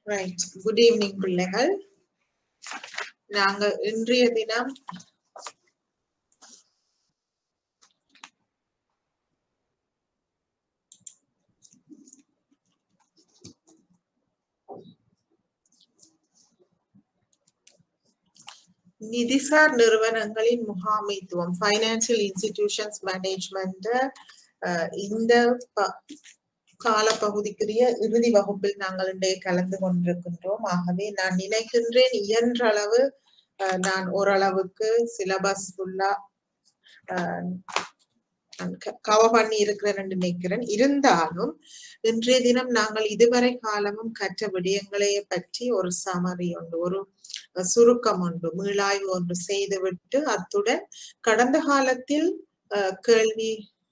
Right. Good evening, பிள்ளைகள். நாங்க இன்றைய தினம் நிதிசார் நிறுவனங்களின் முகாமைத்துவம் ஃபைனான்சியல் இன்ஸ்டிடியூஷன்ஸ் மேனேஜ்மெண்ட் இந்த காலப்பகுதிக்குரிய இறுதி வகுப்பில் நாங்கள் இன்றைய கலந்து கொண்டிருக்கின்றோம். ஆகவே நான் நினைக்கின்றேன் இயன்ற அளவு நான் ஓரளவுக்கு சிலபஸ் ஃபுல்லா கவர் பண்ணி இருக்கிறேன் என்று நினைக்கிறேன். இருந்தாலும் இன்றைய தினம் நாங்கள் இதுவரை காலமும் கற்ற விடயங்களை பற்றி ஒரு சமரி ஒன்று, ஒரு சுருக்கம் ஒன்று, மீளாய்வு ஒன்று செய்துவிட்டு அத்துடன் கடந்த காலத்தில் கேள்வி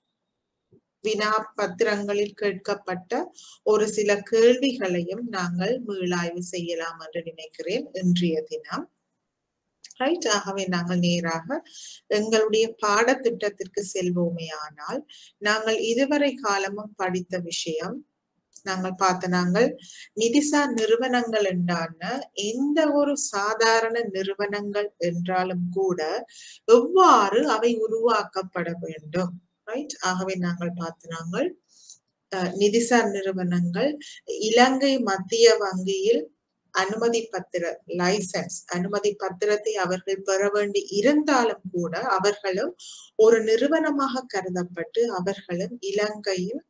வினா பத்திரங்களில் கேட்கப்பட்ட ஒரு சில கேள்விகளையும் நாங்கள் மீளாய்வு செய்யலாம் என்று நினைக்கிறேன் இன்றைய தினம். ரைட். ஆகவே நாங்கள் நேராக எங்களுடைய பாடத்திட்டத்திற்கு செல்வோமே. ஆனால் நாங்கள் இதுவரை காலமும் படித்த விஷயம் நாங்கள் நிதிசார் நிறுவனங்கள் என்றான எந்த ஒரு சாதாரண நிறுவனங்கள் என்றாலும் கூட எவ்வாறு அவை உருவாக்கப்பட வேண்டும். ரைட். ஆகவே நாங்கள் நிதிசார் நிறுவனங்கள் இலங்கை மத்திய வங்கியில் அனுமதி பத்திர லைசன்ஸ் அனுமதி பத்திரத்தை அவர்கள் பெற வேண்டி இருந்தாலும் கூட அவர்களும் ஒரு நிறுவனமாக கருதப்பட்டு அவர்களும் இலங்கையில்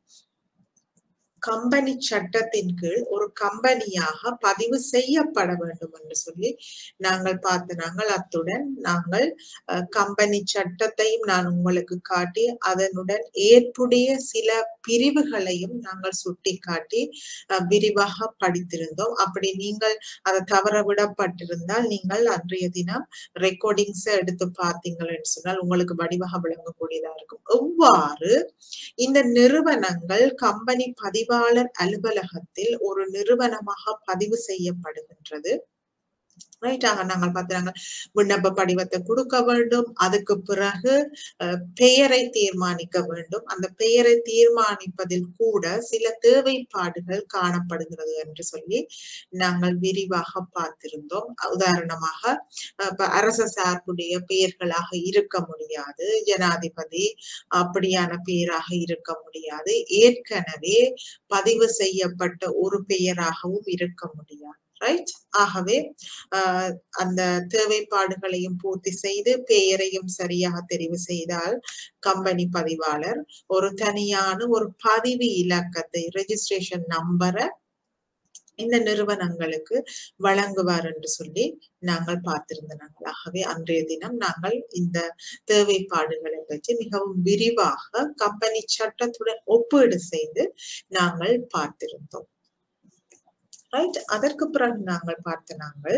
கம்பெனி சட்டத்தின் கீழ் ஒரு கம்பெனியாக பதிவு செய்யப்பட வேண்டும் என்று சொல்லி நாங்கள் அத்துடன் நாங்கள் கம்பெனி சட்டத்தையும் நான் உங்களுக்கு காட்டி அதனுடன் ஏற்புடைய சில பிரிவுகளையும் நாங்கள் சுட்டி காட்டி விரிவாக படித்திருந்தோம். அப்படி நீங்கள் அதை தவற விடப்பட்டிருந்தால் நீங்கள் அன்றைய தினம் ரெக்கார்டிங்ஸ் எடுத்து பார்த்தீங்கள் என்று சொன்னால் உங்களுக்கு வடிவாக விளங்கக்கூடியதா இருக்கும். எவ்வாறு இந்த நிறுவனங்கள் கம்பெனி பதிவாளர் அலுவலகத்தில் ஒரு நிறுவனமாக பதிவு செய்யப்படுகின்றது. ரைட்டாக நாங்கள் பார்த்தாங்க விண்ணப்ப படிவத்தை கொடுக்க வேண்டும். அதுக்கு பிறகு பெயரை தீர்மானிக்க வேண்டும். அந்த பெயரை தீர்மானிப்பதில் கூட சில தேவைப்பாடுகள் காணப்படுகிறது என்று சொல்லி நாங்கள் விரிவாக பார்த்திருந்தோம். உதாரணமாக அரச சார்புடைய பெயர்களாக இருக்க முடியாது, ஜனாதிபதி அப்படியான பெயராக இருக்க முடியாது, ஏற்கனவே பதிவு செய்யப்பட்ட ஒரு பெயராகவும் இருக்க முடியாது. ரைட். ஆகவே அந்த தேவைப்பாடுகளையும் பூர்த்தி செய்து பெயரையும் சரியாக தெரிவு செய்தால் கம்பெனி பதிவாளர் ஒரு தனியான ஒரு பதிவு இலக்கத்தை ரெஜிஸ்ட்ரேஷன் நம்பரை இந்த நிறுவனங்களுக்கு வழங்குவார் என்று சொல்லி நாங்கள் பார்த்திருந்தோம். ஆகவே அன்றைய தினம் நாங்கள் இந்த தேவைப்பாடுகளை பற்றி மிகவும் விரிவாக கம்பெனி சட்டத்துடன் ஒப்பீடு செய்து நாங்கள் பார்த்திருந்தோம். ரைட். அதற்கு பிறகு நாங்கள்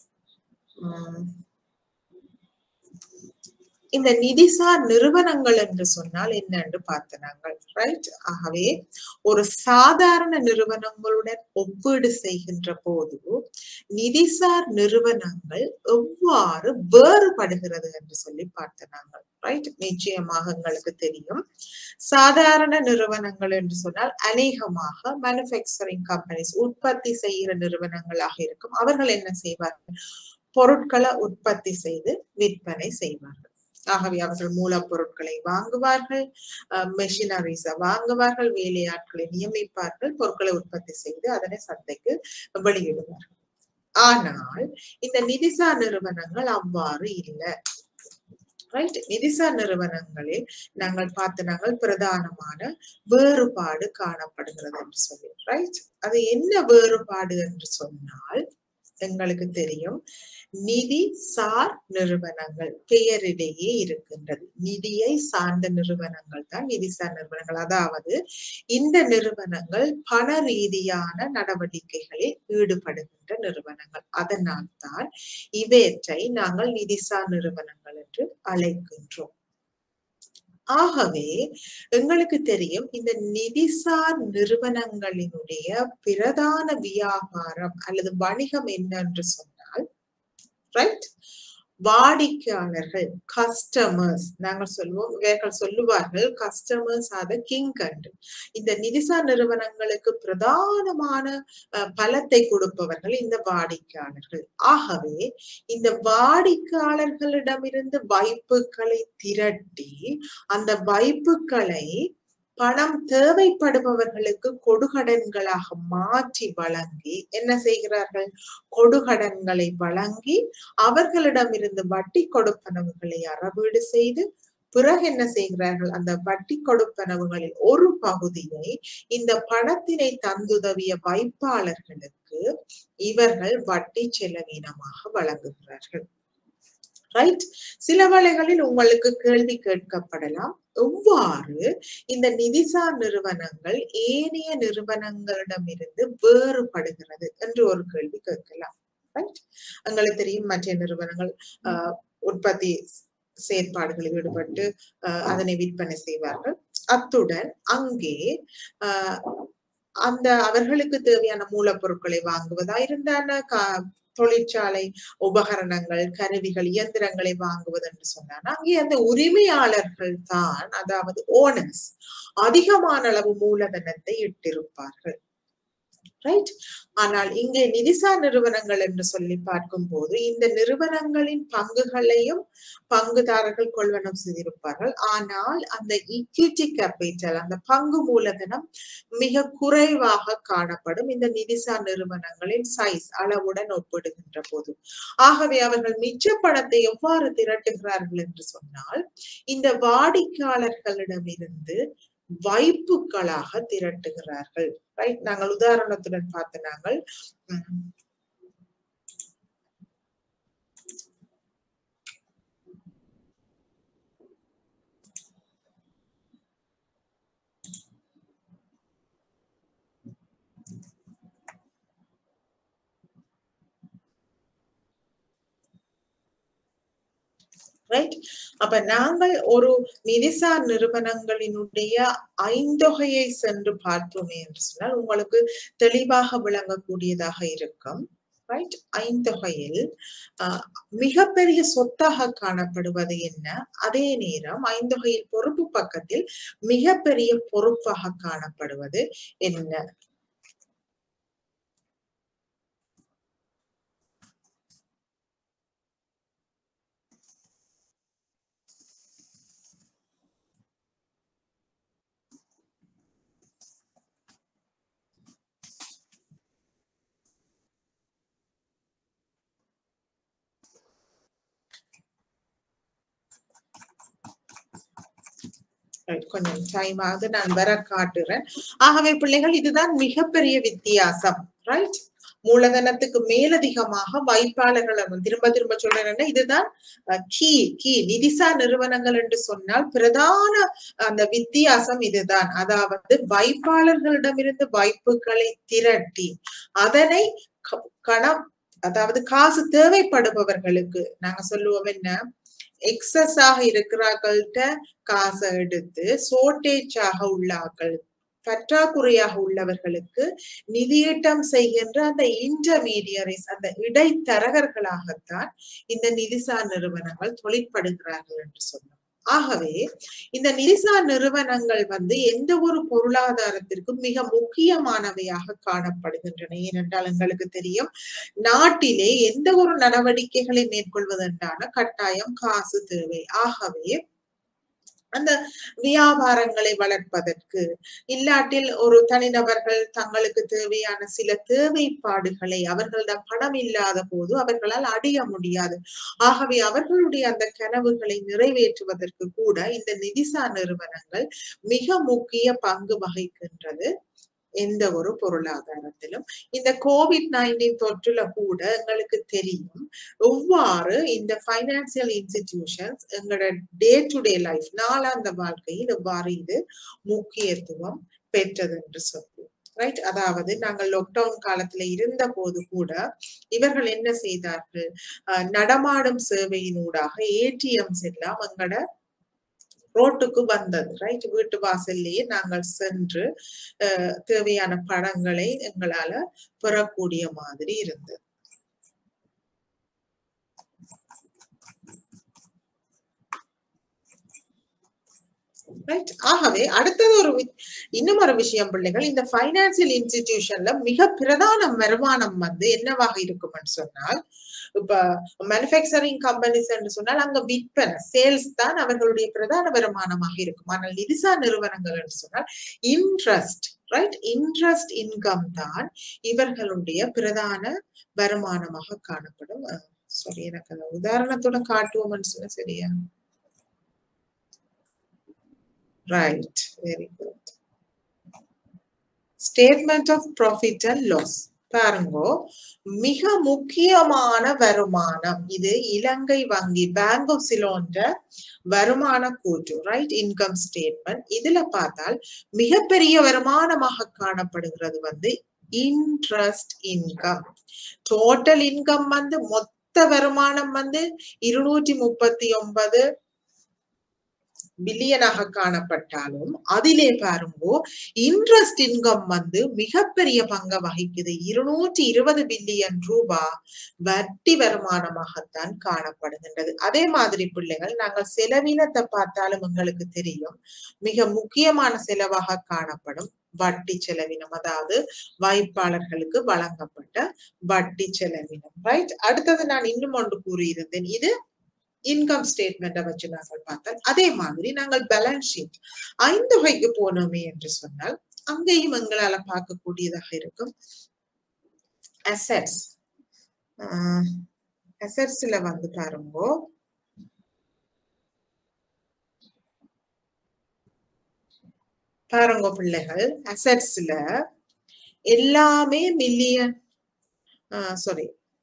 இந்த நிதிசார் நிறுவனங்கள் என்று சொன்னால் என்ன என்று பார்த்தனாங்கள். ரைட். ஆகவே ஒரு சாதாரண நிறுவனங்களுடன் ஒப்பீடு செய்கின்ற போது நிதிசார் நிறுவனங்கள் எவ்வாறு வேறுபடுகிறது என்று சொல்லி பார்த்தனாங்கள். ரைட். நிச்சயமாக எங்களுக்கு தெரியும் சாதாரண நிறுவனங்கள் என்று சொன்னால் அநேகமாக மேனுஃபேக்சரிங் கம்பெனிஸ் உற்பத்தி செய்கிற நிறுவனங்களாக இருக்கும். அவர்கள் என்ன செய்வார்கள்? பொருட்களை உற்பத்தி செய்து விற்பனை செய்வார்கள். ஆகவே அவர்கள் மூலப்பொருட்களை வாங்குவார்கள், மெஷினரிஸை வாங்குவார்கள், வேலையாட்களை நியமிப்பார்கள், பொருட்களை உற்பத்தி செய்து அதனை சந்தைக்கு வெளியிடுவார்கள். ஆனால் இந்த நிதிசார் நிறுவனங்கள் அவ்வாறு இல்லை. ரைட். நிதிசார் நிறுவனங்களில் நாங்கள் பிரதானமான வேறுபாடு காணப்படுகிறது என்று சொல்லி. ரைட். அது என்ன வேறுபாடு என்று சொன்னால் எங்களுக்கு தெரியும் நிதி சார் நிறுவனங்கள் பெயரிலேயே இருக்கின்றது. நிதியை சார்ந்த நிறுவனங்கள் தான் நிதிசார் நிறுவனங்கள். அதாவது இந்த நிறுவனங்கள் பண ரீதியான நடவடிக்கைகளில் ஈடுபடுகின்ற நிறுவனங்கள். அதனால் தான் இவற்றை நாங்கள் நிதிசார் நிறுவனங்கள் என்று அழைக்கின்றோம். ஆகவே எங்களுக்கு தெரியும் இந்த நிதிசார் நிறுவனங்களினுடைய பிரதான வியாபாரம் அல்லது வணிகம் என்னென்று சொன்னால் ரைட் வாடிக்கையாளர்கள், கஸ்டமர்ஸ், நாங்கள் சொல்லுவோம், இவர்கள் சொல்லுவார்கள் கஸ்டமர்ஸ் ஆர் த கிங் கண்டு. இந்த நிதிசார் நிறுவனங்களுக்கு பிரதானமான பலத்தை கொடுப்பவர்கள் இந்த வாடிக்கையாளர்கள். ஆகவே இந்த வாடிக்கையாளர்களிடமிருந்து வைப்புகளை திரட்டி அந்த வைப்புகளை பணம் தேவைப்படுபவர்களுக்கு கொடுகடன்களாக மாற்றி வழங்கி என்ன செய்கிறார்கள்? கொடுகடன்களை வழங்கி அவர்களிடமிருந்து வட்டி கொடுப்பனவுகளை அறவீடு செய்து பிறகு என்ன செய்கிறார்கள்? அந்த வட்டி கொடுப்பனவுகளில் ஒரு பகுதியை இந்த பணத்தினை தந்துதவிய வைப்பாளர்களுக்கு இவர்கள் வட்டி செலவீனமாக வழங்குகிறார்கள். ரைட்? சில வேளைகளில் உங்களுக்கு கேள்வி கேட்கப்படலாம், எவ்வாறு இந்த நிதிசார் நிறுவனங்கள் ஏனைய நிறுவனங்களிடமிருந்து வேறுபடுகிறது என்று ஒரு கேள்வி கேட்கலாம். ரைட்? எங்களுக்கு தெரியும் மற்ற நிறுவனங்கள் உற்பத்தி செயற்பாடுகளில் ஈடுபட்டு அதனை விற்பனை செய்வார்கள். அத்துடன் அங்கே அந்த அவர்களுக்கு தேவையான மூலப்பொருட்களை வாங்குவதா இருந்தான தொழிற்சாலை உபகரணங்கள், கருவிகள், இயந்திரங்களை வாங்குவது என்று சொன்னார். அங்கே அந்த உரிமையாளர்கள் தான், அதாவது ஓனர்ஸ், அதிகமான அளவு மூலதனத்தை இட்டிருப்பார்கள். ரைட்? ஆனால் இங்கே நிதிசார் நிறுவனங்கள் என்று சொல்லி பார்க்கும் போது இந்த நிறுவனங்களின் பங்குகளையும் பங்குதாரர்கள் கொள்வனம் செய்திருப்பார்கள். ஆனால் அந்த ஈக்விட்டி கேபிட்டல், அந்த பங்கு மூலதனம் மிக குறைவாக காணப்படும் இந்த நிதிசார் நிறுவனங்களின் சைஸ் அளவுடன் ஒப்பிடுகின்ற போது. ஆகவே அவர்கள் மிச்ச பணத்தை எவ்வாறு திரட்டுகிறார்கள் என்று சொன்னால் இந்த வாடிக்கையாளர்களிடமிருந்து வைப்புகளாக திரட்டுகிறார்கள். ரைட்? நாங்கள் உதாரணத்துடன் பார்த்து நாங்கள் ரைட்? அப்ப நாங்கள் ஒரு நிதிசார் நிறுவனங்களினுடைய ஐந்தொகையை சென்று பார்த்தோமே என்று சொன்னால் உங்களுக்கு தெளிவாக விளங்கக்கூடியதாக இருக்கும். ரைட்? ஐந்தொகையில் மிகப்பெரிய சொத்தாக காணப்படுவது என்ன? அதே நேரம் ஐந்தொகையில் பொறுப்பு பக்கத்தில் மிகப்பெரிய பொறுப்பாக காணப்படுவது என்ன? கொஞ்சம் டைம் ஆகுது, நான் வர காட்டுறேன். ஆகவே பிள்ளைகள், இதுதான் மிகப்பெரிய வித்தியாசம். ரைட்? மூலதனத்துக்கு மேலதிகமாக வைப்பாளர்கள், திரும்ப திரும்ப சொல்றேன், இதுதான் கீ நிதிசார் நிறுவனங்கள் என்று சொன்னால் பிரதான அந்த வித்தியாசம் இதுதான். அதாவது வைப்பாளர்களிடமிருந்து வைப்புகளை திரட்டி அதனை அதாவது காசு தேவைப்படுபவர்களுக்கு நாங்க சொல்லுவோம் என்ன, எக்ஸஸாக இருக்கிறார்கள்ட்ட காசை எடுத்து ஷோர்டேஜாக உள்ளார்கள், பற்றாக்குறையாக உள்ளவர்களுக்கு நிதியீட்டம் செய்கின்ற அந்த இன்டர்மீடியரிஸ், அந்த இடைத்தரகர்களாகத்தான் இந்த நிதிசார் நிறுவனங்கள் தொழிற்படுகிறார்கள் என்று சொன்னோம். ஆகவே இந்த நிதிசார் நிறுவனங்கள் எந்த ஒரு பொருளாதாரத்திற்கும் மிக முக்கியமானவையாக காணப்படுகின்றன. ஏனென்றால் எங்களுக்கு தெரியும், நாட்டிலே எந்த ஒரு நடவடிக்கைகளை மேற்கொள்வதென்றான கட்டாயம் காசு தேவை. ஆகவே அந்த வியாபாரங்களை வளர்ப்பதற்கு, இல்லாட்டில் ஒரு தனிநபர்கள் தங்களுக்கு தேவையான சில தேவைப்பாடுகளை அவர்களிடம் பணம் இல்லாத போது அவர்களால் அடைய முடியாது. ஆகவே அவர்களுடைய அந்த கனவுகளை நிறைவேற்றுவதற்கு கூட இந்த நிதிசார் நிறுவனங்கள் மிக முக்கிய பங்கு வகிக்கின்றது எந்த ஒரு பொருளாதாரத்திலும். இந்த COVID-19 தொற்றுல கூட எங்களுக்கு தெரியும் எவ்வாறு இந்த பைனான்சியல் இன்ஸ்டிடியூஷன்ஸ் எங்களோட டே டு டே லைஃப், நாளாந்த வாழ்க்கையில் எவ்வாறு இது முக்கியத்துவம் பெற்றது என்று சொல்லுவோம். ரைட்? அதாவது நாங்கள் லாக்டவுன் காலத்துல இருந்த போது கூட இவர்கள் என்ன செய்தார்கள், நடமாடும் சேவையினூடாக ஏடிஎம்ஸ் எல்லாம் எங்களோட ரோட்டுக்கு வந்தது. ரைட்? வீட்டு வாசல்லையே நாங்கள் சென்று தேவையான பணங்களை எங்களால பெறக்கூடிய மாதிரி இருந்தது. ரைட். ஆகவே அடுத்தது இன்னும் ஒரு விஷயம் பிள்ளைகள், இந்த பைனான்சியல் இன்ஸ்டிடியூஷன்ல மிக பிரதான வருமானம் வந்து என்னவாக இருக்கும்னு சொன்னால், இப்ப மேனுஃபேக்சரிங் கம்பெனிஸ் என்று சொன்னால் அங்க விற்பனை சேல்ஸ் தான் அவர்களுடைய பிரதான வருமானமாக இருக்கும். ஆனால் நிதிசார் நிறுவனங்கள் என்று சொன்னால் இன்ட்ரெஸ்ட், ரைட், இன்ட்ரெஸ்ட் இன்கம் தான் இவர்களுடைய பிரதான வருமானமாக காணப்படும். சாரி, எனக்கு அந்த உதாரணத்தோட காட்டுவோம்னு சொன்னா சரியா? Right, very good. Statement of profit and loss பாருங்கோ, மிக முக்கியமான வருமானம் இது இலங்கை வங்கி பேங்க் ஆஃப் சிலோன்ற வருமான கூற்று, ரைட், இன்கம் ஸ்டேட்மெண்ட். இதுல பார்த்தால் மிகப்பெரிய வருமானமாக காணப்படுகிறது வந்து இன்ட்ரெஸ்ட் இன்கம். டோட்டல் இன்கம் வந்து மொத்த வருமானம் வந்து 239 பில்லியனாக காணப்பட்டாலும் அதிலே பாருங்கோ இன்ட்ரெஸ்ட் இன்கம் வந்து மிகப்பெரிய பங்கு வகிக்குது. 220 பில்லியன் ரூபாய் வட்டி வருமானமாகத்தான் காணப்படுகின்றது. அதே மாதிரி பிள்ளைகள், நாங்கள் செலவினத்தை பார்த்தாலும் எங்களுக்கு தெரியும் மிக முக்கியமான செலவாக காணப்படும் வட்டி செலவினம், அதாவது வாய்ப்பாளர்களுக்கு வழங்கப்பட்ட வட்டி செலவினம், ரைட். அடுத்தது நான் இன்னும் ஒன்று கூறியிருந்தேன், இது இன்கம் ஸ்டேட்மெண்ட்டை வச்சு நாங்கள் பார்த்தால் அதே மாதிரி நாங்கள் பேலன்ஸ் ஷீட் 5 வகைக்கு போனோமே என்று சொன்னால் அங்கேயும் எங்களால பார்க்கக்கூடியதாக இருக்கும் அசெட்ஸ். அசெட்ஸ்ல வந்து பாருங்கோ, பாருங்க பிள்ளைகள், அசெட்ஸ்ல எல்லாமே மில்லியன், சாரி,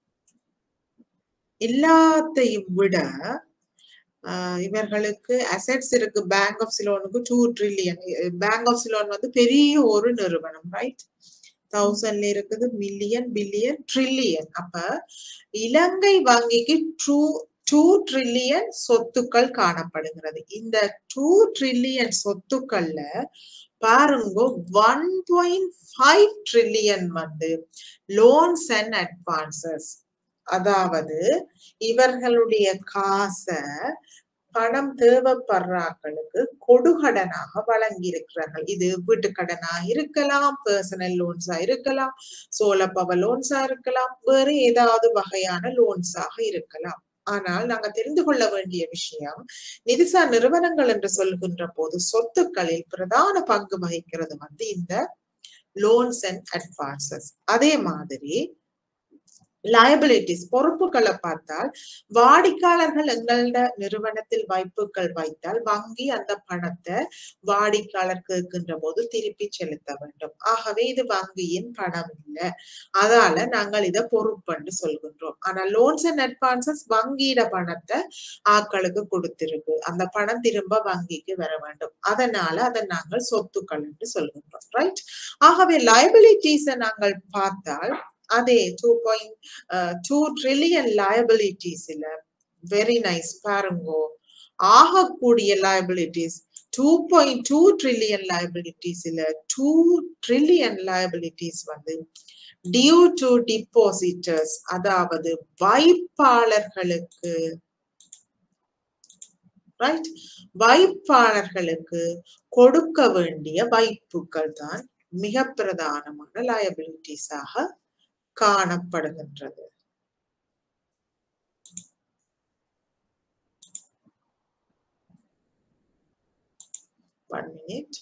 எல்லாத்தையும் விட இவர்களுக்கு அசெட்ஸ் இருக்கு. பேங்க் ஆஃப் சிலோனுக்கு 2 ட்ரில்லியன். பேங்க் ஆஃப் சிலோன் வந்து பெரிய ஒரு நிறுவனம், ரைட். 1000ல இருக்குது மில்லியன், பில்லியன், ட்ரில்லியன். அப்ப இலங்கை வங்கிக்கு 2 ட்ரில்லியன் சொத்துக்கள் காணப்படுகிறது. இந்த 2 ட்ரில்லியன் சொத்துக்கள்ல பாருங்க 1.5 ட்ரில்லியன் வந்து லோன்ஸ் அண்ட் அட்வான்சஸ், அதாவது இவர்களுடைய காசை பணம் தேவைப்படுறாக்களுக்கு கொடுகடனாக வழங்கி இருக்கிறார்கள். இது வீட்டுக்கடனா இருக்கலாம், பர்சனல் லோன்ஸா இருக்கலாம், சோலார் பவர் லோன்ஸா இருக்கலாம், வேறு ஏதாவது வகையான லோன்ஸாக இருக்கலாம். ஆனால் நாங்க தெரிந்து கொள்ள வேண்டிய விஷயம், நிதிசார் நிறுவனங்கள் என்று சொல்கின்ற போது சொத்துக்களில் பிரதான பங்கு வகிக்கிறது வந்து இந்த லோன்ஸ் அண்ட் அட்வான்சஸ். அதே மாதிரி லயபிலிட்டிஸ், பொறுப்புகளை பார்த்தால் வாடிக்கையாளர்கள் எங்களோட நிறுவனத்தில் வைப்புகள் வைத்தால் வங்கி அந்த பணத்தை வாடிக்கையாளர் கேட்கின்ற போது திருப்பி செலுத்த வேண்டும். ஆகவே இது வங்கியின் பணம் இல்லை, அதால நாங்கள் இதை பொறுப்புன்னு சொல்கின்றோம். ஆனா லோன்ஸ் அண்ட் அட்வான்சஸ் வங்கியிட பணத்தை ஆட்களுக்கு கொடுத்திருக்கு, அந்த பணம் திரும்ப வங்கிக்கு வர வேண்டும், அதனால அதை நாங்கள் சொத்துக்கள் என்று சொல்கின்றோம், ரைட். ஆகவே லயபிலிட்டிஸை நாங்கள் பார்த்தால் அதே 2.2 ட்ரில்லியன் லயபிலிட்டிஸ் இல்ல, வெரி நைஸ். பாருங்கோ, ஆகக்கூடிய லயபிலிட்டிஸ் 2.2 ட்ரில்லியன் லயபிலிட்டிஸ் இல்ல, 2 ட்ரில்லியன் லயபிலிட்டிஸ் வந்து டியூ டு டிபாசிட்டர்ஸ், அதாவது வைப்பாளர்களுக்கு, ரைட், வைப்பாளர்களுக்கு கொடுக்க வேண்டிய வைப்புகள் தான் மிக பிரதானமான லயபிலிட்டிஸாக காணப்படுகின்றது. One minute.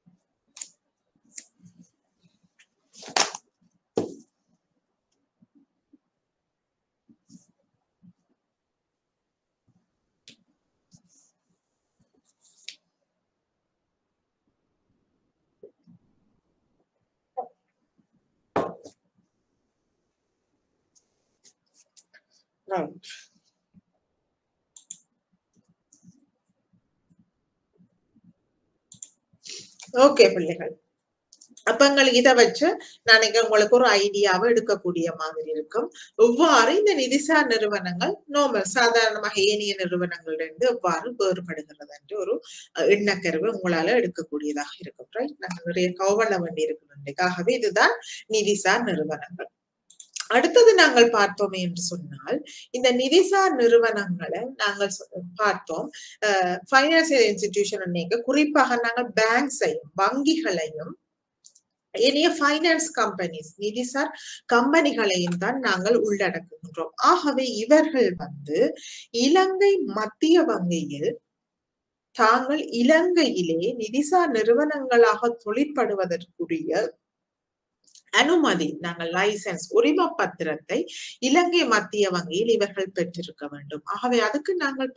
Right. ஓகே பிள்ளைகள், அப்ப எங்களுக்கு இதை வச்சு நாளைக்கு உங்களுக்கு ஒரு ஐடியாவை எடுக்கக்கூடிய மாதிரி இருக்கும். எவ்வாறு இந்த நிதிசார் நிறுவனங்கள் நார்மல் சாதாரணமாக ஏனைய நிறுவனங்களிலிருந்து எவ்வாறு வேறுபடுகிறது என்று ஒரு எண்ணக்கருவை உங்களால எடுக்கக்கூடியதாக இருக்கும், ரைட். நாங்கள் நிறைய கவலை வேண்டி இருக்கணும். ஆகவே இதுதான் நிதிசார் நிறுவனங்கள். அடுத்தது நாங்கள் பார்த்தோமே என்று சொன்னால் இந்த நிதிசார் நிறுவனங்களை நாங்கள் பார்த்தோம். பைனான்சியல் இன்ஸ்டிடியூஷன் குறிப்பாக நாங்கள் பேங்க்ஸையும் வங்கிகளையும் ஏனைய ஃபைனான்ஸ் கம்பெனிஸ் நிதிசார் கம்பெனிகளையும் தான் நாங்கள் உள்ளடக்குகின்றோம். ஆகவே இவர்கள் இலங்கை மத்திய வங்கியில் தாங்கள் இலங்கையிலே நிதிசார் நிறுவனங்களாக தொழிற்படுவதற்குரிய அனுமதி, நாங்கள் லைசன்ஸ் உரிம பத்திரத்தை இலங்கை மத்திய வங்கியில் இவர்கள் பெற்றிருக்க வேண்டும். ஆகவே அதுக்கு நாங்கள்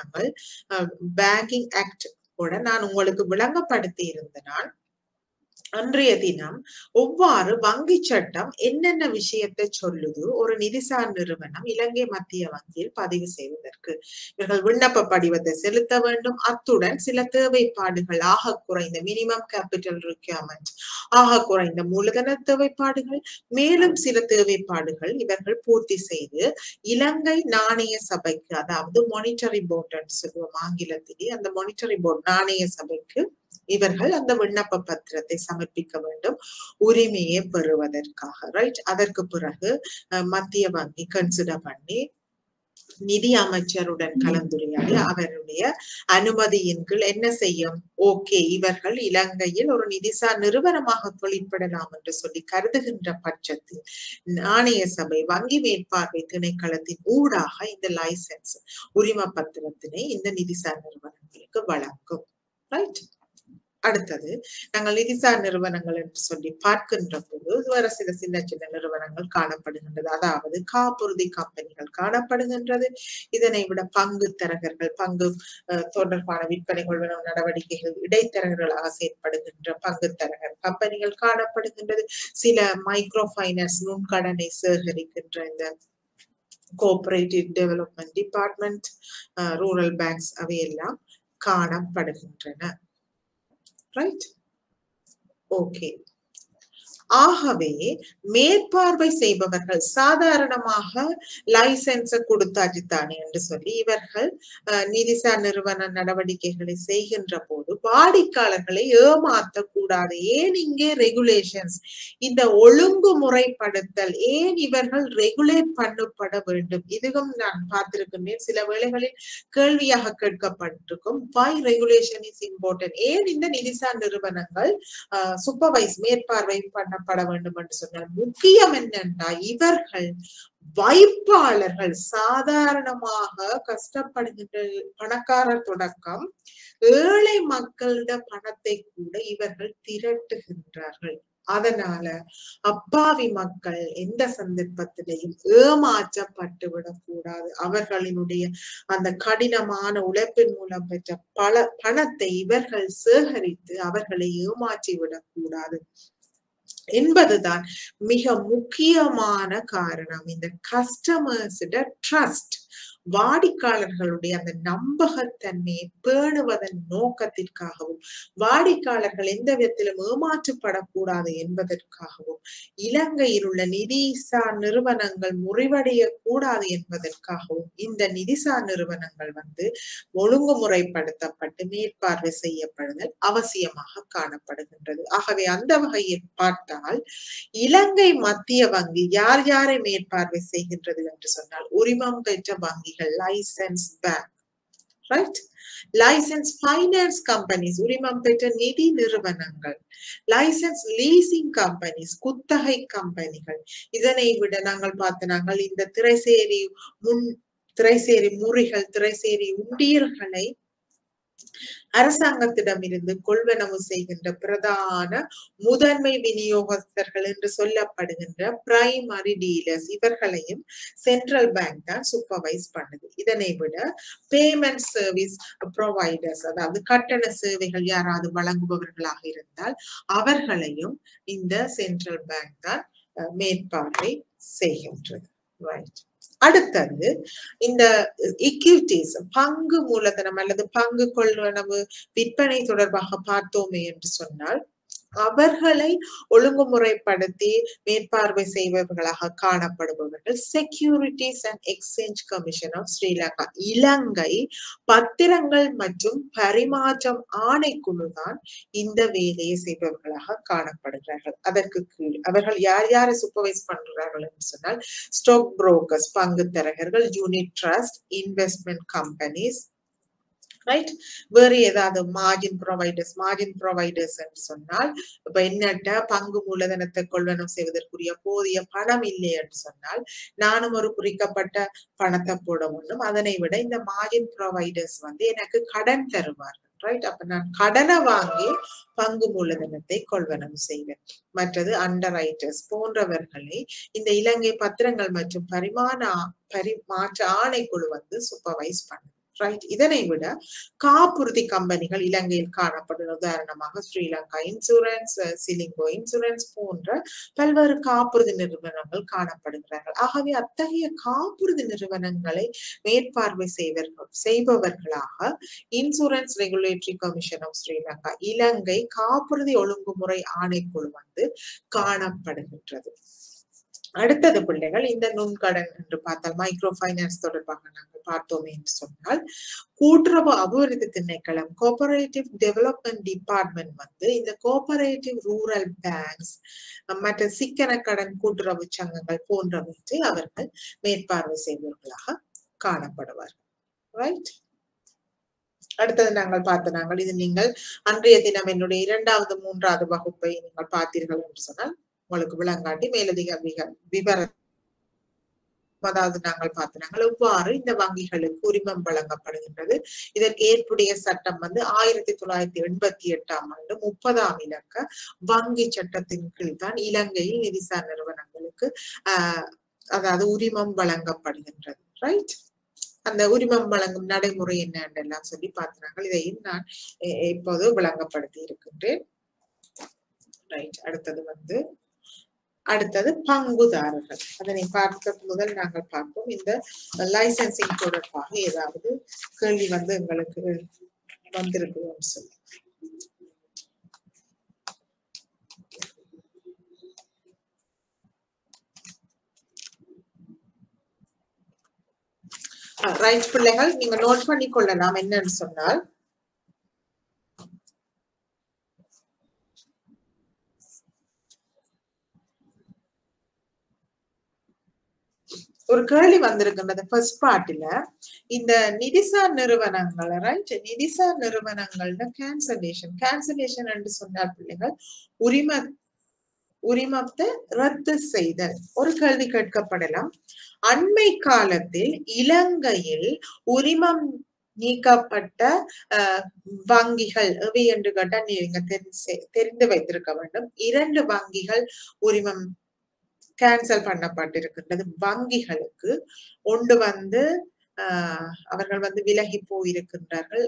பேங்கிங் ஆக்ட் கூட நான் உங்களுக்கு விளங்கப்படுத்தி இருந்தேன். அன்றைய தினம் ஒவ்வாறு வங்கி சட்டம் என்னென்ன விஷயத்தை சொல்லுது ஒரு நிதிசார் நிறுவனம் இலங்கை மத்திய வங்கியில் பதிவு செய்வதற்கு இவர்கள் விண்ணப்ப படிவத்தை செலுத்த வேண்டும். அத்துடன் சில தேவைப்பாடுகள் ஆக குறைந்த மினிமம் கேபிட்டல் ரிக்வயர்மெண்ட், ஆக குறைந்த மூலதன தேவைப்பாடுகள், மேலும் சில தேவைப்பாடுகள் இவர்கள் பூர்த்தி செய்து இலங்கை நாணய சபைக்கு, அதாவது மானிட்டரி போர்டு சொல்லுவோம் ஆங்கிலத்திலே, அந்த மானிட்டரி போர்டு நாணய சபைக்கு இவர்கள் அந்த விண்ணப்ப பத்திரத்தை சமர்ப்பிக்க வேண்டும் உரிமையை பெறுவதற்காக. ரைட். அதற்கு பிறகு மத்திய வங்கி கன்சிடர் பண்ணி நிதி அமைச்சருடன் கலந்துரையாடி அவருடைய அனுமதியின் கீழ் என்ன செய்யும், ஓகே இவர்கள் இலங்கையில் ஒரு நிதிசார் நிறுவனமாக தொழிற்படலாம் என்று சொல்லி கருதுகின்ற பட்சத்தில் நாணய சபை வங்கி மேற்பார்வை திணைக்களத்தின் ஊடாக இந்த லைசன்ஸ் உரிம பத்திரத்தினை இந்த நிதிசார் நிறுவனங்களுக்கு வழங்கும். ரைட். அடுத்தது நாங்கள் நிதிசார் நிறுவனங்கள் என்று சொல்லி பார்க்கின்ற போது வேற சில சின்ன சின்ன நிறுவனங்கள் காணப்படுகின்றது. அதாவது காப்புறுதி கம்பெனிகள் காணப்படுகின்றது. இதனை விட பங்கு தரகர்கள், பங்கு தொடர்பான விற்பனை கொள்வன நடவடிக்கைகள் இடைத்தரகர்களாக செயற்படுகின்ற பங்கு தரகர் கம்பெனிகள் காணப்படுகின்றது. சில மைக்ரோ பைனான்ஸ் நுண்கடனை சேகரிக்கின்ற இந்த cooperative development department, rural banks அவையெல்லாம் காணப்படுகின்றன. ரைட். ஓகே. ஆகவே மேற்பார்வை செய்பவர்கள் சாதாரணமாக லைசன்ஸை கொடுத்தாச்சு தானே என்று சொல்லி இவர்கள் நிதிசார் நிறுவன நடவடிக்கைகளை செய்கின்ற போது வாடிக்கையாளர்களை ஏமாற்ற கூடாது. ஏன் இங்கே ரெகுலேஷன்ஸ், இந்த ஒழுங்குமுறைப்படுத்தல் ஏன் இவர்கள் ரெகுலேட் பண்ணப்பட வேண்டும்? இதுவும் நான் பார்த்திருக்கின்றேன். சில வேளைகளில் கேள்வியாக கேட்கப்பட்டிருக்கும், why regulation is important, ஏன் இந்த நிதிசார் நிறுவனங்கள் சூப்பர்வைஸ் மேற்பார்வை பண்ணப்பட வேண்டும் என்று சொன்னால் முக்கியம் என்னென்றா இவர்கள் வைப்பாளர்கள் சாதாரணமாக கஷ்டப்படுகின்ற பணக்காரர் தொடக்கம் ஏழை மக்களிட பணத்தை கூட இவர்கள் திரட்டுகின்றார்கள். அதனால அப்பாவி மக்கள் எந்த சந்தர்ப்பத்திலையும் ஏமாற்றப்பட்டு விடக்கூடாது. அவர்களினுடைய அந்த கடினமான உழைப்பின் மூலம் பெற்ற பணத்தை இவர்கள் சேகரித்து அவர்களை ஏமாற்றி விடக்கூடாது என்பதுதான் மிக முக்கியமான காரணம். இந்த கஸ்டமர்ஸிட ட்ரஸ்ட், வாடிக்கையாளர்களுடைய அந்த நம்பகத்தன்மையை பேணுவதன் நோக்கத்திற்காகவும் வாடிக்கையாளர்கள் எந்த விதத்திலும் ஏமாற்றப்படக்கூடாது என்பதற்காகவும் இலங்கையில் உள்ள நிதிசார் நிறுவனங்கள் முறிவடைய கூடாது என்பதற்காகவும் இந்த நிதிசார் நிறுவனங்கள் ஒழுங்குமுறைப்படுத்தப்பட்டு மேற்பார்வை செய்யப்படுதல் அவசியமாக காணப்படுகின்றது. ஆகவே அந்த வகையில் பார்த்தால் இலங்கை மத்திய வங்கி யார் யாரை மேற்பார்வை செய்கின்றது என்று சொன்னால் உரிமம் பெற்ற வங்கி, licence bank, right, licence finance companies உரிமம் பெற்ற நிதி நிறுவனங்கள், லைசன்ஸ் லீசிங் கம்பெனிஸ் குத்தகை கம்பெனிகள். இதனை விட நாங்கள் பார்த்த இந்த திரைசேரி முறிகள், திரைசேரி உண்டியல்களை அரசாங்கத்திடமிருந்து கொள்வனவு செய்கின்ற பிரதான முதன்மை விநியோகஸ்தர்கள் என்று சொல்லப்படுகின்ற பிரைமரி டீலர்ஸ், இவர்களையும் சென்ட்ரல் பேங்க் தான் சூப்பர்வைஸ் பண்ணுது. இதனை விட பேமெண்ட் சர்வீஸ் ப்ரொவைடர்ஸ், அதாவது கட்டண சேவைகள் யாராவது வழங்குபவர்களாக இருந்தால் அவர்களையும் இந்த சென்ட்ரல் பேங்க் தான் மேற்பார்வை செய்கின்றது. ரைட். அடுத்தது இந்த ஈக்விட்டிஸ், பங்கு மூலதனம் அல்லது பங்கு கொள்வனவு விற்பனை தொடர்பாக பார்த்தோமே என்று சொன்னால் அவர்களை ஒழுங்குமுறைப்படுத்தி மேற்பார்வை செய்பவர்களாக காணப்படுபவர்கள் securities and exchange commission of Sri Lanka. Ilangai பத்திரங்கள் மற்றும் பரிமாற்றம் ஆணைக்குழு தான் இந்த வேலையை செய்பவர்களாக காணப்படுகிறார்கள். அதற்கு கீழ் அவர்கள் யார் யாரை சூப்பர்வைஸ் பண்றார்கள் என்று சொன்னால் ஸ்டாக் புரோக்கர்ஸ், பங்குத்தரகர்கள், unit trust, investment companies, right. வேறு ஏதாவது மார்ஜின் ப்ரொவைடர்ஸ் என்று சொன்னால் இப்ப என்னட்ட பங்கு மூலதனத்தை கொள்வனம் செய்வதற்குரிய போதிய பணம் இல்லை என்று சொன்னால் நானும் ஒரு குறிக்கப்பட்ட பணத்தை போட வேண்டும். அதனை விட இந்த மார்ஜின் ப்ரொவைடர்ஸ் எனக்கு கடன் தருவார்கள், ரைட். அப்ப நான் கடனை வாங்கி பங்கு மூலதனத்தை கொள்வனம் செய்வேன். மற்றது அண்டர் ரைட்டர்ஸ் போன்றவர்களை இந்த இலங்கை பத்திரங்கள் மற்றும் பரிமாற்ற ஆணைக்குழு சூப்பர்வைஸ் பண்ண, ரைட். இதனை விட காப்புறுதி கம்பெனிகள் இலங்கையில் காணப்படும். உதாரணமாக ஸ்ரீலங்கா இன்சூரன்ஸ், சிலிங்கோ இன்சூரன்ஸ் போன்ற பல்வேறு காப்புறுதி நிறுவனங்கள் காணப்படுகிறார்கள். ஆகவே அத்தகைய காப்புறுதி நிறுவனங்களை மேற்பார்வை செய்பவர்களாக insurance regulatory commission of Sri Lanka, Ilangai காப்புறுதி ஒழுங்குமுறை ஆணைக்குழு காணப்படுகின்றது. அடுத்தது பிள்ளைகள், இந்த நுண்கடன் என்று பார்த்தால் மைக்ரோ பைனான்ஸ் தொடர்பாக நாங்கள் பார்த்தோமே என்று சொன்னால் கூட்டுறவு அபிவிருத்தி திணைக்களம், கோஆபரேட்டிவ் டெவலப்மெண்ட் டிபார்ட்மெண்ட் இந்த கோஆபரேட்டிவ் ரூரல் பேங்க்ஸ் மற்ற சிக்கன கடன் கூட்டுறவு சங்கங்கள் போன்றவற்றை அவர்கள் மேற்பார்வை செய்பவர்களாக காணப்படுவார்கள், ரைட். அடுத்தது நாங்கள் இது நீங்கள் அன்றைய தினம் என்னுடைய 2வது 3வது வகுப்பை நீங்கள் பார்த்தீர்கள் என்று சொன்னால் உங்களுக்கு விளங்காட்டி மேலதிக விவரம், அதாவது நாங்கள் பார்த்தோம் எவ்வாறு இந்த வங்கிகளுக்கு உரிமம் வழங்கப்படுகின்றது. இதற்கு ஏற்புடைய சட்டம் 1988 ஆண்டு 30ஆம் இலக்க வங்கி சட்டத்தின் கீழ் தான் இலங்கையில் நிதிசார் நிறுவனங்களுக்கு அதாவது உரிமம் வழங்கப்படுகின்றது, ரைட். அந்த உரிமம் வழங்கும் நடைமுறை என்னென்னலாம் சொல்லி பார்த்தாங்க. இதையும் நான் இப்போது விளங்கப்படுத்தி இருக்கின்றேன், ரைட். அடுத்தது பங்குதாரர்கள். அதனை பார்க்க முதல் நாங்கள் பார்ப்போம். இந்த லைசன்சிங் தொடர்பாக ஏதாவது கேள்வி எங்களுக்கு வந்திருக்குன்னு சொல்லி. ரைட் பிள்ளைகள், நீங்க நோட் பண்ணி கொள்ளலாம். என்னன்னு சொன்னால் ஒரு கேள்வி வந்திருக்கின்றது ஃபர்ஸ்ட் பார்ட்ல. இந்த நிதிசார் நிறுவனங்கள், ரைட், நிதிசார் நிறுவனங்கள்ல கேன்சலேஷன் என்று சொன்னார் பிள்ளைகள் உரிமத்தை ரத்து செய்தல். ஒரு கேள்வி கேட்கப்படலாம், அண்மை காலத்தில் இலங்கையில் உரிமம் நீக்கப்பட்ட வங்கிகள் எவை என்று கேட்டால் நீங்க தெரிந்து வைத்திருக்க வேண்டும். 2 வங்கிகள் உரிமம் கேன்சல் பண்ணப்பட்டிருக்கின்றது வங்கிகளுக்கு. ஒன்று அவர்கள் விலகி போயிருக்கின்றார்கள்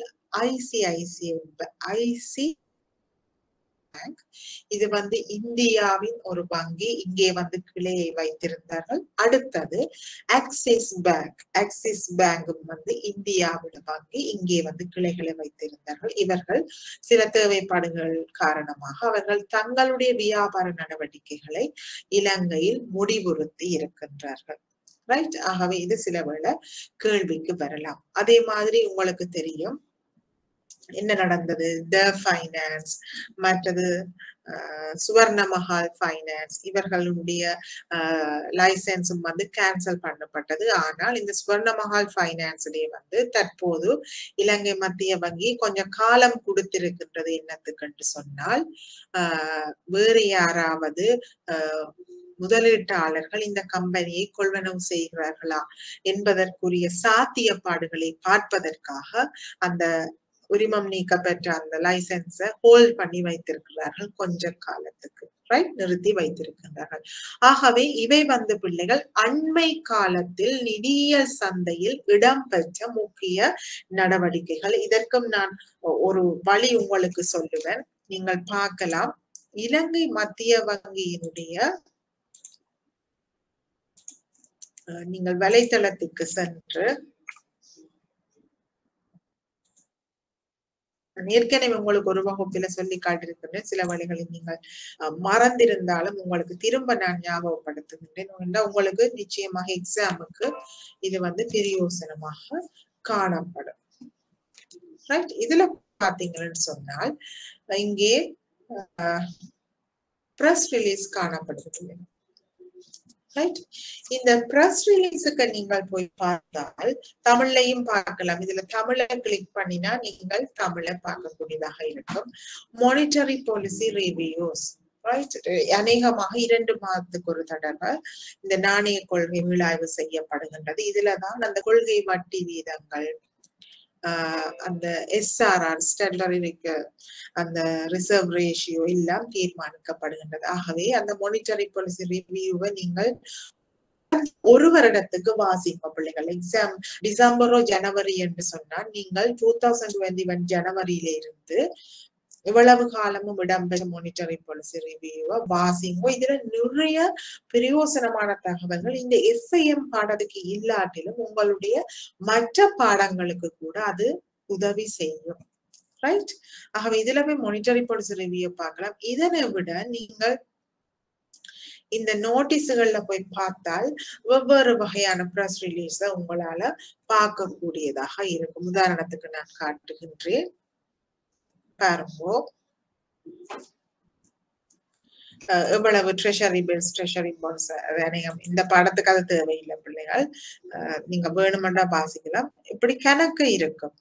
ஐசிஐசிஐ பேங்க். இது இந்தியாவின் ஒரு வங்கி, இங்கே கிளையை வைத்திருந்தார்கள். அடுத்தது ஆக்சிஸ் பேங்க் இந்தியாவோட வங்கி, இங்கே கிளைகளை வைத்திருந்தார்கள். இவர்கள் சில தேவைப்பாடுகள் காரணமாக அவர்கள் தங்களுடைய வியாபார நடவடிக்கைகளை இலங்கையில் முடிவுறுத்தி இருக்கின்றார்கள், ரைட். ஆகவே இது சில வேளை கேள்விக்கு வரலாம். அதே மாதிரி உங்களுக்கு தெரியும் என்ன நடந்தது, த ஃபைனான்ஸ், மற்றது சுவர்ணமஹால் ஃபைனான்ஸ், இவர்களுடைய லைசன்ஸும் கேன்சல் பண்ணப்பட்டது. ஆனால் இந்த சுவர்ணமஹால் ஃபைனான்ஸ்லயே தற்போது இலங்கை மத்திய வங்கி கொஞ்சம் காலம் கொடுத்திருக்கின்றது. என்னத்துக்கு சொன்னால் வேறு யாராவது முதலீட்டாளர்கள் இந்த கம்பெனியை கொள்வனவு செய்கிறார்களா என்பதற்குரிய சாத்தியப்பாடுகளை பார்ப்பதற்காக அந்த உரிமம் நீக்கப்பெற்ற அந்த லைசன்ஸை ஹோல்ட் பண்ணி வைத்திருக்கிறார்கள் கொஞ்ச காலத்துக்கு, ரைட், நிறுத்தி வைத்திருக்கின்றார்கள். ஆகவே இவை பிள்ளைகள் அண்மை காலத்தில் நிதியியல் சந்தையில் இடம்பெற்ற முக்கிய நடவடிக்கைகள். இதற்கும் நான் ஒரு வழி உங்களுக்கு சொல்லுவேன், நீங்கள் பார்க்கலாம். இலங்கை மத்திய வங்கியினுடைய நீங்கள் வலைத்தளத்துக்கு சென்று ஏற்கனவே உங்களுக்கு ஒரு வகுப்பில சொல்லி காட்டியிருக்கின்றேன். சில வழிகளில் நீங்கள் மறந்திருந்தாலும் உங்களுக்கு திரும்ப நான் ஞாபகப்படுத்துகின்றேன். உங்களுக்கு நிச்சயமாக எக்ஸாமுக்கு இது பிரயோசனமாக காணப்படும். ரைட், இதுல பாத்தீங்கன்னு சொன்னால் இங்கே பிரஸ் ரிலீஸ் காணப்படுகிறது. ரைட், இந்த பிரஸ் ரிலீஸுக்கு நீங்கள் போய் பார்த்தால் தமிழ்லையும் பார்க்கலாம். இதுல தமிழை கிளிக் பண்ணினா நீங்கள் தமிழை பார்க்கக்கூடியதாக இருக்கும். மானிட்டரி பாலிசி ரிவ்யூஸ், அநேகமாக 2 மாதத்துக்கு ஒரு தடவை இந்த நாணய கொள்கை மீளாய்வு செய்யப்படுகின்றது. இதுலதான் அந்த கொள்கை வட்டி வீதங்கள், அந்த SRR ஸ்டாண்டர்ட் அந்த ரிசர்வ் ரேஷியோ எல்லாம் தீர்மானிக்கப்படுகின்றது. ஆகவே அந்த மானிட்டரி பாலிசி ரிவ்யூவை நீங்கள் ஒரு வருடத்துக்கு வாசிப்ப பிள்ளைகள். எக்ஸாம் டிசம்பரோ ஜனவரி என்று சொன்னால் நீங்கள் 2021 ஜனவரியில இருந்து இவ்வளவு காலமும் இடம்பெறும் மானிட்டரி பாலிசி ரிவ்யூவை வாசிங்கோ. இதுல நிறைய பிரயோசனமான தகவல்கள் இந்த FIM பாடத்துக்கு இல்லாட்டிலும் உங்களுடைய மற்ற பாடங்களுக்கு கூட அது உதவி செய்யும். ரைட், ஆகவே இதுல போய் மானிட்டரி பாலிசி ரிவ்யூ பார்க்கலாம். இதனை விட நீங்கள் இந்த நோட்டீஸுகள்ல போய் பார்த்தால் வெவ்வேறு வகையான பிரஸ் ரிலீஸ உங்களால பார்க்கக்கூடியதாக இருக்கும். உதாரணத்துக்கு நான் காட்டுகின்றேன் பாருங்கோ. எவ்வளவு ட்ரெஷரி பில்ஸ், ட்ரெஷரி பாண்ட்ஸ், இந்த பாடத்துக்கு அது தேவையில்லை பிள்ளைகள். நீங்க வேணுமெண்டா வாசிக்கலாம். இப்படி கணக்கு இருக்கும்.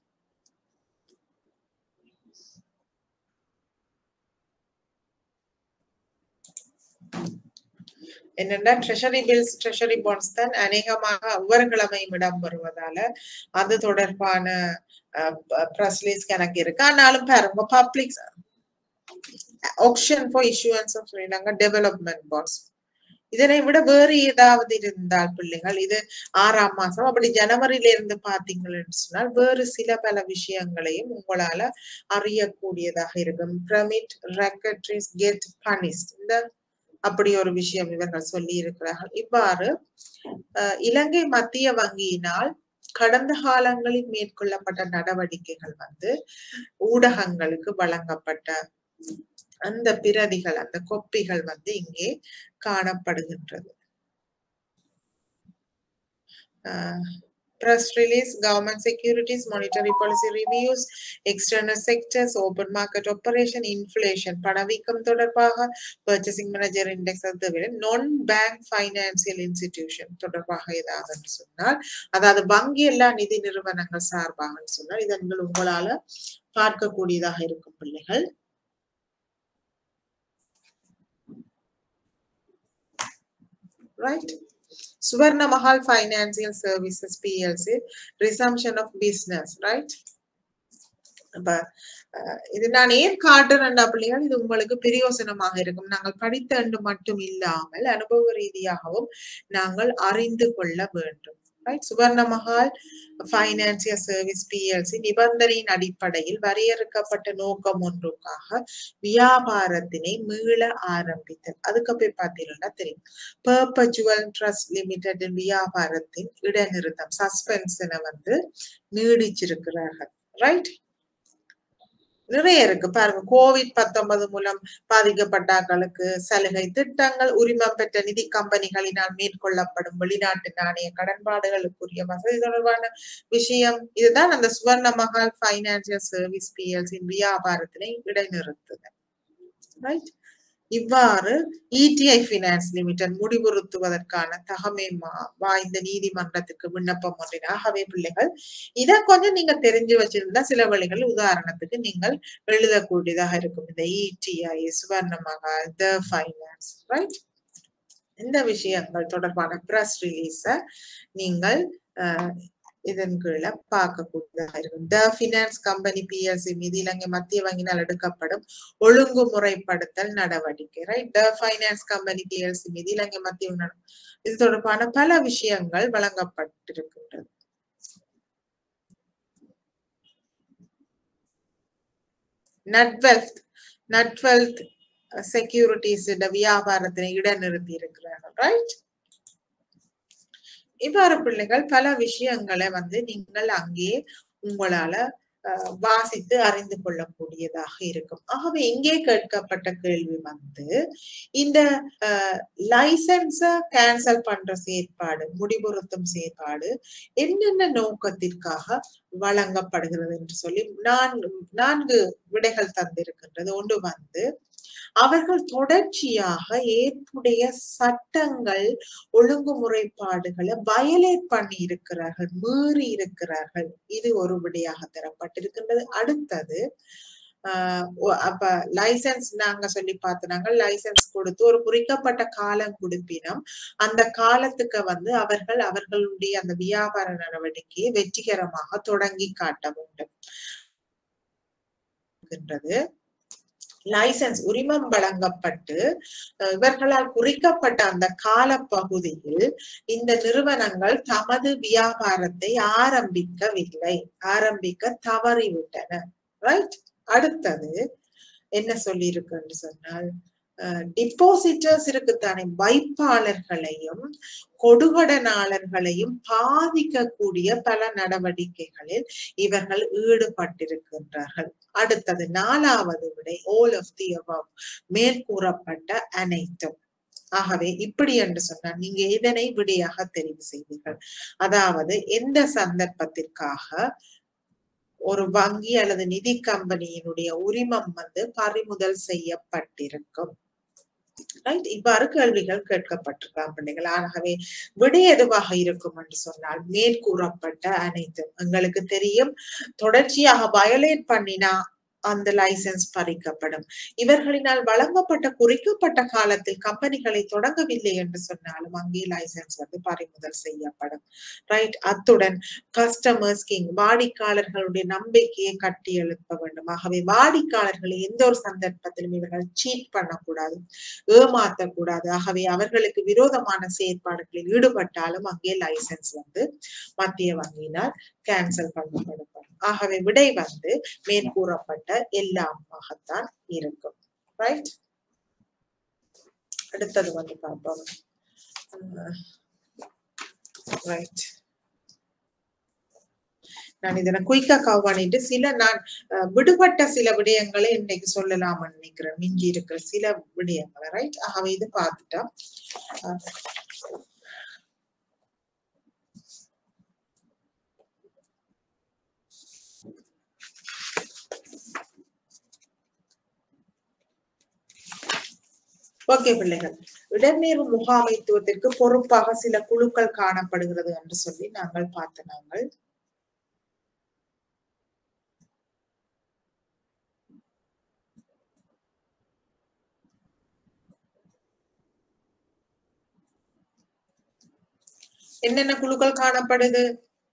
என்னென்னா ட்ரெஷரி பில்ஸ், ட்ரெஷரி பாண்ட்ஸ் தான் அநேகமாக ஒவ்வொரு கிழமையும் இடம் வருவதால அது தொடர்பான பிரஸ் ரிலீஸ் கணக்கு இருக்கு. ஆனாலும் பாருங்க, public action for issuance of Sri Lanka development bonds, இதனை விட வேறு ஏதாவது இருந்தால் பிள்ளைகள் இது 6ஆம் மாசம் அப்படி ஜனவரியில இருந்து பாத்தீங்கன்னு சொன்னால் வேறு சில பல விஷயங்களையும் உங்களால அறியக்கூடியதாக இருக்கும். பிரமிட் ரெக்கட்ரிஸ் கெட் பனிஷ்ட், இந்த அப்படி ஒரு விஷயம் இவர்கள் சொல்லி இருக்கிறார்கள். இவ்வாறு இலங்கை மத்திய வங்கியினால் கடந்த காலங்களில் மேற்கொள்ளப்பட்ட நடவடிக்கைகள் ஊடகங்களுக்கு வழங்கப்பட்ட அந்த பிரதிகள், அந்த கொப்பிகள் இங்கே காணப்படுகின்றது. Press release, government securities, monetary policy reviews, external sectors, open market operation, inflation, பணவீக்கம் தொடர்பாக, purchasing manager index, non-bank financial institution தொடர்பாக ஏதாவது சொன்னால், அதாவது வங்கி எல்லா நிதி நிறுவனங்கள் சார்பாக சொன்னால் இதன்கள் உங்களால பார்க்கக்கூடியதாக இருக்கும் பிள்ளைகள். Right? Suvarna Mahal Financial Services PLC, resumption of business, right? இது நான் ஏன் காட்டுறேன்டா பிள்ளைகள், இது உங்களுக்கு பிரயோசனமாக இருக்கும். நாங்கள் படித்த என்று மட்டும் இல்லாமல் அனுபவ ரீதியாகவும் நாங்கள் அறிந்து கொள்ள வேண்டும். Swarna Mahal financial service PLC நிபந்தனையின் அடிப்படையில் வரையறுக்கப்பட்ட நோக்கம் ஒன்றுக்காக வியாபாரத்தினை மீள ஆரம்பித்தல். அதுக்கு போய் பார்த்தீங்கன்னா தெரியும், பெர்பச்சுவல் ட்ரஸ்ட் லிமிடெட் வியாபாரத்தின் இடைநிறுத்தம், சஸ்பென்ஷனை நீடிச்சிருக்கிறார்கள். ரைட், நிறைய இருக்கு பாருங்க. COVID-19 மூலம் பாதிக்கப்பட்டார்களுக்கு சலுகை திட்டங்கள், உரிமம் பெற்ற நிதி கம்பெனிகளினால் மேற்கொள்ளப்படும் வெளிநாட்டு நாணய கடன்பாடுகளுக்குரிய வசதி தொடர்பான விஷயம். இதுதான் அந்த Swarna Mahal financial service PLC வியாபாரத்தினை இடைநிறுத்துதல். ரைட், இவ்வாறு ETI Finance Limited முடிவுறுத்துவதற்கான தகமை வாய்ந்த நீதிமன்றத்துக்கு விண்ணப்பம் ஒன்றின். ஆகவே பிள்ளைகள் இதை கொஞ்சம் நீங்க தெரிஞ்சு வச்சிருந்தா சில வழிகள் உதாரணத்துக்கு நீங்கள் எழுதக்கூடியதாக இருக்கும். இந்த ETI, Swarna Mahal, the finance, right, இந்த விஷயங்கள் தொடர்பான பிரஸ் ரிலீஸ நீங்கள் இதன் கீழே பார்க்கக்கூடியதாக இருக்கும். த ஃபினான்ஸ் கம்பெனி PLC மீது இலங்கை மத்திய வங்கியினால் எடுக்கப்படும் ஒழுங்குமுறைப்படுத்தல் நடவடிக்கை. Right, the finance company PLC மீது இலங்கை மத்திய இது தொடர்பான பல விஷயங்கள் வழங்கப்பட்டிருக்கின்றது. நட்வெல்த் செக்யூரிட்டிஸ் வியாபாரத்தினை இடைநிறுத்தி இருக்கிறார்கள். ரைட், இவ்வாறு பிள்ளைகள் பல விஷயங்களை நீங்கள் அங்கே உங்களால வாசித்து அறிந்து கொள்ளக்கூடியதாக இருக்கும். ஆகவே இங்கே கேட்கப்பட்ட கேள்வி வந்து இந்த லைசன்ஸ கேன்சல் பண்ற செயற்பாடு, முடிவுறுத்தும் செயற்பாடு என்னென்ன நோக்கத்திற்காக வழங்கப்படுகிறது என்று சொல்லி நான்கு விடைகள் தந்திருக்கின்றது. ஒன்று வந்து அவர்கள் தொடர்ச்சியாக ஏற்புடைய சட்டங்கள் ஒழுங்குமுறைப்பாடுகளை வயலேட் பண்ணி இருக்கிறார்கள், மீறி இருக்கிறார்கள். இது ஒரு விடையாக தரப்பட்டிருக்கின்றது. அடுத்தது அப்ப லைசன்ஸ் நாங்க சொல்லி பார்த்தோம், லைசன்ஸ் கொடுத்து ஒரு குறிக்கப்பட்ட காலம் கொடுப்பினோம், அந்த காலத்துக்கு வந்து அவர்கள் அவர்களுடைய அந்த வியாபார நடவடிக்கையை வெற்றிகரமாக தொடங்கி காட்ட வேண்டும். லைசன்ஸ் உரிமம் வழங்கப்பட்டு இவர்களால் குறிக்கப்பட்ட அந்த கால பகுதியில் இந்த நிறுவனங்கள் தமது வியாபாரத்தை ஆரம்பிக்க தவறிவிட்டன. ரைட். அடுத்தது என்ன சொல்லி இருக்குன்னு சொன்னால், டிபாசிட்டர்ஸ் இருக்குத்தானே, வைப்பாளர்களையும் கொடுகடனாளர்களையும் பாதிக்கக்கூடிய பல நடவடிக்கைகளில் இவர்கள் ஈடுபட்டிருக்கின்றார்கள். அடுத்தது நாலாவது விடை ஆல் ஆஃப் தி அபவ், மேல் கூறப்பட்ட அனைத்தும். ஆகவே இப்படி என்று சொன்னால் நீங்க இதனை விடையாக தெரிவு செய்வீர்கள். அதாவது எந்த சந்தர்ப்பத்திற்காக ஒரு வங்கி அல்லது நிதி கம்பெனியினுடைய உரிமம் வந்து பறிமுதல் செய்யப்பட்டிருக்கும். ரைட். இவ்வாறு கேள்விகள் கேட்கப்பட்டிருக்கலாம் பிள்ளைகள். ஆகவே விடை எதுவாக இருக்கும் என்று சொன்னால் மேற்கூறப்பட்ட அனைத்தும். எங்களுக்கு தெரியும், தொடர்ச்சியாக வயலேட் பண்ணினா அந்த லைசன்ஸ் பறிக்கப்படும். இவர்களினால் வழங்கப்பட்ட குறிக்கப்பட்ட காலத்தில் கம்பெனிகளை தொடங்கவில்லை என்று சொன்னாலும் அங்கே லைசன்ஸ் வந்து பறிமுதல் செய்யப்படும். ரைட். அத்துடன் கஸ்டமர்ஸ் கிங், வாடிக்கையாளர்களுடைய நம்பிக்கையை கட்டி எழுப்ப வேண்டும். ஆகவே வாடிக்கையாளர்களை எந்த ஒரு சந்தர்ப்பத்திலும் இவர்கள் சீட் பண்ணக்கூடாது, ஏமாற்றக்கூடாது. ஆகவே அவர்களுக்கு விரோதமான செயற்பாடுகளில் ஈடுபட்டாலும் அங்கே லைசன்ஸ் வந்து மத்திய வங்கியினால் கேன்சல் பண்ணப்படும். ஆகவே விடை வந்து மேற்கூறப்பட்ட எல்லாமாகத்தான் இருக்கும். ரைட். அடுத்தது வந்து பார்ப்போம். ரைட். நான் இதனை குயிக்கா கவர் பண்ணிட்டு நான் விடுபட்ட சில விடயங்களை இன்னைக்கு சொல்லலாம்னு நினைக்கிறேன், மிஞ்சி இருக்கிற சில விடயங்களை. ரைட். ஆகவே இது பார்த்துட்டா ஓகே பிள்ளைகள். இடர்நேர்வு முகாமைத்துவத்திற்கு பொறுப்பாக சில குழுக்கள் காணப்படுகிறது என்று சொல்லி நாங்கள் பார்த்தோம். என்னென்ன குழுக்கள் காணப்படுது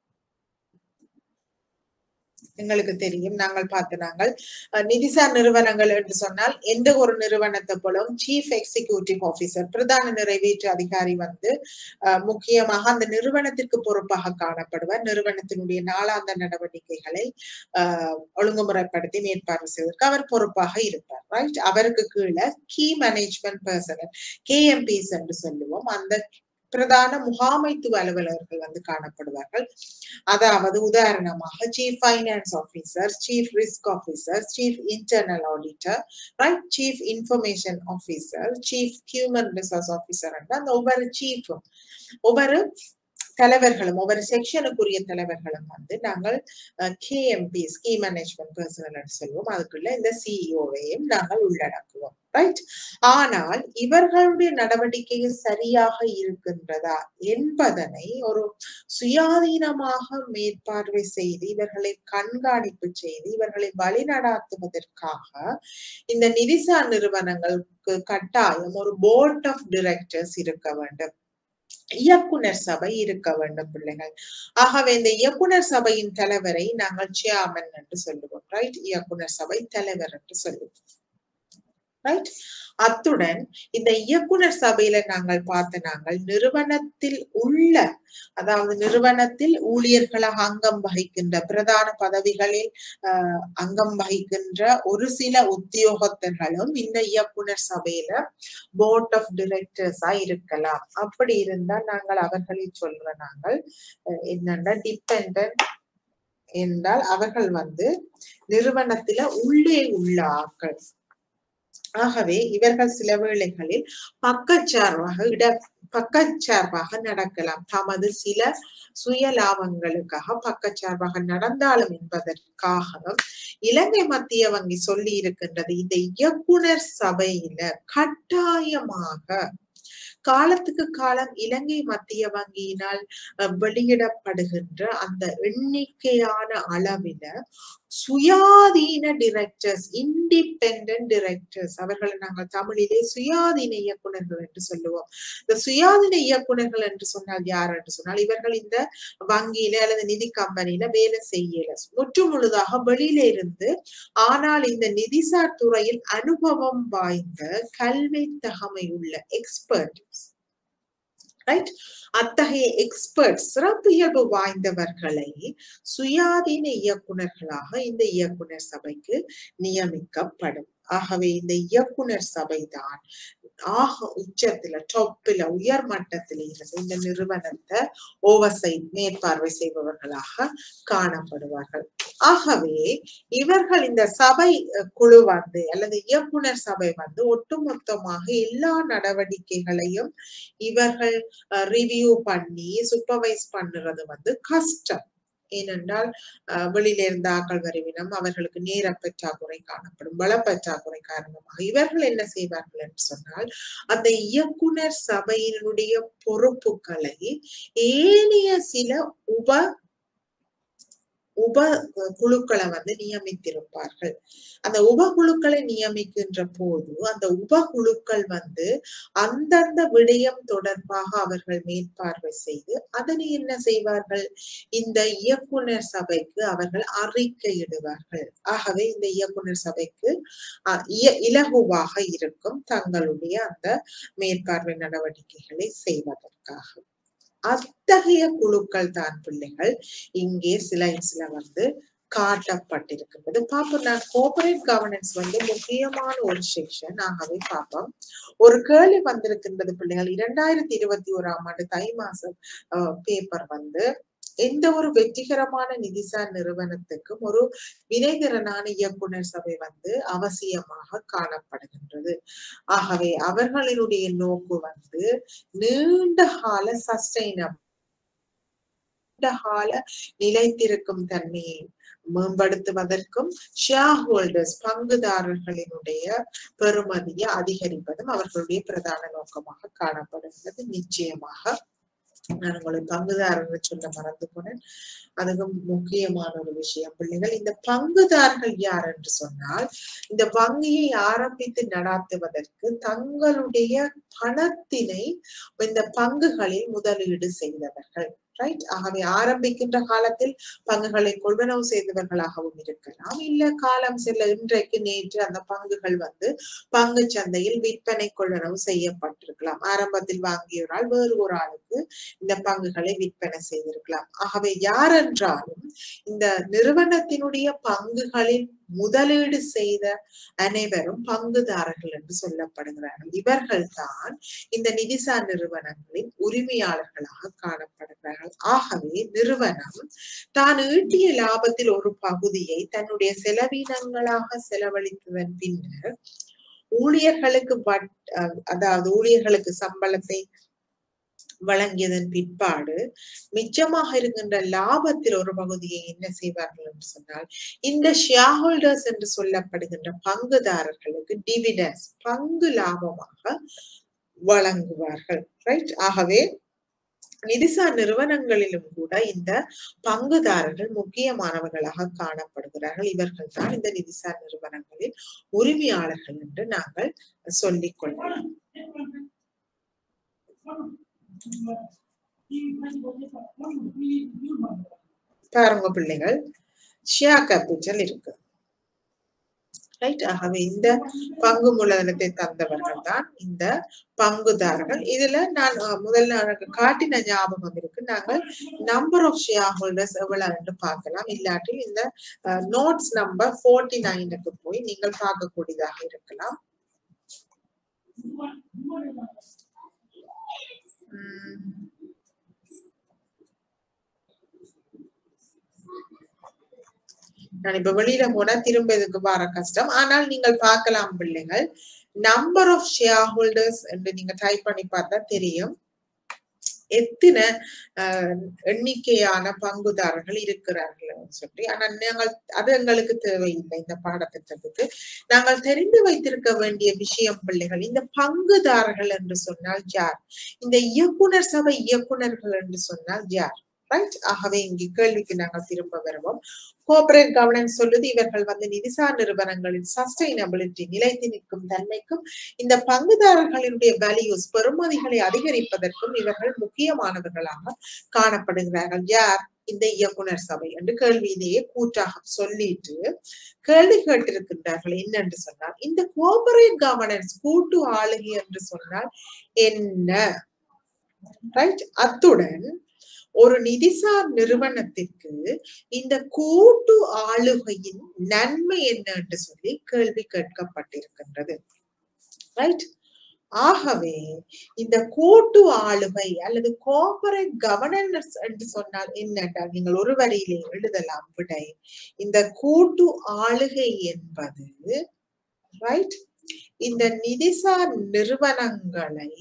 எங்களுக்கு தெரியும், நாங்கள் பார்த்தோம். நிதிசார் நிறுவனங்கள் என்று சொன்னால் எந்த ஒரு நிறுவனத்தை போலவும் சீஃப் எக்ஸிகியூட்டிவ் ஆபீசர், பிரதான நிறைவேற்று அதிகாரி வந்து முக்கியமாக அந்த நிறுவனத்திற்கு பொறுப்பாக காணப்படுவார். நிறுவனத்தினுடைய நாளாந்த நடவடிக்கைகளை ஒழுங்குமுறைப்படுத்தி மேற்பார்வை செய்வதற்கு அவர் பொறுப்பாக இருப்பார். ரைட். அவருக்கு கீழே கீ மேனேஜ்மெண்ட் பர்சனல், KMPs என்று சொல்லுவோம், அந்த பிரதான முகாமைத்துவ அலுவலர்கள் வந்து காணப்படுவார்கள். அதாவது உதாரணமாக chief finance officer, chief risk officer, chief internal auditor, right, chief information officer, chief human resource officer என்ற அந்த ஒவ்வொரு சீஃபும் ஒவ்வொரு தலைவர்களும் ஒவ்வொரு செக்ஷனுக்குரிய தலைவர்களும் வந்து நாங்கள் KMPs, கீ மேனேஜ்மெண்ட் பர்சனல் சொல்லுவோம். அதுக்குள்ள இந்த CEO-வையும் நாங்கள் உள்ளடக்குவோம். ரைட். ஆனால் இவர்களுடைய நடவடிக்கை சரியாக இருக்கின்றதா என்பதனை ஒரு சுயாதீனமாக மேற்பார்வை செய்து இவர்களை கண்காணிப்பு செய்து இவர்களை வழிநடாத்துவதற்காக இந்த நிதிசார் நிறுவனங்களுக்கு கட்டாயம் ஒரு போர்ட் ஆஃப் டைரக்டர்ஸ் இருக்க வேண்டும், இயக்குனர் சபை இருக்க வேண்டும் பிள்ளைகள். ஆகவே இந்த இயக்குனர் சபையின் தலைவரை நாங்கள் சேர்மன் என்று சொல்லுவோம். ரைட். இயக்குனர் சபை தலைவர் என்று சொல்லுவோம். ரைட். அத்துடன் இந்த இயக்குனர் சபையில நாங்கள் நிறுவனத்தில் உள்ள, அதாவது நிறுவனத்தில் ஊழியர்களாக அங்கம் வகிக்கின்ற, பிரதான பதவிகளில் அங்கம் வகிக்கின்ற ஒரு சில உத்தியோகத்தர்களும் இந்த இயக்குனர் சபையில போர்ட் ஆஃப் டைரக்டர்ஸா இருக்கலாம். அப்படி இருந்தால் நாங்கள் அவர்களை சொல்ற நாங்கள் என்னன்னா டிபெண்டன்ட் என்றால் அவர்கள் நிறுவனத்தில உள்ளே உள்ள ஆட்கள். ஆகவே இவர்கள் சில வேளைகளில் பக்கச்சார்பாக நடக்கலாம். தமது சில சுய லாபங்களுக்காக பக்கச்சார்பாக நடந்தாலும் என்பதற்காக இலங்கை மத்திய வங்கி சொல்லி இருக்கின்றது, இந்த இயக்குனர் சபையில கட்டாயமாக காலத்துக்கு காலம் இலங்கை மத்திய வங்கியினால் வெளியிடப்படுகின்ற அந்த எண்ணிக்கையான அளவில சுயாதீன டிரெக்டர்ஸ், இண்டிபெண்டன்ட் டிரெக்டர்ஸ், அவர்களை நாங்கள் தமிழிலே சுயாதீன இயக்குநர்கள் என்று சொல்லுவோம். இந்த சுயாதீன இயக்குநர்கள் என்று சொன்னால் யார் என்று சொன்னால், இவர்கள் இந்த வங்கியில அல்லது நிதி கம்பெனியில வேலை செய்யல, முற்று முழுதாக வெளியில இருந்து, ஆனால் இந்த நிதிசார் துறையில் அனுபவம் வாய்ந்த கல்வி தகமை உள்ள எக்ஸ்பர்ட், அத்தகைய எக்ஸ்பர்ட், சிறப்பு இயல்பு வாய்ந்தவர்களை சுயாதீன இயக்குநர்களாக இந்த இயக்குனர் சபைக்கு நியமிக்கப்படும். ஆகவே இந்த இயக்குனர் சபை தான் உச்சத்துல டாப்ல உயர் மட்டத்தில் இருந்து இந்த நிறுவனத்தை ஓவர்சைட் மேற்பார்வை செய்பவர்களாக காணப்படுவார்கள். ஆகவே இவர்கள் இந்த சபை குழு அல்லது இயக்குனர் சபை ஒட்டுமொத்தமாக எல்லா நடவடிக்கைகளையும் இவர்கள் ரிவ்யூ பண்ணி சூப்பர்வைஸ் பண்ணுறது கஷ்டம். ஏனென்றால் வெளியில இருந்த ஆக்கள் வருவினம், அவர்களுக்கு நேர பற்றாக்குறை காணப்படும், வள பற்றாக்குறை காரணமாக இவர்கள் என்ன செய்வார்கள் என்று சொன்னால், அந்த இயக்குனர் சபையினுடைய பொறுப்புகளை ஏனைய சில உப குழுக்களை நியமித்திருப்பார்கள். அந்த உபகுழுக்களை நியமிக்கின்ற போது அந்த உபகுழுக்கள் அந்தந்த விடயம் தொடர்பாக அவர்கள் மேற்பார்வை செய்து அதனை என்ன செய்வார்கள், இந்த இயக்குனர் சபைக்கு அவர்கள் அறிக்கையிடுவார்கள். ஆகவே இந்த இயக்குனர் சபைக்கு இலகுவாக இருக்கும் தங்களுடைய அந்த மேற்பார்வை நடவடிக்கைகளை செய்வதற்காக. அத்தகைய குழுக்கள் தான் பிள்ளைகள் இங்கே ஸ்லைட்ஸ்ல காட்டப்பட்டிருக்கிறது. பாப்போம், நான் கோஆபரேட் கவர்னன்ஸ் முக்கியமான ஒரு செக்ஷன். ஆகவே பாப்போம், ஒரு கேள்வி வந்திருக்கின்றது பிள்ளைகள். 2021 ஆண்டு தை மாசம் பேப்பர் எந்த ஒரு வெற்றிகரமான நிதிசார் நிறுவனத்துக்கும் ஒரு வினைத்திறனான இயக்குனர் சபை அவசியமாக காணப்படுகின்றது. ஆகவே அவர்களினுடைய நோக்கு நீண்ட கால சஸ்டைனபிள், நீண்ட கால நிலைத்திருக்கும் தன்மையை மேம்படுத்துவதற்கும் ஷேர் ஹோல்டர்ஸ் பங்குதாரர்களினுடைய பெறுமதியை அதிகரிப்பதும் அவர்களுடைய பிரதான நோக்கமாக காணப்படுகிறது. நிச்சயமாக நான் உங்களுக்கு பங்குதாரர்கள் சொல்ல மறந்து போனேன், அதுவும் முக்கியமான ஒரு விஷயம் பிள்ளைகள். இந்த பங்குதாரர்கள் யார் என்று சொன்னால், இந்த வங்கியை ஆரம்பித்து நடாத்துவதற்கு தங்களுடைய பணத்தினை இந்த பங்குகளில் முதலீடு செய்தவர்கள். ரைட். ஆகவே ஆரம்பிக்கின்ற காலத்தில் பங்குகளை கொள்வனவு செய்தவர்களாகவும் இருக்கலாம், இல்ல காலம் செல்ல இன்றைக்கு நேற்று அந்த பங்குகள் பங்கு சந்தையில் விற்பனை கொள்வனவு செய்யப்பட்டிருக்கலாம். ஆரம்பத்தில் வாங்கியோரால் வேறு ஒரு ஆளுக்கு இந்த பங்குகளை விற்பனை செய்திருக்கலாம். ஆகவே யாரென்றாலும் இந்த நிறுவனத்தினுடைய பங்குகளில் முதலீடு செய்த அனைவரும் பங்குதாரர்கள் என்று சொல்லப்படுகிறார்கள். இவர்கள் தான் இந்த நிதிசார் நிறுவனங்களின் உரிமையாளர்களாக காணப்படுகிறார்கள். ஆகவே நிறுவனம் தான் ஈட்டிய லாபத்தில் ஒரு பகுதியை தன்னுடைய செலவினங்களாக செலவழித்ததன் பின்னர் ஊழியர்களுக்கு அதாவது ஊழியர்களுக்கு சம்பளத்தை வழங்கியதன் பிற்பாடு மிச்சமாக இருக்கின்ற லாபத்தில் ஒரு பகுதியை என்ன செய்வார்கள் என்று சொன்னால், இந்த ஷேர் ஹோல்டர்ஸ் என்று சொல்லப்படுகின்ற பங்குதாரர்களுக்கு டிவிடெண்ட்ஸ் பங்கு லாபமாக வழங்குவார்கள். ரைட். ஆகவே நிதிசார் நிறுவனங்களிலும் கூட இந்த பங்குதாரர்கள் முக்கியமானவர்களாக காணப்படுகிறார்கள். இவர்கள் தான் இந்த நிதிசார் நிறுவனங்களில் உரிமையாளர்கள் என்று நாங்கள் சொல்லிக் கொள்ளலாம். பாருங்க பிள்ளைகள், ஷேர் கேபிட்டல் இருக்கு. ரைட். ஆகவே இந்த பங்கு மூலதனத்தை தந்தவர்கள் தான் இந்த பங்குதாரர்கள். இதுல நான் முதல்ல எனக்கு காட்டின ஞாபகம் இருக்கு. நாங்கள் நம்பர் ஆஃப் ஷேர் ஹோல்டர்ஸ் எவ்வளவு என்று பார்க்கலாம். இல்லாட்டி இந்த நோட்ஸ் நம்பர் 49க்கு போய் நீங்கள் பார்க்கக்கூடியதாக இருக்கலாம். நான் இப்ப வெளியில போனா திரும்ப இதுக்கு வர கஷ்டம். ஆனால் நீங்கள் பார்க்கலாம் பிள்ளைகள், நம்பர் ஆஃப் ஷேர் ஹோல்டர்ஸ் என்று நீங்க டைப் பண்ணி பார்த்தா தெரியும் எத்தனை எண்ணிக்கையான பங்குதாரர்கள் இருக்கிறார்கள் சொல்லி. ஆனால் நாங்கள் அது எங்களுக்கு தேவையில்லை. இந்த பாடத்திட்டத்துக்கு நாங்கள் தெரிந்து வைத்திருக்க வேண்டிய விஷயம் பிள்ளைகள், இந்த பங்குதாரர்கள் என்று சொன்னால் யார், இந்த இயக்குனர் சபை இயக்குனர்கள் என்று சொன்னால் யார், ரைட்? ஆகவே இங்கே கேள்விக்கு நாங்கள் திரும்ப வருவோம். கோஆபரேட் கவர்னன்ஸ் சொல்லுது இவர்கள் நிதிசார் நிறுவனங்களின் சஸ்டைனபிலிட்டி நிலைத்து நிற்கும் தன்மைக்கும் இந்த பங்குதாரர்களுடைய வேல்யூஸ் பெறுமதிகளை அதிகரிப்பதற்கும் இவர்கள் முக்கியமானவர்களாக காணப்படுகிறார்கள். யார்? இந்த இயக்குனர் சபை என்று கேள்வியிலேயே கூட்டாக சொல்லிட்டு கேள்வி கேட்டிருக்கின்றார்கள். என்னென்று சொன்னால் இந்த கோஆபரேட் கவர்னன்ஸ் கூட்டு ஆளுகை என்று சொன்னால் என்ன, ரைட்? அத்துடன் ஒரு நிதிசார் நிறுவனத்திற்கு இந்த கூட்டு ஆளுகையின் நன்மை என்ன என்று சொல்லி கேள்வி கேட்கப்பட்டிருக்கின்றது, ரைட்? ஆகவே இந்த கூட்டு ஆளுகை அல்லது கோஆபரேட் கவர்னன்ஸ் என்று சொன்னால் என்னென்றால் நீங்கள் ஒரு வரியிலே எழுதலாம் விடை. இந்த கூட்டு ஆளுகை என்பது, ரைட், இந்த நிதிசார் நிறுவனங்களை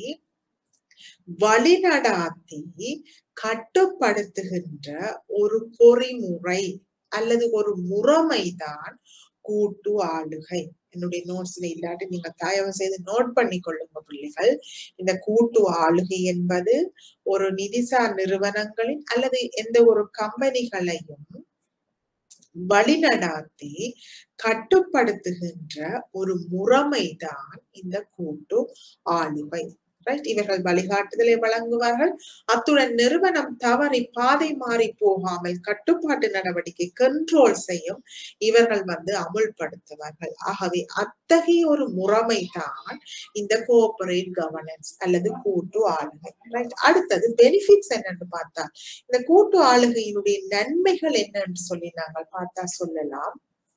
வழிநடாத்தி கட்டுப்படுத்துகின்ற ஒரு பொறிமுறை அல்லது ஒரு முறைமைதான் கூட்டு ஆளுகை. என்னுடைய நோட்ஸ்ல இல்லாட்டி நீங்க தயவு செய்து நோட் பண்ணி கொள்ளுங்க பிள்ளைகள். இந்த கூட்டு ஆளுகை என்பது ஒரு நிதிசார் நிறுவனங்களின் அல்லது எந்த ஒரு கம்பெனிகளையும் வழிநடாத்தி கட்டுப்படுத்துகின்ற ஒரு முறைமைதான் இந்த கூட்டு ஆளுகை, ரைட்? இவர்கள் வழிகாட்டுதலை வழங்குவார்கள். அத்துடன் நிறுவனம் தவறி பாதை மாறி போகாமல் கட்டுப்பாட்டு நடவடிக்கை கண்ட்ரோல் செய்யும் இவர்கள் அமுல்படுத்துவார்கள். ஆகவே அத்தகைய ஒரு முறைமை தான் இந்த கோஆபரேட் கவர்னன்ஸ் அல்லது கூட்டு ஆளுகை, ரைட்? அடுத்தது பெனிஃபிட்ஸ் என்னன்னு பார்த்தா இந்த கூட்டு ஆளுகையினுடைய நன்மைகள் என்னன்னு சொல்லி நாங்கள் பார்த்தா சொல்லலாம்.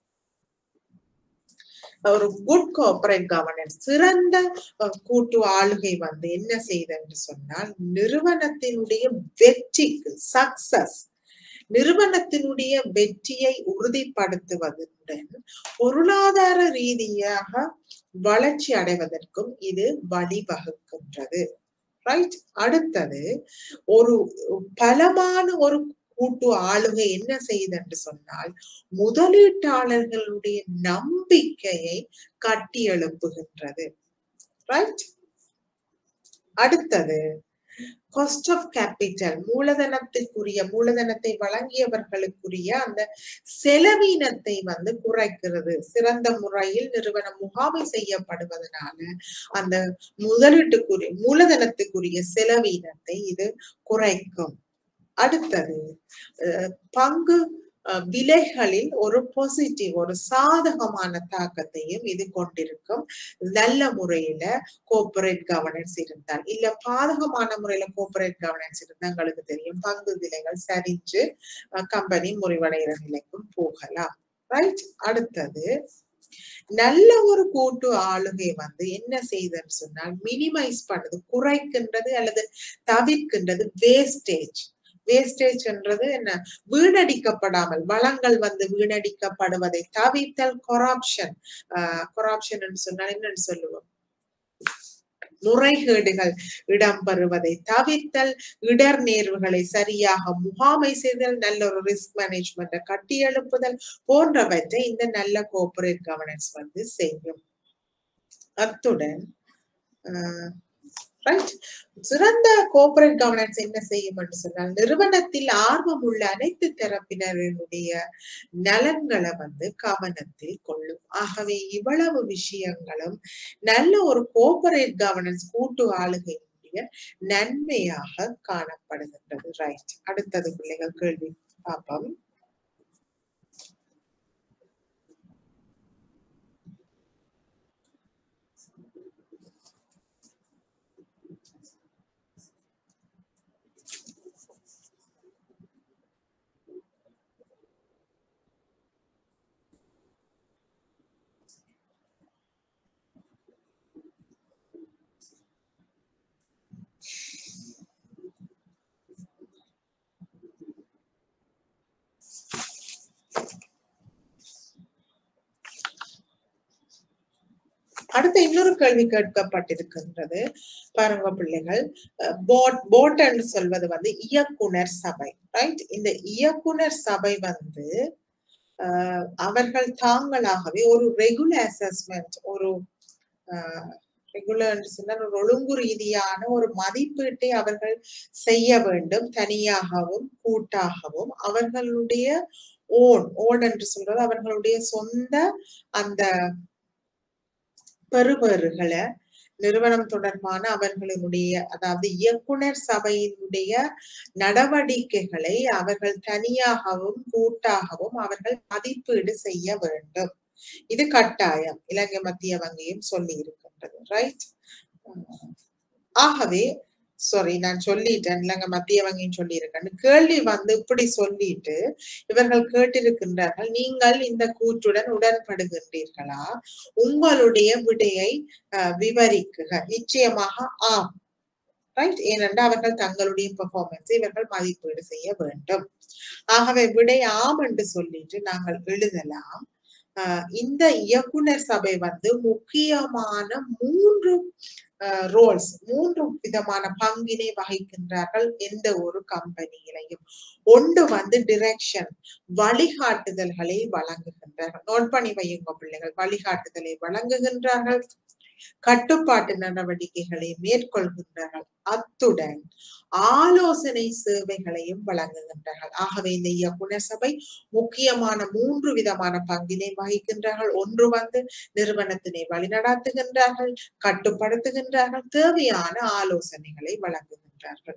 ஒரு குட் கோஆபரேட் கவர்னன்ஸ், சிறந்த கூட்டு ஆளுகை என்ன செய்தன்னு சொன்னால் நிறுவனத்தினுடைய வெற்றிக்கு, சக்சஸ், நிறுவனத்தினுடைய வெற்றியை உறுதிப்படுத்துவதுடன் பொருளாதார ரீதியாக வளர்ச்சி அடைவதற்கும் இது வழிவகுக்கின்றது, ரைட்? அடுத்தது ஒரு பலமான ஒரு கூட்டு ஆளுகை என்ன செய்யுது என்று சொன்னால் முதலீட்டாளர்களுடைய நம்பிக்கையை கட்டி எழுப்புகின்றது, ரைட்? அடுத்தது காஸ்ட் ஆஃப் கேபிட்டல், மூலதனத்தை வழங்கியவர்களுக்குரிய அந்த செலவினத்தை குறைக்கிறது. சிறந்த முறையில் நிறுவனம் முகாமை செய்யப்படுவதனால அந்த மூலதனத்துக்குரிய செலவினத்தை இது குறைக்கும். அடுத்தது பங்கு விலைகளில் ஒரு பாசிட்டிவ், ஒரு சாதகமான தாக்கத்தையும் இது கொண்டிருக்கும். நல்ல முறையில கோஆபரேட் கவர்னன்ஸ் இருந்தால், இல்ல பாதகமான முறையில கோஆபரேட் கவர்னன்ஸ் இருந்தா உங்களுக்கு தெரியும் பங்கு விலைகள் சரிஞ்சு கம்பெனி முறிவடைகிற நிலைக்கும் போகலாம், ரைட்? அடுத்தது நல்ல ஒரு கூட்டு ஆளுகை என்ன செய்யுதுன்னு சொன்னால் மினிமைஸ் பண்ணுது, குறைக்கின்றது அல்லது தவிர்க்கின்றது வேஸ்டேஜ். வேஸ்டேஜ் என்றது என்ன? வீணடிக்கப்படாமல் வளங்கள் வீணடிக்கப்படுவதை தவிர்த்தல். கொரப்ஷன், கொரப்ஷன் என்று சொன்னால் என்னன்னு சொல்லுவோம்? முறைகேடுகள் இடம்பெறுவதை தவிர்த்தல், இடர் நேர்வுகளை சரியாக முகாமை செய்தல், நல்ல ஒரு ரிஸ்க் மேனேஜ்மெண்ட்டை கட்டி எழுப்புதல் போன்றவற்றை இந்த நல்ல கோஆபரேட் கவர்னன்ஸ் செய்யும். அத்துடன் சிறந்த கோஆபரேட் கவர்னன்ஸ் என்ன செய்யும் என்று சொன்னால் நிறுவனத்தில் ஆர்வம் உள்ள அனைத்து தரப்பினருடைய நலன்களை கவனத்தில் கொள்ளும். ஆகவே இவ்வளவு விஷயங்களும் நல்ல ஒரு கோஆபரேட் கவர்னன்ஸ் கூட்டு ஆளுகையினுடைய நன்மையாக காணப்படுகின்றது, ரைட்? அடுத்தது பிள்ளைகள் கேள்வி பார்ப்போம். அடுத்த இன்னொரு கேள்வி கேட்கப்பட்டிருக்கின்றது. பாருங்க பிள்ளைகள், போட் என்று சொல்வது வந்து இயக்குனர் சபை, ரைட்? இந்த இயக்குனர் சபை வந்து அவர்கள் தாங்களாகவே ஒரு ரெகுலர் அசஸ்மெண்ட், ஒரு ரெகுலர் சொன்னால் ஒரு ஒழுங்கு ரீதியான ஒரு மதிப்பீட்டை அவர்கள் செய்ய வேண்டும். தனியாகவும் கூட்டாகவும் அவர்களுடைய ஓன் என்று சொல்றது அவர்களுடைய சொந்த அந்த பெறுபேறுகளை, நிறுவனம் தொடர்பான அவர்களுடைய அதாவது இயக்குனர் சபையினுடைய நடவடிக்கைகளை அவர்கள் தனியாகவும் கூட்டாகவும் அவர்கள் மதிப்பீடு செய்ய வேண்டும். இது கட்டாயம் இலங்கை மத்திய வங்கியும் சொல்லி இருக்கின்றது, ரைட்? ஆகவே நான் சொல்லிட்டேன், இலங்கை மத்திய வங்கின்னு சொல்லி இருக்கேன். கேள்வி வந்து இப்படி சொல்லிட்டு இவர்கள் கேட்டிருக்கின்றார்கள், நீங்கள் இந்த கூற்றுடன் உடன்படுகின்றீர்களா? உங்களுடைய விடையை விவரிக்குக. நிச்சயமாக ஆம், ரைட்? ஏனென்றால் அவர்கள் தங்களுடைய பெர்ஃபார்மன்ஸை இவர்கள் மதிப்பீடு செய்ய வேண்டும். ஆகவே விடை ஆம் என்று சொல்லிட்டு நாங்கள் எழுதலாம். இந்த இயக்குனர் சபை வந்து முக்கியமான மூன்று விதமான பங்கினை வகிக்கின்றார்கள் எந்த ஒரு கம்பெனியிலையும். ஒன்று வந்து டிரெக்ஷன், வழிகாட்டுதல்களை வழங்குகின்றார்கள். நோட் பண்ணி வையுங்க பிள்ளைகள், வழிகாட்டுதலை வழங்குகின்றார்கள், கட்டுப்பாட்டு நடவடிக்கைகளை மேற்கொள்கின்றார்கள், அத்துடன் ஆலோசனை சேவைகளையும் வழங்குகின்றார்கள். ஆகவே இந்த இயக்குனர் சபை முக்கியமான மூன்று விதமான பங்கினை வகிக்கின்றார்கள். ஒன்று வந்து நிறுவனத்தினை வழிநடத்துகின்றார்கள், கட்டுப்படுத்துகின்றார்கள், தேவையான ஆலோசனைகளை வழங்குகின்றார்கள்.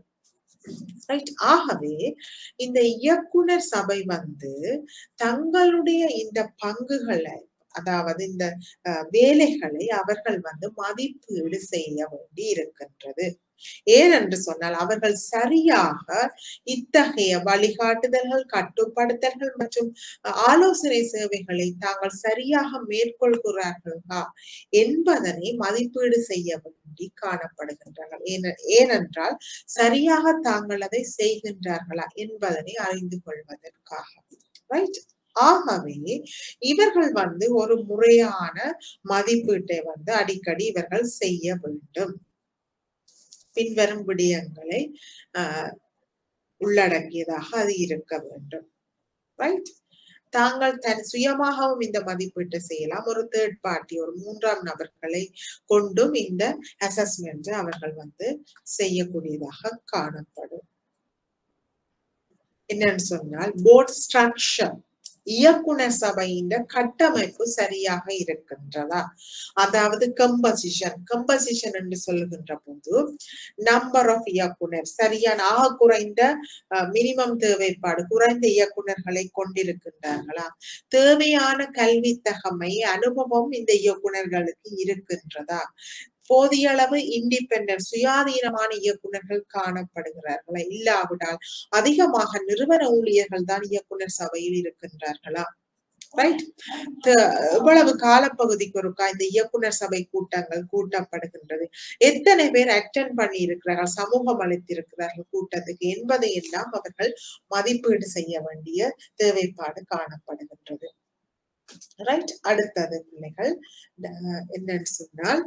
ஆகவே இந்த இயக்குனர் சபை வந்து தங்களுடைய இந்த பங்குகளை, அதாவது இந்த வேலைகளை அவர்கள் வந்து மதிப்பீடு செய்ய வேண்டி இருக்கின்றது. ஏனென்று சொன்னால் அவர்கள் சரியாக இத்தகைய வழிகாட்டுதல்கள், கட்டுப்படுத்தல்கள் மற்றும் ஆலோசனை சேவைகளை தாங்கள் சரியாக மேற்கொள்கிறார்களா என்பதனை மதிப்பீடு செய்ய வேண்டி காணப்படுகின்றார்கள். ஏனென்றால் சரியாக தாங்கள் அதை செய்கின்றார்களா என்பதனை அறிந்து கொள்வதற்காக, ரைட்? ஆகவே இவர்கள் வந்து ஒரு முறையான மதிப்பீட்டை வந்து அடிக்கடி இவர்கள் செய்ய வேண்டும். பின்வரும் விடயங்களை உள்ளடக்கியதாக அது இருக்க வேண்டும், ரைட்? தாங்கள் சுயமாகவும் இந்த மதிப்பீட்டை செய்யலாம். ஒரு தேர்ட் பார்ட்டி, ஒரு மூன்றாம் நபர்களை கொண்டும் இந்த அசஸ்மெண்ட் அவர்கள் வந்து செய்யக்கூடியதாக காணப்படும். என்னன்னு சொன்னால் போர்ட் ஸ்ட்ரக்சர், இயக்குனர் சபையின் கட்டமைப்பு சரியாக இருக்கின்றதா? அதாவது கம்போசிஷன் என்று சொல்லுகின்ற போது நம்பர் ஆஃப் இயக்குனர் சரியான குறைந்த மினிமம் தேவைப்பாடு, குறைந்த இயக்குனர்களை கொண்டிருக்கின்றார்களா? தேவையான கல்வி தகமை, அனுபவம் இந்த இயக்குனர்களுக்கு இருக்கின்றதா? போதிய அளவு இண்டிபெண்டன்ட், சுயாதீனமான இயக்குனர்கள் காணப்படுகிறார்களா? இல்லாவிட்டால் அதிகமாக நிறுவன ஊழியர்கள் தான் இயக்குனர் சபையில் இருக்கின்றார்களா? ரைட்? எவ்வளவு காலப்பகுதிக்கு ஒருக்கா இந்த இயக்குனர் சபை கூட்டங்கள் கூட்டப்படுகின்றது? எத்தனை பேர் அட்டென்ட் பண்ணி இருக்கிறார்கள், சமூகம் அளித்திருக்கிறார்கள் கூட்டத்துக்கு என்பதை எல்லாம் அவர்கள் மதிப்பீடு செய்ய வேண்டிய தேவைப்பாடு காணப்படுகின்றது, ரைட்? அடுத்தது பிள்ளைகள் என்னன்னு சொன்னால்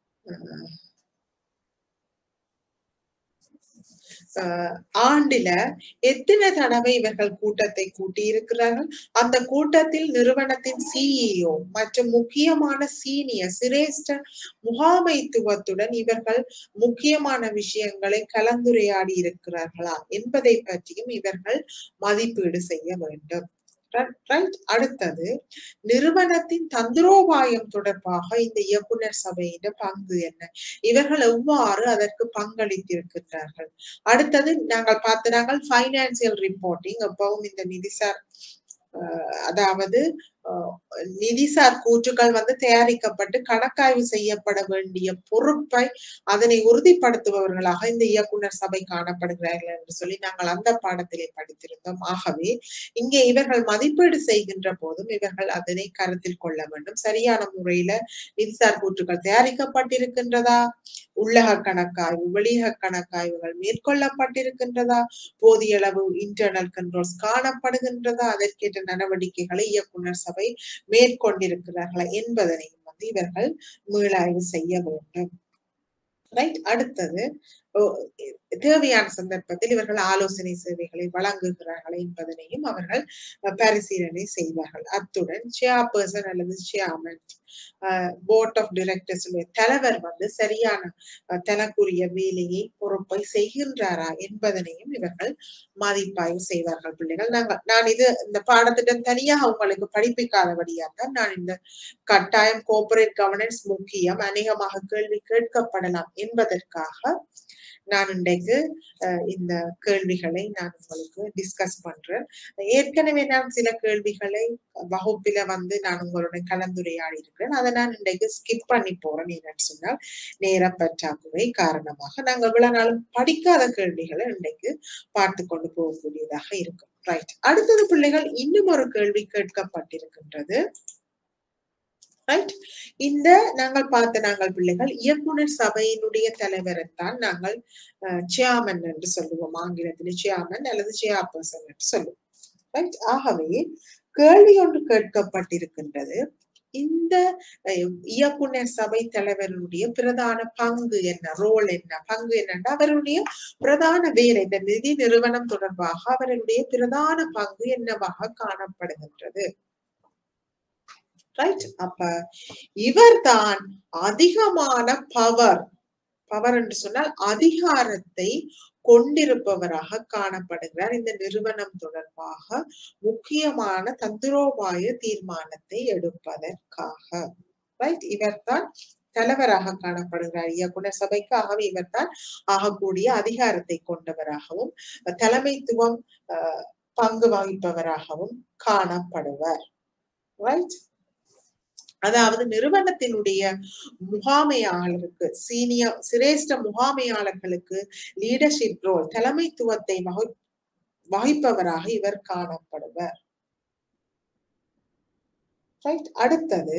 ஆண்டில எத்தனை தடவை இவர்கள் கூட்டத்தை கூட்டி இருக்கிறார்கள்? அந்த கூட்டத்தில் நிறுவனத்தின் சிஇஓ மற்றும் முக்கியமான சீனியர் சிரேஷ்ட முகாமைத்துவத்துடன் இவர்கள் முக்கியமான விஷயங்களை கலந்துரையாடி இருக்கிறார்களா என்பதை பற்றியும் இவர்கள் மதிப்பீடு செய்ய வேண்டும், ரைட்? அடுத்தது நிறுவனத்தின் தந்திரோபாயம் தொடர்பாக இந்த இயக்குனர் சபையின் பங்கு என்ன? இவர்கள் எவ்வாறு அதற்கு பங்களித்திருக்கிறார்கள்? அடுத்தது நாங்கள் பார்த்தாங்கள் ஃபைனான்சியல் ரிப்போர்ட்டிங். எப்பவும் இந்த நிதிசார் அதாவது நிதிசார் கூற்றுக்கள் வந்து தயாரிக்கப்பட்டு கணக்காய்வு செய்யப்பட வேண்டிய பொறுப்பை அதனை உறுதிப்படுத்துபவர்களாக இந்த இயக்குனர் சபை காணப்படுகிறார்கள் என்று சொல்லி நாங்கள் அந்த பாடத்திலே படித்திருந்தோம். ஆகவே இங்கே இவர்கள் மதிப்பீடு செய்கின்ற போதும் இவர்கள் அதனை கருத்தில் கொள்ள வேண்டும். சரியான முறையில நிதிசார் கூற்றுக்கள் தயாரிக்கப்பட்டிருக்கின்றதா? உள்ளக கணக்காய்வு, வெளியக கணக்காய்வுகள் மேற்கொள்ளப்பட்டிருக்கின்றதா? போதிய அளவு இன்டர்னல் கண்ட்ரோல்ஸ் காணப்படுகின்றதா? அதற்கேற்ற நடவடிக்கைகளை இயக்குனர் சபை மேற்கொண்டிருக்கிறார்களா என்பதனையும் வந்து இவர்கள் மீளாய்வு செய்ய வேண்டும். ரைட். அடுத்தது தேவையான சந்தர்ப்பத்தில் இவர்கள் ஆலோசனை சேவைகளை வழங்குகிறார்கள் என்பதனையும் அவர்கள் பரிசீலனை செய்வார்கள். அத்துடன் சேர்பர்சன் அல்லது சேர்மன் போர்ட் ஆஃப் டைரக்டர்ஸ் தலைவர் வந்து சரியான தனக்குரிய வேலையை பொறுப்பை செய்கின்றாரா என்பதனையும் இவர்கள் மதிப்பாய்வு செய்வார்கள். பிள்ளைகள் நான் இந்த பாடத்திட்டம் தனியாக உங்களுக்கு படிப்பிக்காதபடியா தான் நான் இந்த கட்டாயம் கோஆபரேட் கவர்னன்ஸ் முக்கியம், அநேகமாக கேள்வி கேட்கப்படலாம் என்பதற்காக நான் இன்றைக்கு இந்த கேள்விகளை நான் உங்களுக்கு டிஸ்கஸ் பண்றேன். ஏற்கனவே நான் சில கேள்விகளை வகுப்பில வந்து நான் உங்களுடன் கலந்துரையாடி இருக்கிறேன். அதை நான் இன்றைக்கு ஸ்கிப் பண்ணி போறேன். என்னன்னு சொன்னால் நேர பற்றாக்குறை காரணமாக நாங்கள் இவ்வளவு நாளும் படிக்காத கேள்விகளை இன்றைக்கு பார்த்து கொண்டு போகக்கூடியதாக இருக்கும். ரைட். அடுத்தது பிள்ளைகள் இன்னும் ஒரு கேள்வி கேட்கப்பட்டிருக்கின்றது. ரைட். இந்த நாங்கள் பிள்ளைகள் இயக்குனர் சபையினுடைய தலைவரைத்தான் நாங்கள் சேர்மன் என்று சொல்லுவோம். ஆங்கிலத்தில் சேர்மன் அல்லது சேர்பர்சன் என்று சொல்லுவோம். ரைட். ஆகவே கேள்வி ஒன்று கேட்கப்பட்டிருக்கின்றது. இந்த இயக்குனர் சபை தலைவருடைய பிரதான பங்கு என்ன, ரோல் என்ன, பங்கு என்னன்னா அவருடைய பிரதான வேலை, இந்த நிதி நிறுவனம் தொடர்பாக அவருடைய பிரதான பங்கு என்னவாக காணப்படுகின்றது. ரைட். அப்ப இவர்தான் அதிகமான பவர் என்று சொன்னால் அதிகாரத்தை கொண்டிருப்பவராக காணப்படுகிறார். இந்த நிறுவனம் தொடர்பாக முக்கியமான தந்திரோபாய தீர்மானத்தை எடுப்பதற்காக. ரைட். இவர்தான் தலைவராக காணப்படுகிறார் இயக்குனர் சபைக்காகவே. இவர்தான் ஆகக்கூடிய அதிகாரத்தை கொண்டவராகவும் தலைமைத்துவம் பங்கு வகிப்பவராகவும் காணப்படுவர். ரைட். அதாவது நிறுவனத்தினுடைய முகாமையாளருக்கு சிரேஷ்ட முகாமையாளர்களுக்கு லீடர்ஷிப் ரோல் தலைமைத்துவத்தை வகிப்பவராக இவர் காணப்படுவர். அடுத்தது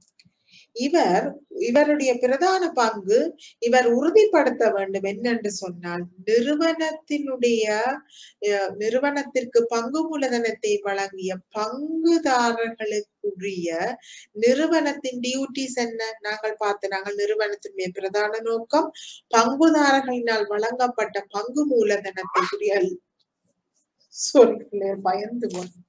இவருடைய பிரதான பங்கு இவர் உறுதிப்படுத்த வேண்டும் என்னென்று சொன்னால் நிறுவனத்திற்கு பங்கு மூலதனத்தை வழங்கிய பங்குதாரர்களுக்குரிய நிறுவனத்தின் டியூட்டிஸ் என்ன நாங்கள் நிறுவனத்தினுடைய பிரதான நோக்கம் பங்குதாரர்களினால் வழங்கப்பட்ட பங்கு மூலதனத்தை பயந்து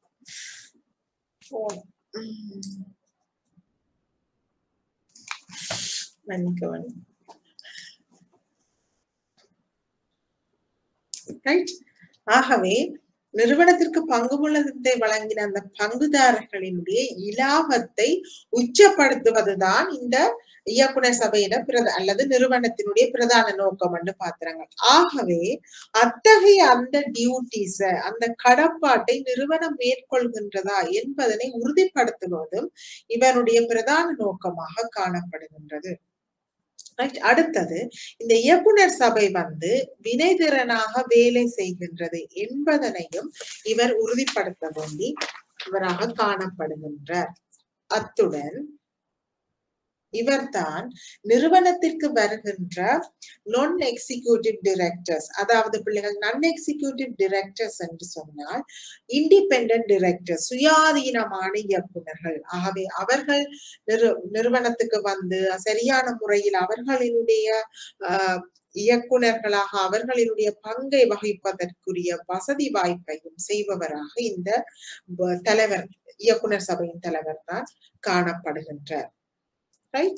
ஆகவே நிறுவனத்திற்கு பங்கு மூலதனத்தை வழங்கின அந்த பங்குதாரர்களினுடைய இலாபத்தை உச்சப்படுத்துவதுதான் இந்த இயக்குனர் சபையின அல்லது நிறுவனத்தினுடைய பிரதான நோக்கம் என்று பாத்துறாங்க. ஆகவே அத்தகைய அந்த டியூட்டிஸ அந்த கடப்பாட்டை நிறுவனம் மேற்கொள்கின்றதா என்பதனை உறுதிப்படுத்துவதும் இவருடைய பிரதான நோக்கமாக காணப்படுகின்றது. அடுத்தது இந்த இயக்குனர் சபை வினைத்திறனாக வேலை செய்கின்றது என்பதனையும் இவர் உறுதிப்படுத்த வேண்டி இவராக காணப்படுகின்றார். அத்துடன் இவர்தான் நிறுவனத்திற்கு வருகின்ற நான் எக்ஸிகியூட்டிவ் டைரக்டர்ஸ், அதாவது பிள்ளைகள் நான் எக்ஸிகியூட்டிவ் டைரக்டர்ஸ் என்று சொன்னால் இண்டிபெண்டன்ட் டைரக்டர்ஸ், சுயாதீனமான இயக்குனர்கள். ஆகவே அவர்கள் நிறுவனத்துக்கு சரியான முறையில் அவர்களினுடைய இயக்குனர்களாக அவர்களினுடைய பங்கை வகிப்பதற்குரிய வசதி வாய்ப்பையும் செய்பவராக இந்த தலைவர் இயக்குனர் சபையின் தலைவர் தான் காணப்படுகின்றார். ரைட்.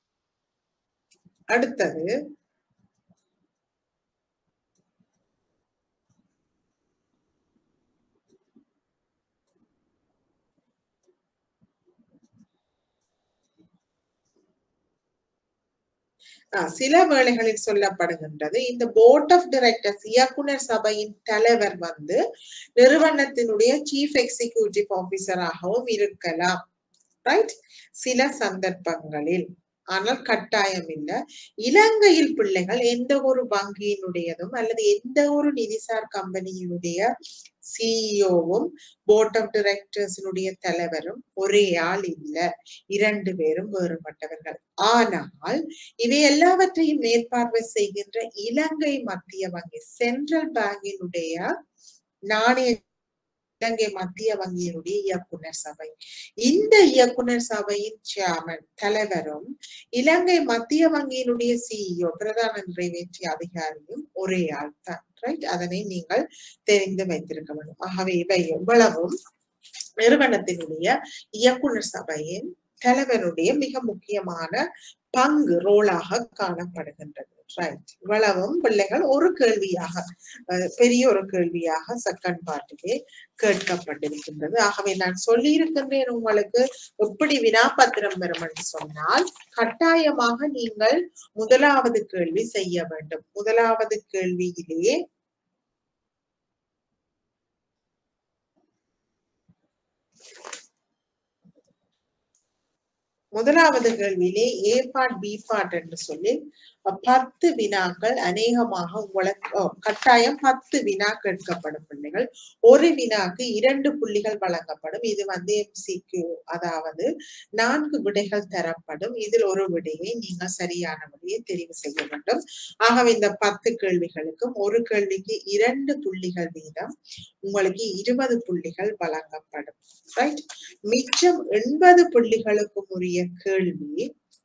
அடுத்தது சில வேளைகளில் சொல்லப்படுகின்றது இந்த போர்ட் ஆஃப் டைரக்டர்ஸ் இயக்குனர் சபையின் தலைவர் நிறுவனத்தினுடைய சீஃப் எக்ஸிகியூட்டிவ் ஆபீசராகவும் இருக்கலாம். ரைட். சில சந்தர்ப்பங்களில், ஆனால் கட்டாயம் இல்லை. இலங்கையில் பிள்ளைகள் எந்த ஒரு வங்கியினுடையதும் அல்லது எந்த ஒரு நிதிசார் கம்பெனியினுடைய சிஇஓவும் போர்ட் ஆஃப் டைரக்டர்ஸினுடைய தலைவரும் ஒரே ஆள் இல்ல, 2 பேரும் வேறுபட்டவர்கள். ஆனால் இவை எல்லாவற்றையும் மேற்பார்வை செய்கின்ற இலங்கை மத்திய வங்கி சென்ட்ரல் பேங்கினுடைய நாணய இலங்கை மத்திய வங்கியினுடைய இயக்குனர் சபை. இந்த இயக்குனர் சபையின் சேர்மன் தலைவரும் இலங்கை மத்திய வங்கியினுடைய சிஇஓ பிரதான நிறைவேற்றிய அதிகாரியும் ஒரே ஆள் தான். ரைட், அதனை நீங்கள் தெரிந்து வைத்திருக்க வேண்டும். ஆகவே இவை எவ்வளவும் நிறுவனத்தினுடைய இயக்குனர் சபையின் தலைவருடைய மிக முக்கியமான பங்கு ரோலாக காணப்படுகின்றது. ரைட், இவ்வளவும் பிள்ளைகள் ஒரு கேள்வியாக பெரிய ஒரு கேள்வியாக செகண்ட் பார்ட்டிலே கேட்கப்பட்டிருக்கின்றது. ஆகவே நான் சொல்லி இருக்கின்றேன் உங்களுக்கு எப்படி வினாபத்திரம் வரும் என்று சொன்னால் கட்டாயமாக நீங்கள் முதலாவது கேள்வி செய்ய வேண்டும். முதலாவது கேள்வியிலே முதலாவது கேள்வியிலே ஏ பார்ட் பி பார்ட் என்று சொல்லி 10 வினாக்கள் அநேகமாக உங்களுக்கு கட்டாயம் 10 வினா கேட்கப்படும் பிள்ளைகள். ஒரு வினாக்கு 2 புள்ளிகள் வழங்கப்படும். இது MCQ, அதாவது 4 விடைகள் தரப்படும். இதில் ஒரு விடையை நீங்கள் சரியான விடையை தெரிவு செய்ய வேண்டும். ஆகவே இந்த 10 கேள்விகளுக்கும் ஒரு கேள்விக்கு 2 புள்ளிகள் வீதம் உங்களுக்கு 20 புள்ளிகள் வழங்கப்படும். ரைட், மிச்சம் 80 புள்ளிகளுக்கும் உரிய கேள்வி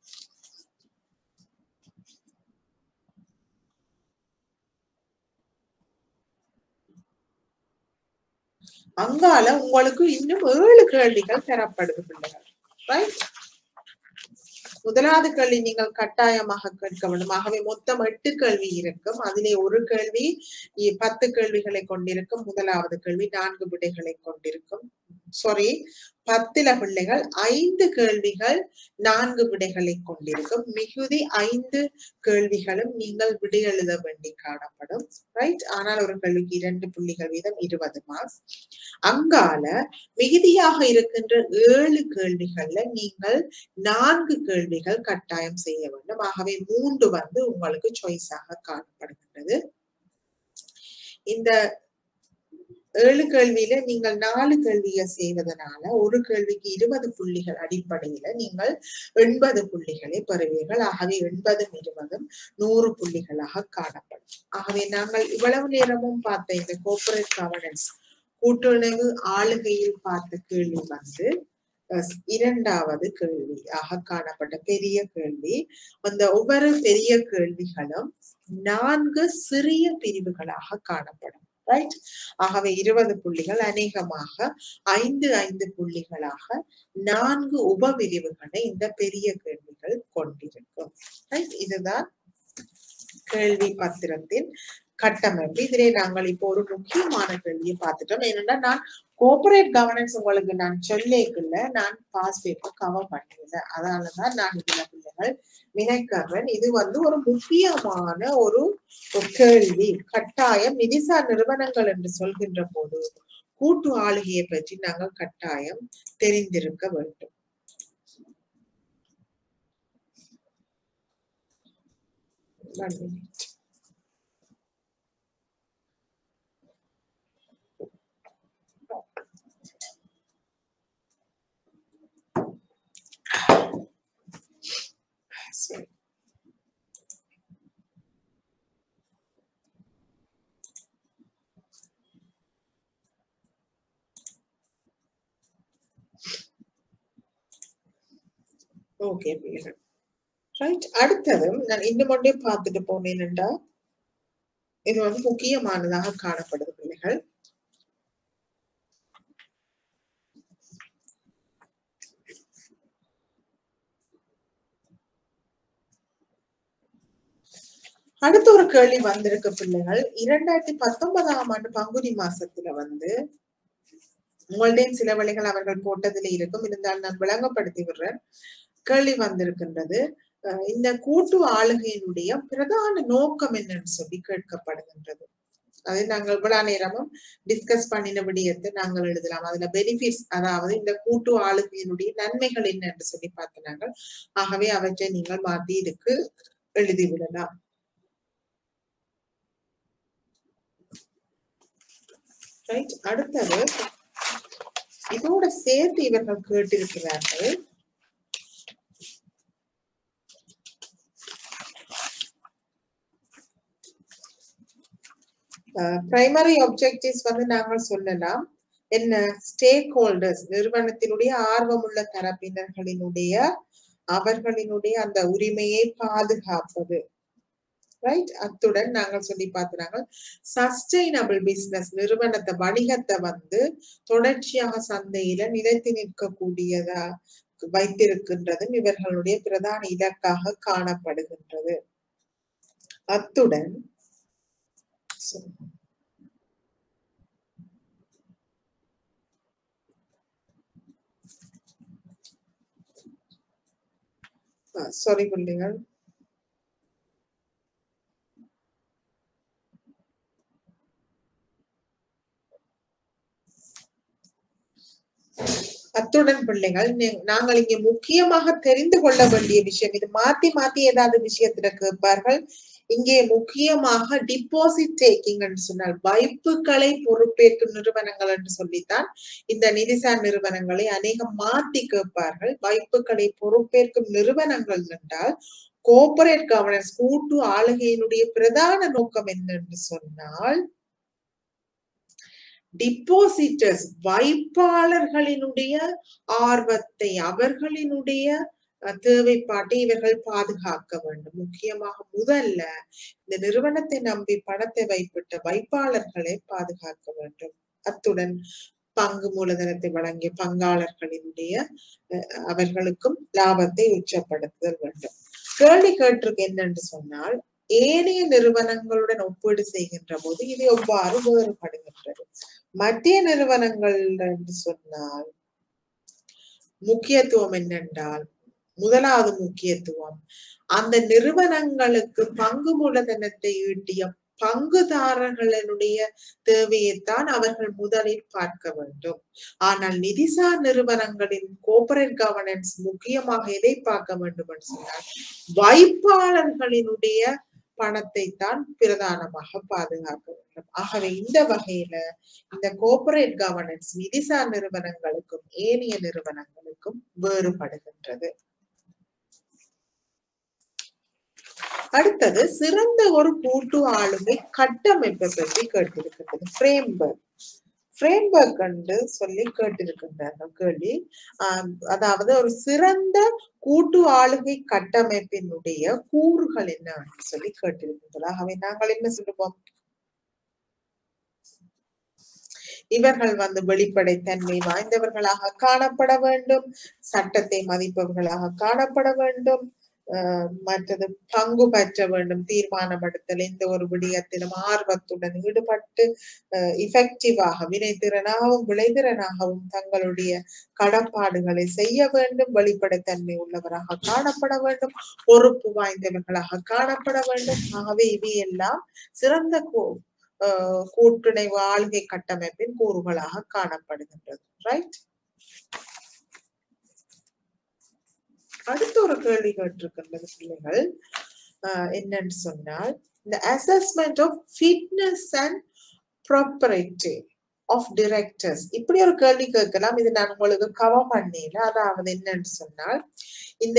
அங்கால உங்களுக்கு இன்னும் 7 கேள்விகள் தரப்படுது பிள்ளைகள். ரைட், முதலாவது கேள்வி நீங்கள் கட்டாயமாக கேட்க வேண்டும். ஆகவே மொத்தம் 8 கேள்வி இருக்கும். அதிலே ஒரு கேள்வி 10 கேள்விகளை கொண்டிருக்கும். முதலாவது கேள்வி 4 விடைகளை கொண்டிருக்கும். 10 பிள்ளைகள் 5 கேள்விகள் 4 விடைகளை கொண்டிருக்கும். மிகுதி 5 கேள்விகளும் நீங்கள் விடை எழுத வேண்டி காணப்படும். ரைட், ஆனால் ஒரு கேள்விக்கு 2 புள்ளிகள் வீதம் 20 மார்க்ஸ். அங்கால மிகுதியாக இருக்கின்ற 7 கேள்விகள்ல நீங்கள் 4 கேள்விகள் கட்டாயம் செய்ய வேண்டும். ஆகவே 3 உங்களுக்கு சாய்ஸாக காணப்படுகின்றது. இந்த 7 கேள்வியில நீங்கள் 4 கேள்வியை செய்வதனால ஒரு கேள்விக்கு 20 புள்ளிகள் அடிப்படையில நீங்கள் 80 புள்ளிகளை பெறுவீர்கள். ஆகவே 80 20 100 புள்ளிகளாக காணப்படும். ஆகவே நாங்கள் இவ்வளவு நேரமும் பார்த்த இந்த கோர்ப்பரேட் கவர்னன்ஸ் கூட்டுறவு ஆளுகையில் பார்த்த கேள்வி இரண்டாவது கேள்வியாக காணப்பட்ட பெரிய கேள்வி. அந்த ஒவ்வொரு பெரிய கேள்விகளும் 4 சிறிய பிரிவுகளாக காணப்படும். ரைட், ஆகவே 20 புள்ளிகள் அநேகமாக 5 புள்ளிகளாக 4 உபபிரிவுகளை இந்த பெரிய கேள்விகள் கொண்டிருக்கும். ரைட், இதுதான் கேள்வி பத்திரத்தின் கட்டமைப்பு. இதிலே நாங்கள் இப்போ ஒரு முக்கியமான கேள்வியை பார்த்துட்டோம். ஏனென்றா நான் கோஆபரேட் கவர்னன்ஸ் உங்களுக்கு நான் சொல்லிக்கல, நான் பாஸ் பேப்பர் கவர் பண்ணிருந்தேன். அதனாலதான் நான் இதுல பிள்ளைகள் வினைக்கிறேன். இது ஒரு முக்கியமான ஒரு கேள்வி. கட்டாயம் நிதிசார் நிறுவனங்கள் என்று சொல்கின்ற போது கூட்டு ஆளுகையை பற்றி நாங்கள் கட்டாயம் தெரிந்திருக்க வேண்டும். ஓகே பிள்ளைகள். ரைட், அடுத்தது நான் இன்னும் ஒன்றே பார்த்துட்டு போனேன்டா, இது முக்கியமானதாக காணப்படுது பிள்ளைகள். அடுத்த ஒரு கேள்வி வந்திருக்கு பிள்ளைகள். 2019ஆம் ஆண்டு பங்குனி மாசத்துல உங்களுடைய சில வழிகள் அவர்கள் போட்டதில் இருக்கும், இருந்தால் நான் விளங்கப்படுத்தி விடுறேன். கேள்வி வந்திருக்கின்றது, இந்த கூட்டு ஆளுகையினுடைய பிரதான நோக்கம் என்னன்னு சொல்லி கேட்கப்படுகின்றது. அதை நாங்கள் இவ்வளவு நேரமும் டிஸ்கஸ் பண்ணின விடயத்தை நாங்கள் எழுதலாம். அதுல பெனிஃபிட்ஸ், அதாவது இந்த கூட்டு ஆளுகையினுடைய நன்மைகள் என்ன என்று சொல்லி பார்த்தாங்க. ஆகவே அவற்றை நீங்கள் மாற்றி இதுக்கு எழுதிவிடலாம். ரைட், அடுத்தது இதோட சேர்த்து இவர்கள் கேட்டிருக்கிறார்கள், பிரைமரி ஆப்ஜெக்டிவ்ஸ் நாங்கள் சொல்லலாம். என்ன ஸ்டேக் ஹோல்டர்ஸ் நிறுவனத்தினுடைய ஆர்வமுள்ள தரப்பினர்களினுடைய அவர்களினுடைய அந்த உரிமையை பாதுகாப்பது. ரைட். அத்துடன் நாங்கள் சொல்லி பார்க்கிறாங்க சஸ்டைனபிள் பிசினஸ் நிறுவனத்தை வணிகத்தை வந்து தொடர்ச்சியாக சந்தையில நிலைத்து நிற்கக்கூடியதா வைத்திருக்கின்றதும் இவர்களுடைய பிரதான இலக்காக காணப்படுகின்றது. அத்துடன் சாரி பிள்ளைகள், அத்துடன் பிள்ளைகள் நாங்கள் இங்கே முக்கியமாக தெரிந்து கொள்ள வேண்டிய விஷயம், இது மாத்தி மாத்தி ஏதாவது விஷயத்துல கேட்பார்கள். இங்கே முக்கியமாக டிபாசிட் டேக்கிங் என்று சொன்னால் வைப்புகளை பொறுப்பேற்கும் நிறுவனங்கள் என்று சொல்லித்தான் இந்த நிதிசார் நிறுவனங்களை அநேகம் மாத்தி கேட்பார்கள். வைப்புகளை பொறுப்பேற்கும் நிறுவனங்கள் என்றால் கோஆபரேட் கவர்னன்ஸ் கூட்டு ஆளுகையினுடைய பிரதான நோக்கம் என்னன்னு சொன்னால் டிபாசிட்டர்ஸ் வைப்பாளர்களினுடைய ஆர்வத்தை அவர்களினுடைய தேவைப்பாட்டை இவர்கள் பாதுகாக்க வேண்டும். முக்கியமாக முதல்ல இந்த நிறுவனத்தை நம்பி பணத்தை வைப்பிட்ட வைப்பாளர்களை பாதுகாக்க வேண்டும். அத்துடன் பங்கு மூலதனத்தை வழங்கிய பங்காளர்களினுடைய அவர்களுக்கும் லாபத்தை உச்சப்படுத்துதல் வேண்டும். கேள்வி கேட்டிருக்கு என்னன்னு சொன்னால் ஏனைய நிறுவனங்களுடன் ஒப்பீடு செய்கின்ற போது இது எவ்வாறு வேறுபடுகின்றது? மத்திய நிறுவனங்கள் என்று சொன்னால் முக்கியத்துவம் என்னென்றால் முதலாவது முக்கியத்துவம் அந்த நிறுவனங்களுக்கு பங்கு மூலதனத்தை ஈட்டிய பங்குதாரர்களுடைய தேவையைத்தான் அவர்கள் முதலில் பார்க்க வேண்டும். ஆனால் நிதிசார் நிறுவனங்களின் கோஆபரேட் கவர்னன்ஸ் முக்கியமாக எதை பார்க்க வேண்டும் என்று சொன்னால் வைப்பாளர்களினுடைய பணத்தை தான் பிரதானமாக பாதுகாக்க வேண்டும். ஆகவே இந்த வகையில இந்த கோஆபரேட் கவர்னன்ஸ் நிதிசார் நிறுவனங்களுக்கும் ஏனைய நிறுவனங்களுக்கும் வேறுபடுகின்றது. அடுத்தது சிறந்த ஒரு கூட்டு ஆளுமை கட்டமைப்பை பற்றி கேட்டிருக்கின்றது. ஃப்ரேம்வொர்க் என்று சொல்லி கேட்டிருக்கின்றார்கள் கேள்வி. அதாவது ஒரு சிறந்த கூட்டு ஆளுகை கட்டமைப்பினுடைய கூறுகள் என்ன சொல்லி கேட்டிருக்கின்றனர். ஆகவே நாங்கள் என்ன சொல்லுவோம், இவர்கள் வெளிப்படைத்தன்மை வாய்ந்தவர்களாக காணப்பட வேண்டும், சட்டத்தை மதிப்பவர்களாக காணப்பட வேண்டும், மற்றது பங்கு பெற்ற வேண்டும், தீர்மானம் எடுத்தல் எந்த ஒரு விடயத்திலும் ஆர்வத்துடன் ஈடுபட்டு இஃபெக்டிவாக வினைத்திறனாகவும் விளைதிறனாகவும் தங்களுடைய கடப்பாடுகளை செய்ய வேண்டும், வெளிப்படைத்தன்மை உள்ளவராக காணப்பட வேண்டும், பொறுப்பு வாய்ந்தவர்களாக காணப்பட வேண்டும். ஆகவே இவையெல்லாம் சிறந்த கூட்டுணைவு ஆளுகை கட்டமைப்பின் கூறுகளாக காணப்படுகின்றது. ரைட். அடுத்த ஒரு கேள்வி கேட்டிருக்கின்றது பிள்ளைகள் என்னன்னு சொன்னால் இந்த assessment of fitness and propriety of directors. இப்படி ஒரு கேள்வி கேட்கலாம். இது நான் உங்களுக்கு கவர் பண்ணல. அதாவது என்னன்னு சொன்னால் இந்த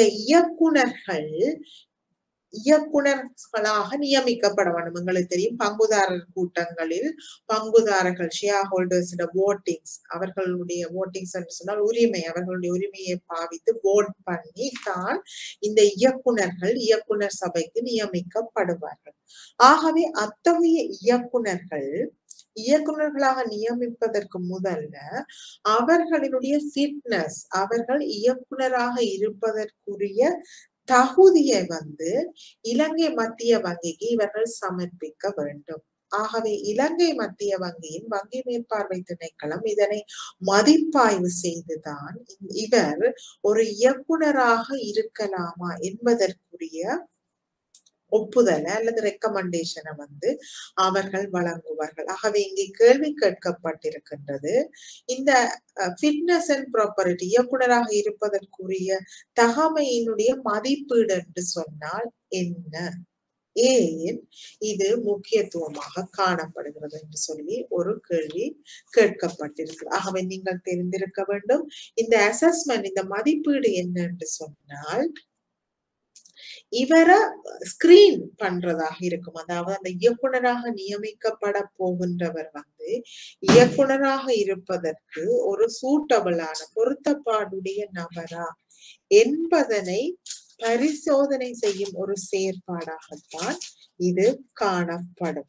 இயக்குனர்களாக நியமிக்கப்பட வேண்டும். உங்களுக்கு தெரியும் பங்குதாரர் கூட்டங்களில் பங்குதாரர்கள் ஷேர் ஹோல்டர்ஸ் வோட்டிங்ஸ் அவர்களுடைய வோட்டிங்ஸ் என்று சொன்னால் உரிமை அவர்களுடைய உரிமையை பாவித்து வோட் பண்ணி தான் இந்த இயக்குனர் சபைக்கு நியமிக்கப்படுவார்கள். ஆகவே அத்தகைய இயக்குனர்களாக நியமிப்பதற்கு முதல்ல அவர்களினுடைய ஃபிட்னஸ் அவர்கள் இயக்குனராக இருப்பதற்குரிய தகுதியை இலங்கை மத்திய வங்கிக்கு இவர்கள் சமர்ப்பிக்க வேண்டும். ஆகவே இலங்கை மத்திய வங்கியின் வங்கி மேற்பார்வை திணைக்களம் இதனை மதிப்பாய்வு செய்துதான் இவர் ஒரு இயக்குனராக இருக்கலாமா என்பதற்குரிய ஒப்புதலை அல்லது ரெக்கமெண்டேஷனை அவர்கள் வழங்குவார்கள். ஆகவே இங்கே கேள்வி கேட்கப்பட்டிருக்கின்றது, இந்த ஃபிட்னஸ் அண்ட் ப்ராப்பரிட்டி இயக்குனராக இருப்பதற்குரிய தகமையினுடைய மதிப்பீடு என்று சொன்னால் என்ன, ஏன் இது முக்கியத்துவமாக காணப்படுகிறது என்று சொல்லி ஒரு கேள்வி கேட்கப்பட்டிருக்கு. ஆகவே நீங்கள் தெரிந்திருக்க வேண்டும் இந்த அசஸ்மெண்ட் இந்த மதிப்பீடு என்ன என்று சொன்னால் இவரை ஸ்கிரீன் பண்றதாக இருக்கும். அதாவது அந்த இயக்குனராக நியமிக்கப்பட போகின்றவர் வந்து இயக்குனராக இருப்பதற்கு ஒரு சூட்டபிளான பொருத்தப்பாடுடைய நபரா என்பதனை பரிசோதனை செய்யும் ஒரு செயற்பாடாகத்தான் இது காணப்படும்.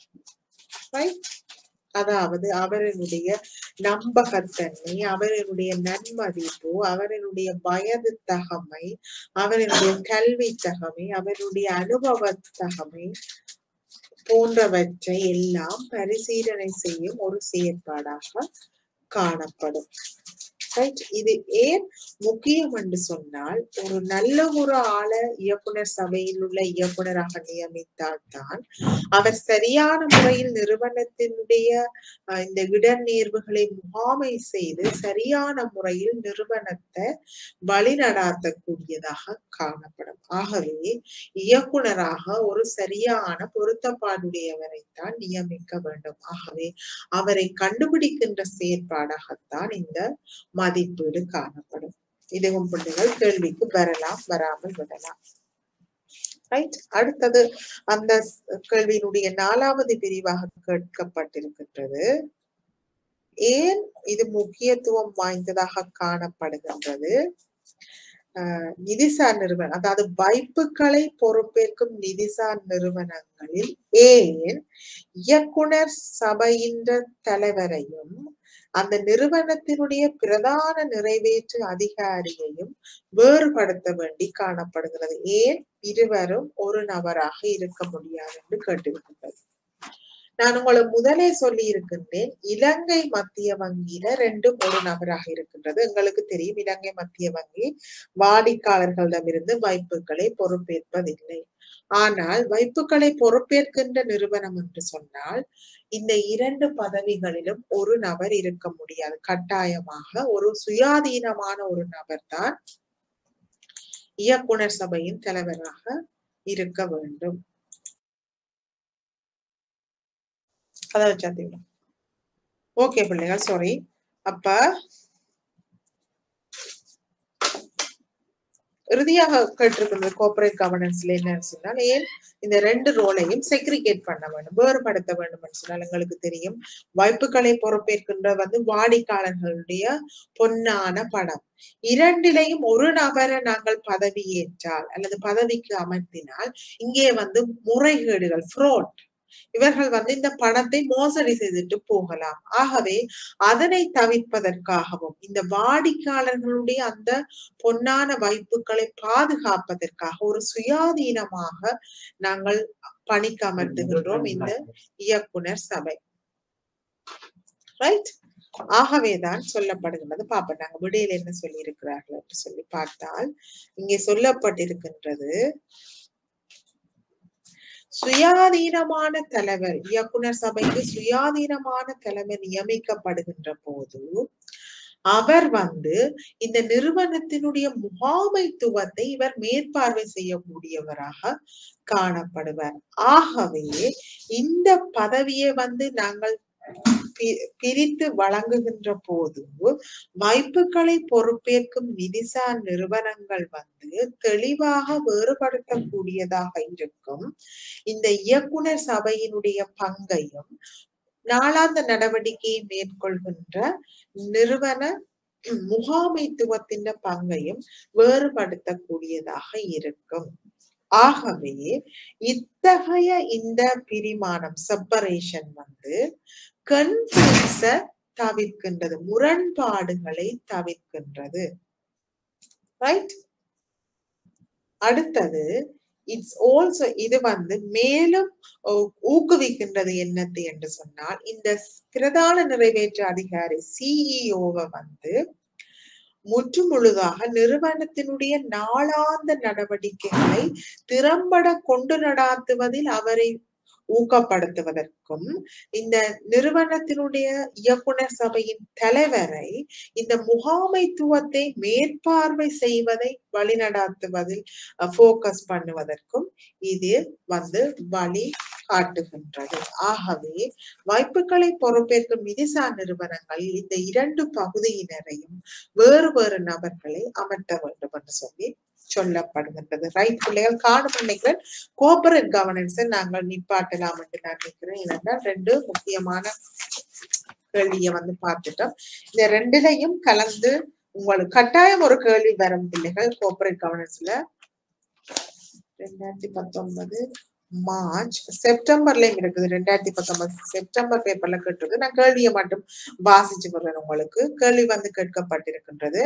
அதாவது அவர்களுடைய நம்பகத்தன்மை, அவர்களுடைய நன்மதிப்பு, அவர்களுடைய வயது தகமை, அவர்களுடைய கல்வி தகமை, அவர்களுடைய அனுபவ தகமை போன்றவற்றை எல்லாம் பரிசீலனை செய்யும் ஒரு செயற்பாடாக காணப்படும். இது ஏன் முக்கியம் என்று சொன்னால், ஒரு நல்ல ஒரு ஆளை இயக்குனர் சபையில் உள்ள இயக்குனராக நியமித்தால்தான் அவர் சரியான முறையில் நிறுவனத்தினுடைய இந்த இடநேர்வுகளை முகாமை செய்து சரியான முறையில் நிறுவனத்தை வழிநடாத்தக்கூடியதாக காணப்படும். ஆகவே இயக்குனராக ஒரு சரியான பொருத்தப்பாடுடையவரைத்தான் நியமிக்க வேண்டும். ஆகவே அவரை கண்டுபிடிக்கின்ற செயற்பாடாகத்தான் இந்த மதிப்பீடு காணப்படும். இதுவும் பிள்ளைகள் கேள்விக்கு வரலாம், வராமல் விடலாம். ரைட். அடுத்தது அந்த கேள்வியினுடைய 4வது பிரிவாக கேட்கப்பட்டிருக்கின்றது. ஏன் இது முக்கியத்துவம் வாய்ந்ததாக காணப்படுகின்றது? நிதிசார் நிறுவனம், அதாவது வைப்புகளை பொறுப்பேற்கும் நிதிசார் நிறுவனங்களில் ஏன் இயக்குனர் சபையின் தலைவரையும் அந்த நிறுவனத்தினுடைய பிரதான நிறைவேற்று அதிகாரியையும் வேறுபடுத்த வேண்டி காணப்படுகிறது? ஏன் இருவரும் ஒரு நபராக இருக்க முடியாது என்று கேட்டிருக்கின்றது. நான் உங்களுக்கு முதலே சொல்லி இருக்கின்றேன், இலங்கை மத்திய வங்கியில 2 ஒரு நபராக இருக்கின்றது. எங்களுக்கு தெரியும், இலங்கை மத்திய வங்கி வாடிக்கையாளர்களிடமிருந்து வைப்புகளை பொறுப்பேற்பதில்லை. ஆனால் வைப்புகளை பொறுப்பேற்கின்ற நிறுவனம் என்று சொன்னால் இந்த 2 பதவிகளிலும் ஒரு நபர் இருக்க முடியாது. கட்டாயமாக ஒரு சுயாதீனமான ஒரு நபர் தான் இயக்குனர் சபையின் தலைவராக இருக்க வேண்டும். ஓகே பிள்ளைகள், சாரி. அப்ப இறுதியாக கேட்டிருக்கிற கோஆபரேட் கவர்னன்ஸ்ல என்னன்னு சொன்னால், ஏன் இந்த 2 ரோலையும் செக்ரிகேட் பண்ண வேண்டும், வேறுபடுத்த வேண்டும் என்று சொன்னால், எங்களுக்கு தெரியும் வைப்புகளை பொறுப்பேற்கின்ற வந்து வாடிக்கையாளர்களுடைய பொன்னான பணம். 2லையும் ஒரு நபரை நாங்கள் பதவி ஏற்றால் அல்லது பதவிக்கு அமர்த்தினால் இங்கே வந்து முறைகேடுகள், ஃப்ராட், இவர்கள் வந்து இந்த பணத்தை மோசடி செய்துட்டு போகலாம். ஆகவே அதனை தவிர்ப்பதற்காகவும் இந்த வாடிக்கையாளர்களுடைய அந்த பொன்னான வைப்புகளை பாதுகாப்பதற்காக ஒரு சுயாதீனமாக நாங்கள் பணிக்கு அமர்த்துகின்றோம் இந்த இயக்குனர் சபை. ரைட். ஆகவேதான் சொல்லப்படுகின்றது. பாப்ப நாங்க விடையில என்ன சொல்லி இருக்கிறார்கள் என்று சொல்லி பார்த்தால், இங்கே சொல்லப்பட்டிருக்கின்றது, சுயாதீனமான தலைவர், இயக்குனர் சபைக்கு சுயாதீனமான தலைவர் நியமிக்கப்படுகின்ற போது அவர் வந்து இந்த நிறுவனத்தினுடைய முகாமைத்துவத்தை இவர் மேற்பார்வை செய்யக்கூடியவராக காணப்படுவார். ஆகவே இந்த பதவியை வந்து நாங்கள் பிரித்து வழங்குகின்ற போது வைப்புகளை பொறுப்பேற்கும் நிதிசார் நிறுவனங்கள் வந்து தெளிவாக வேறுபடுத்தக்கூடியதாக இருக்கும். இந்த இயக்குனர் சபையினுடைய பங்கையும் நாளாந்த நடவடிக்கையை மேற்கொள்கின்ற நிறுவன முகாமைத்துவத்தின் பங்கையும் வேறுபடுத்தக்கூடியதாக இருக்கும். ஆகவே இத்தகைய இந்த பிரிமானம், செப்பரேஷன் வந்து கன்ஃபிளிக்ஸ தவிர்க்கின்றது, முரண்பாடுகளை தவிர்க்கின்றது. ரைட். அடுத்தது இட்ஸ் ஆல்சோ, இது வந்து மேலும் ஊக்குவிக்கின்றது என்னது என்று சொன்னால், இந்த பிரதான நிறைவேற்று அதிகாரி சிஇஓவை வந்து முற்றுமுழுதாக நிறுவனத்தினுடைய நாளாந்த நடவடிக்கைகளை திறம்பட கொண்டு நடாத்துவதில் அவரை ஊக்கப்படுத்துவதற்கும், இந்த நிறுவனத்தினுடைய இயக்குனர் சபையின் தலைவரை இந்த முகாமைத்துவத்தை மேற்பார்வை செய்வதை வழிநடாத்துவதில் போக்கஸ் பண்ணுவதற்கும் இது வந்து வழி காட்டுகின்றது. ஆகவே வைப்புகளை பொறுப்பேற்கும் நிதிசார் நிறுவனங்கள் இந்த 2 பகுதியினரையும் வேறு வேறு நபர்களை அமர்த்த வேண்டும் என்று சொல்லி சொல்லப்படுகின்றது. ரைட் பிள்ளைகள் காணும் நினைக்கிறேன். கோஆபரேட் கவர்னன்ஸை நாங்கள் நிப்பாட்டலாம் என்று நான் நினைக்கிறேன். ஏனென்றால் 2 முக்கியமான கேள்வியை பார்த்துட்டோம். இந்த 2லையும் கலந்து உங்களுக்கு கட்டாயம் ஒரு கேள்வி வரும் பிள்ளைகள். கோஆபரேட் கவர்னன்ஸ்ல 2019 மார்ச் செப்டம்பர்லயும் இருக்குது. 2019 செப்டம்பர் பேப்பர்ல கேட்டிருக்கு. நான் கேள்வியை மட்டும் வாசிச்சு போடுறேன். உங்களுக்கு கேள்வி கேட்கப்பட்டிருக்கின்றது.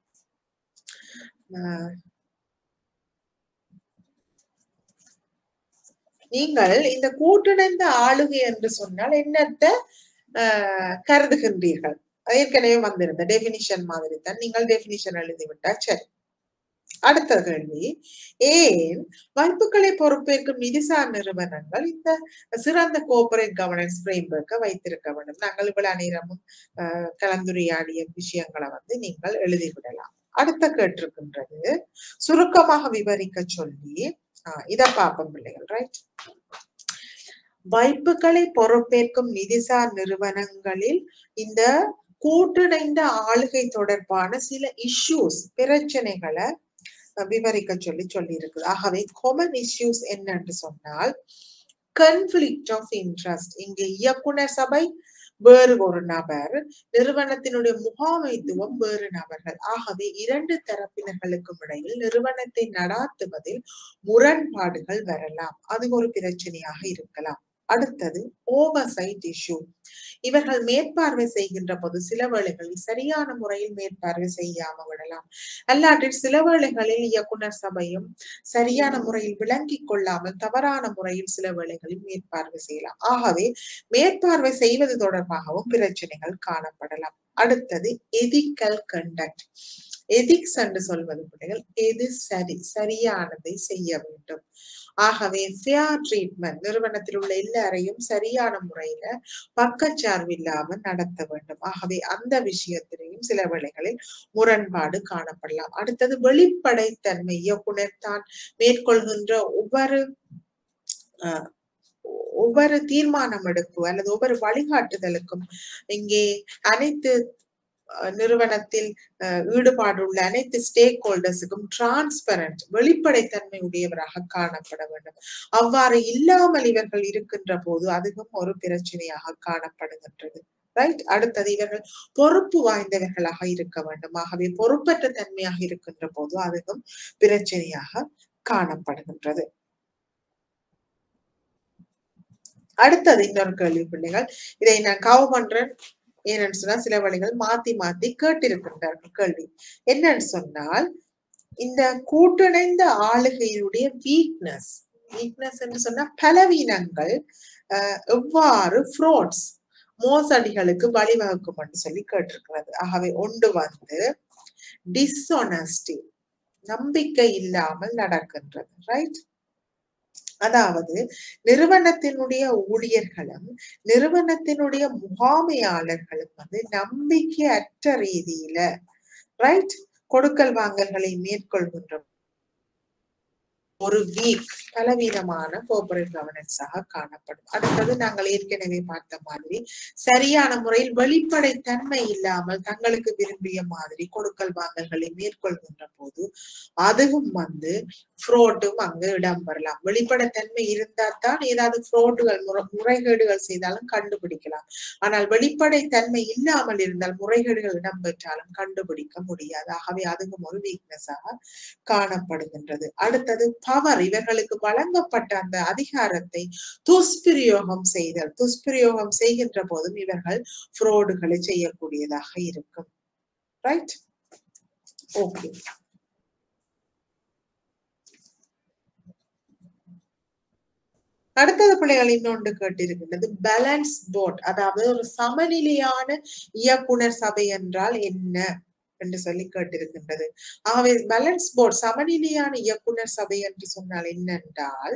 நீங்கள் இந்த கூட்டிணைந்த ஆளுகை என்று சொன்னால் என்னத்தை கருதுகின்றீர்கள்? ஏற்கனவே வந்திருந்த டெபினிஷன் மாதிரி தான். நீங்கள் டெபினிஷன் எழுதிவிட்டா சரி. அடுத்த கேள்வி, ஏன் வைப்புகளை பொறுப்பேற்கும் நிதிசார் நிறுவனங்கள் இந்த சிறந்த கோஆபரேட் கவர்னன்ஸ் ஃப்ரேம்வொர்க்கை வைத்திருக்க வேண்டும்? நாங்கள் இவ்வளவு நேரமும் கலந்துரையாடிய விஷயங்களை நீங்கள் எழுதிவிடலாம். அடுத்த கேட்டிருக்கின்றது, சுருக்கமாக விவரிக்க சொல்லி இத பார்ப்போம் பிள்ளைகள். ரைட், வைப்புகளை பொறுப்பேற்கும் நிதிசார் நிறுவனங்களில் இந்த கூட்டிணைந்த ஆளுகை தொடர்பான சில இஷ்யூஸ் பிரச்சனைகளை விவரிக்க சொல்லி இருக்குது. ஆகவே காமன் இஷ்யூஸ் என்னன்னு சொன்னால் கன்ஃபிளிக்ட் ஆஃப் இன்ட்ரெஸ்ட். இங்கு இயக்குனர் சபை வேறு ஒரு நபர், நிறுவனத்தினுடைய முகாமைத்துவம் வேறு நபர்கள். ஆகவே 2 தரப்பினர்களுக்கும் இடையில் நிறுவனத்தை நடாத்துவதில் முரண்பாடுகள் வரலாம். அது ஒரு பிரச்சனையாக இருக்கலாம். அடுத்தது ஓவர்சைட் இஷ்யூ. இவர்கள் மேற்பார்வை செய்கின்ற போது சில வேளைகளில் சரியான முறையில் மேற்பார்வை செய்யாம விடலாம். அல்லாட்டில் சில வேளைகளில் இயக்குனர் சபையும் சரியான முறையில் விளங்கிக் கொள்ளாமல் தவறான முறையில் சில வேளைகளில் மேற்பார்வை செய்யலாம். ஆகவே மேற்பார்வை செய்வது தொடர்பாகவும் பிரச்சனைகள் காணப்படலாம். அடுத்தது எதிக்கல் கண்டக்ட். எதிக்ஸ் என்று சொல்வது பிள்ளைகள் எது சரியானதை செய்ய வேண்டும். ஆகவே ஃபேர் ட்ரீட்மெண்ட், நிறுவனத்தில் உள்ள எல்லாரையும் சரியான முறையில பக்கச்சார்பு இல்லாமல் நடத்த வேண்டும். ஆகவே அந்த விஷயத்திலையும் சில வேளைகளில் முரண்பாடு காணப்படலாம். அடுத்தது வெளிப்படைத்தன்மை. இயக்குனர் தான் மேற்கொள்கின்ற ஒவ்வொரு தீர்மானம் எடுப்பு அல்லது ஒவ்வொரு வழிகாட்டுதலுக்கும் இங்கே அனைத்து நிறுவனத்தில் ஈடுபாடுள்ள அனைத்து ஸ்டேக் ஹோல்டர்ஸுக்கும் டிரான்ஸ்பரண்ட், வெளிப்படைத்தன்மை உடையவராக காணப்பட வேண்டும். அவ்வாறு இல்லாமல் இவர்கள் இருக்கின்ற போது அதுவும் ஒரு பிரச்சனையாக காணப்படுகின்றது. ரைட். அடுத்தது இவர்கள் பொறுப்பு வாய்ந்தவர்களாக இருக்க வேண்டும். ஆகவே பொறுப்பற்ற தன்மையாக இருக்கின்ற போது அதுவும் பிரச்சனையாக காணப்படுகின்றது. அடுத்தது இன்னொரு கேள்வி பிள்ளைகள், இதை நான் கவர் பண்றேன். ஏன்னு சொன்னா சில வழிகள் மாத்தி கேட்டிருக்கின்றார்கள் கேள்வி. என்னன்னு சொன்னால் இந்த கூட்டிணைந்த ஆளுகையினுடைய வீக்னஸ் என்று சொன்னா பலவீனங்கள் எவ்வாறு ஃப்ராட்ஸ், மோசடிகளுக்கு வழிவகுக்கும் என்று சொல்லி கேட்டிருக்கிறது. ஆகவே ஒன்று டிஸ்ஆனஸ்டி, நம்பிக்கை இல்லாமல் நடக்கின்றது. ரைட். அதாவது நிறுவனத்தினுடைய ஊழியர்களும் நிறுவனத்தினுடைய முகாமையாளர்களும் நம்பிக்கையற்ற ரீதியில ரைட் கொடுக்கல் வாங்கல்களை மேற்கொள்கின்ற ஒரு வீக் பலவீனமான கோஆபரேட் கவர்னன்ஸாக காணப்படும். அடுத்தது நாங்கள் ஏற்கனவே பார்த்த மாதிரி சரியான முறையில் வெளிப்படை தன்மை இல்லாமல் தங்களுக்கு விரும்பிய மாதிரி கொடுக்கல் வாங்கல்களை மேற்கொள்கின்ற போது அதுவும் ஃப்ராடும் அங்கு இடம்பெறலாம். வெளிப்படைத்தன்மை இருந்தால் தான் ஏதாவது ஃப்ராடுகள் முறைகேடுகள் செய்தாலும் கண்டுபிடிக்கலாம். ஆனால் வெளிப்படைத்தன்மை இல்லாமல் இருந்தால் முறைகேடுகள் இடம்பெற்றாலும் கண்டுபிடிக்க முடியாது. ஆகவே அதுவும் ஒரு வீக்னஸாக காணப்படுகின்றது. அடுத்தது பவர், இவர்களுக்கு வழங்கப்பட்ட அந்த அதிகாரத்தை துஷ்பிரயோகம் செய்கின்ற போதும் இவர்கள் ஃப்ராடுகளை செய்யக்கூடியதாக இருக்கும். ரைட். ஓகே. அடுத்தது பிள்ளைகள் இன்னொன்று கேட்டிருக்கின்றது பேலன்ஸ் போர்ட், அதாவது ஒரு சமநிலையான இயக்குனர் சபை என்றால் என்ன என்று சொல்லி கேட்டிருக்கின்றது. ஆகவே பேலன்ஸ் போர்ட், சமநிலையான இயக்குனர் சபை என்று சொன்னால் என்னென்றால்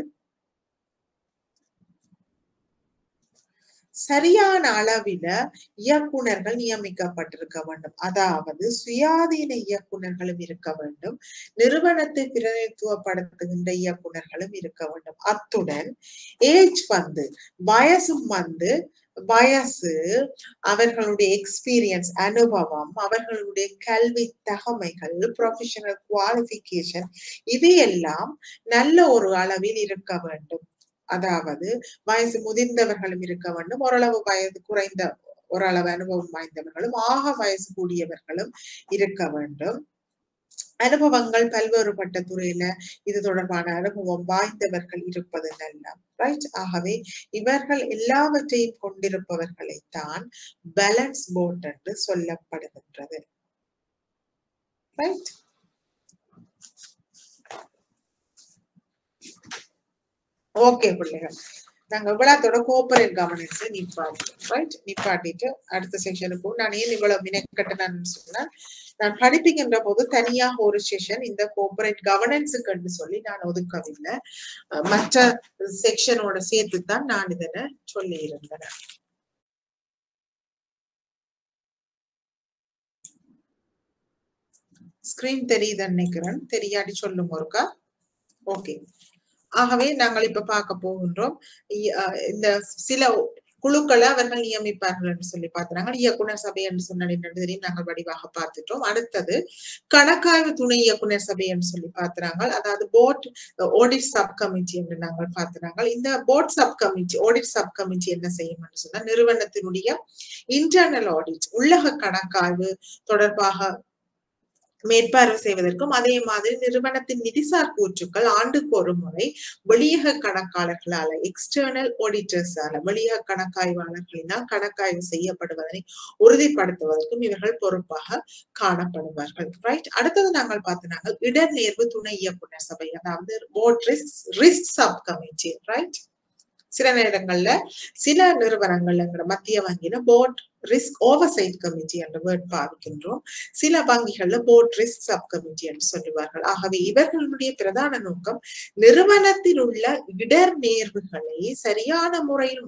சரியான அளவில இயக்குனர்கள் நியமிக்கப்பட்டிருக்க வேண்டும். அதாவது சுயாதீன இயக்குனர்களும் இருக்க வேண்டும், நிறுவனத்தை பிரதிநிதித்துவப்படுத்துகின்ற இயக்குனர்களும் இருக்க வேண்டும். அத்துடன் ஏஜ் வயசும் வயசு, அவர்களுடைய எக்ஸ்பீரியன்ஸ், அனுபவம், அவர்களுடைய கல்வி தகமைகள், ப்ரொஃபஷனல் குவாலிஃபிகேஷன், இவையெல்லாம் நல்ல ஒரு அளவில் இருக்க வேண்டும். அதாவது வயசு முதிர்ந்தவர்களும் இருக்க வேண்டும், ஓரளவு வயது குறைந்த ஓரளவு அனுபவம் வாய்ந்தவர்களும், ஆக வயசு கூடியவர்களும் இருக்க வேண்டும். அனுபவங்கள் பல்வேறுபட்ட துறையில இது தொடர்பான அனுபவம் வாய்ந்தவர்கள் இருப்பது நல்ல, ரைட்? ஆகவே இவர்கள் எல்லாவற்றையும் கொண்டிருப்பவர்களைத்தான் பேலன்ஸ் போட் என்று சொல்லப்படுகின்றது, ரைட்? ஓகே பிள்ளைகள், நாங்க இவ்வளத்தோட கோஆபரேட் கவர்னன்ஸ் நிப்பாட்டிட்டோம், ரைட்? நிப்பாட்டிட்டு அடுத்த செக்ஷனுக்கு நான் ஏன் இவ்வளவு மினக்கட்டணும்னு சொன்னா, நான் படிப்புகின்ற போது தனியாக ஒரு செஷன் இந்த கோஆபரேட் கவர்னன்ஸுக்கு சொல்லி நான் ஒதுக்கவில்லை, மற்ற செக்ஷனோட சேர்த்து தான் நான் இதனை சொல்லி இருந்தேன். ஸ்கிரீன் தெரியுதுன்னு நினைக்கிறேன், தெரியாடி சொல்லுங்க ஒருக்கா. ஓகே, ஆகவே நாங்கள் இப்ப பார்க்க போகின்றோம் இந்த சில குழுக்களை அவர்கள் நியமிப்பார்கள் என்று சொல்லி பார்க்கிறாங்க. இயக்குனர் சபை என்று சொன்னால் என்ன தெரியும், நாங்கள் வடிவாக பார்த்துட்டோம். அடுத்தது கணக்காய்வு துணை இயக்குனர் சபை என்று சொல்லி பார்க்கிறாங்க. அதாவது போர்ட் ஆடிட் சப் கமிட்டி என்று நாங்கள் பார்க்கிறாங்க. இந்த board sub committee, audit sub committee என்ன செய்யும் என்று சொன்னா, நிறுவனத்தினுடைய இன்டர்னல் ஆடிட், உள்ளக கணக்காய்வு தொடர்பாக மேற்பார்வை செய்வதற்கும், அதே மாதிரி நிறுவனத்தின் நிதிசார் கூற்றுக்கள் ஆண்டுக்கு ஒரு முறை வெளியக கணக்காளர்களால, எக்ஸ்டர்னல் ஆடிட்டர்ஸால, வெளியக கணக்காய்வாளர்களினால் கணக்காய்வு செய்யப்படுவதனை உறுதிப்படுத்துவதற்கும் இவர்கள் பொறுப்பாக காணப்படுவார்கள், ரைட்? அடுத்தது நாங்கள் பார்த்தோம் இடர்நேர்வு துணை இயக்குனர் சபை, அதாவது board risk sub committee, right? சில நேரங்கள்ல சில நிறுவனங்கள்ல மத்திய வங்கியில போர்ட் ரிஸ்க் ஓவர்சைட் கமிட்டி என்ற வேர்ட் பாவிக்கின்றோம், சில வங்கிகள்ல போர்ட் ரிஸ்க் சப் கமிட்டி என்று சொல்லுவார்கள். ஆகவே இவர்களுடைய பிரதான நோக்கம் நிறுவனத்தில் உள்ள இடர் நேர்வுகளை சரியான முறையில்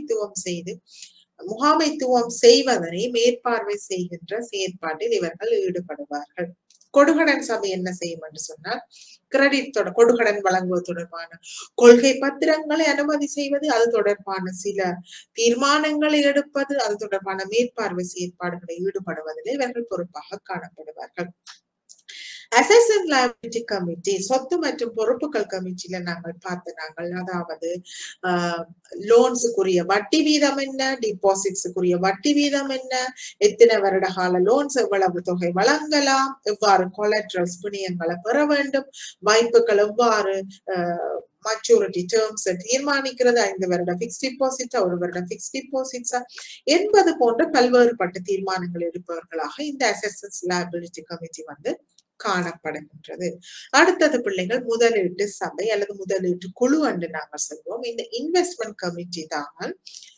முகாமைத்துவம் செய்வதனை மேற்பார்வை செய்கின்ற செயற்பாட்டில் இவர்கள் ஈடுபடுவார்கள். கொடுகடன் சபை என்ன செய்யும் என்று சொன்னால், கிரெடிட் கொடுகடன் வழங்குவது தொடர்பான கொள்கை பத்திரங்களை அனுமதி செய்வது, அது தொடர்பான சில தீர்மானங்களை எடுப்பது, அது தொடர்பான மேற்பார்வை செயற்பாடுகளை ஈடுபடுவதில் இவர்கள் பொறுப்பாக காணப்படுவார்கள். அசெட்ஸ் அண்ட் லைபிலிட்டி கமிட்டி, சொத்து மற்றும் பொறுப்புகள் கமிட்டியில நாங்கள் அதாவது லோன்ஸுக்குரிய வட்டி வீதம் என்ன, டிபாசிட்ஸுக்குரிய வட்டி வீதம் என்ன, எத்தனை வருட கால லோன்ஸ், எவ்வளவு தொகை வழங்கலாம், எவ்வாறு கொலட்ரல்ஸ் பிணையங்களை பெற வேண்டும், வாய்ப்புகள் எவ்வாறு maturity terms தீர்மானிக்கிறது, 5 வருட பிக்ஸ் டிபாசிட்டா, 1 வருட பிக்ஸ் டிபாசிட்ஸா என்பது போன்ற பல்வேறுபட்ட தீர்மானங்கள் எடுப்பவர்களாக இந்த அசெட்ஸ் அண்ட் லைபிலிட்டி கமிட்டி காணப்படுகின்றது. அடுத்தது பிள்ளைகள் முதலீட்டு சபை அல்லது முதலீட்டு குழு என்று நாங்கள் சொல்வோம். இந்த இன்வெஸ்ட்மெண்ட் கமிட்டி தான்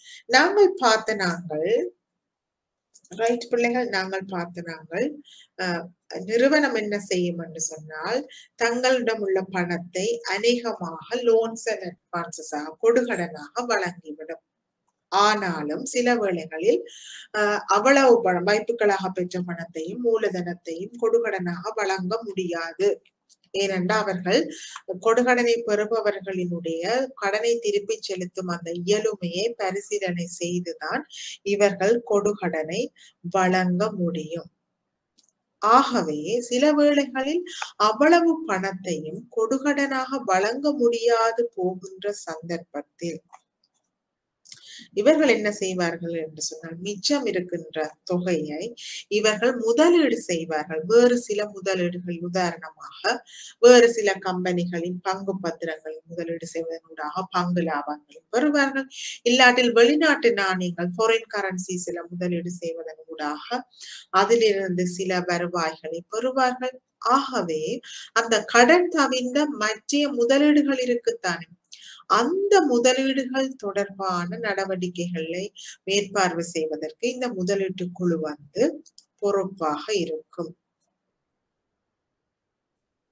ரைட் பிள்ளைகள், நிறுவனம் என்ன செய்யும் என்று சொன்னால், தங்களிடம் உள்ள பணத்தை அநேகமாக லோன்ஸ் அண்ட் அட்வான்சஸாக, கொடுகடனாக வழங்கிவிடும். ஆனாலும் சில வேளைகளில் அவ்வளவு பணம், வாய்ப்புகளாக பெற்ற பணத்தையும் மூலதனத்தையும் கொடுகடனாக வழங்க முடியாது. ஏனென்றால் அவர்கள் கொடுகடனை பெறுபவர்களினுடைய கடனை திருப்பி செலுத்தும் அந்த இயலுமையை பரிசீலனை செய்துதான் இவர்கள் கொடுகடனை வழங்க முடியும். ஆகவே சில வேளைகளில் அவ்வளவு பணத்தையும் கொடுகடனாக வழங்க முடியாது போகின்ற சந்தர்ப்பத்தில் இவர்கள் என்ன செய்வார்கள் என்று சொன்னால், மிச்சம் இருக்கின்ற தொகையை இவர்கள் முதலீடு செய்வார்கள். வேறு சில முதலீடுகள், உதாரணமாக வேறு சில கம்பெனிகளின் பங்கு பத்திரங்களில் முதலீடு செய்வதனூடாக பங்கு லாபங்களை பெறுவார்கள். இல்லாட்டில் வெளிநாட்டு நாணயங்கள், ஃபாரின் கரன்சி சில முதலீடு செய்வதனூடாக அதிலிருந்து சில வருவாய்களை பெறுவார்கள். ஆகவே அந்த கடன் தவிர்ந்த மற்ற முதலீடுகள் இருக்குத்தானே, அந்த முதலீடுகள் தொடர்பான நடவடிக்கைகளை மேற்பார்வை செய்வதற்கு இந்த முதலீட்டு குழு பொறுப்பாக இருக்கும்.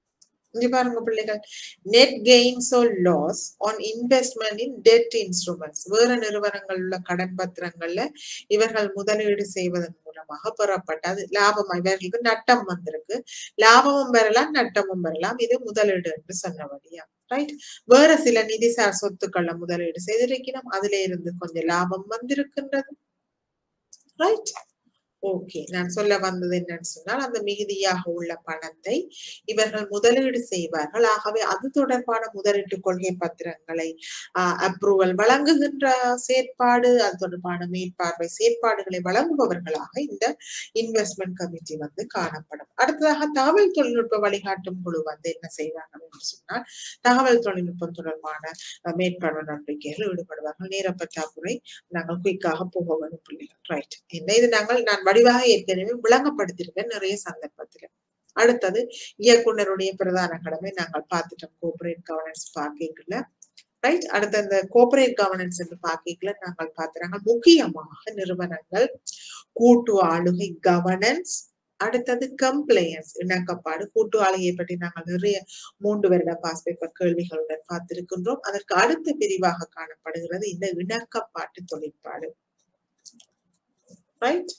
இங்க பாருங்க பிள்ளைகள், net gains or loss on investment in debt instruments, வேற நிறுவனங்கள் உள்ள கடன் பத்திரங்கள்ல இவர்கள் முதலீடு செய்வதன் மூலமாக பெறப்பட்ட அது லாபம், இவர்களுக்கு நட்டம் வந்திருக்கு. லாபமும் பெறலாம் நட்டமும் பெறலாம், இது முதலீடு என்று சொன்னபடியா. ரைட். வேற சில நிதிசார் சொத்துக்கள்ல முதலீடு செய்திருக்கணும், அதுல இருந்து கொஞ்சம் லாபம் வந்திருக்கின்றது. ரைட். ஓகே, நான் சொல்ல வந்தது என்னன்னு சொன்னால், அந்த மிகுதியாக உள்ள பணத்தை இவர்கள் முதலீடு செய்வார்கள். ஆகவே அது தொடர்பான முதலீட்டு கொள்கை பத்திரங்களை அப்ரூவல் வழங்குகின்ற செயற்பாடு, அது தொடர்பான மேற்பார்வை செயற்பாடுகளை வழங்குபவர்களாக இந்த இன்வெஸ்ட்மெண்ட் கமிட்டி வந்து காணப்படும். அடுத்ததாக தகவல் தொழில்நுட்ப வழிகாட்டும் குழு வந்து என்ன செய்வார்கள் என்று சொன்னால், தகவல் தொழில்நுட்பம் தொடர்பான மேற்பார்வை நடவடிக்கைகள் ஈடுபடுவார்கள். நேர பற்றாக்குறை, நாங்கள் குயிக்காக போக வேண்டும் பிள்ளைகள். ரைட். என்ன இது நான் வடிவாக ஏற்கனவே விளங்கப்படுத்தியிருக்கேன் நிறைய சந்தர்ப்பத்துல. அடுத்தது இயக்குனருடைய பிரதான கடமை நாங்கள் பார்த்துட்டோம், கோஆபரேட் கவர்னன்ஸ் பார்க்கல. ரைட். அடுத்த இந்த கோஆபரேட் கவர்னன்ஸ் என்று பார்க்கல நாங்கள் பார்த்துறாங்க முக்கியமாக நிறுவனங்கள் கூட்டு ஆளுகை கவர்னன்ஸ், அடுத்தது கம்ப்ளையன்ஸ் இணக்கப்பாடு. கூட்டு ஆளுகையை பற்றி நாங்கள் நிறைய 3 வருட பாஸ் பேப்பர் கேள்விகளுடன் பார்த்திருக்கின்றோம். அதற்கு அடுத்த பிரிவாக காணப்படுகிறது இந்த இணக்கப்பாட்டு தொழிற்பாடு. ரைட்.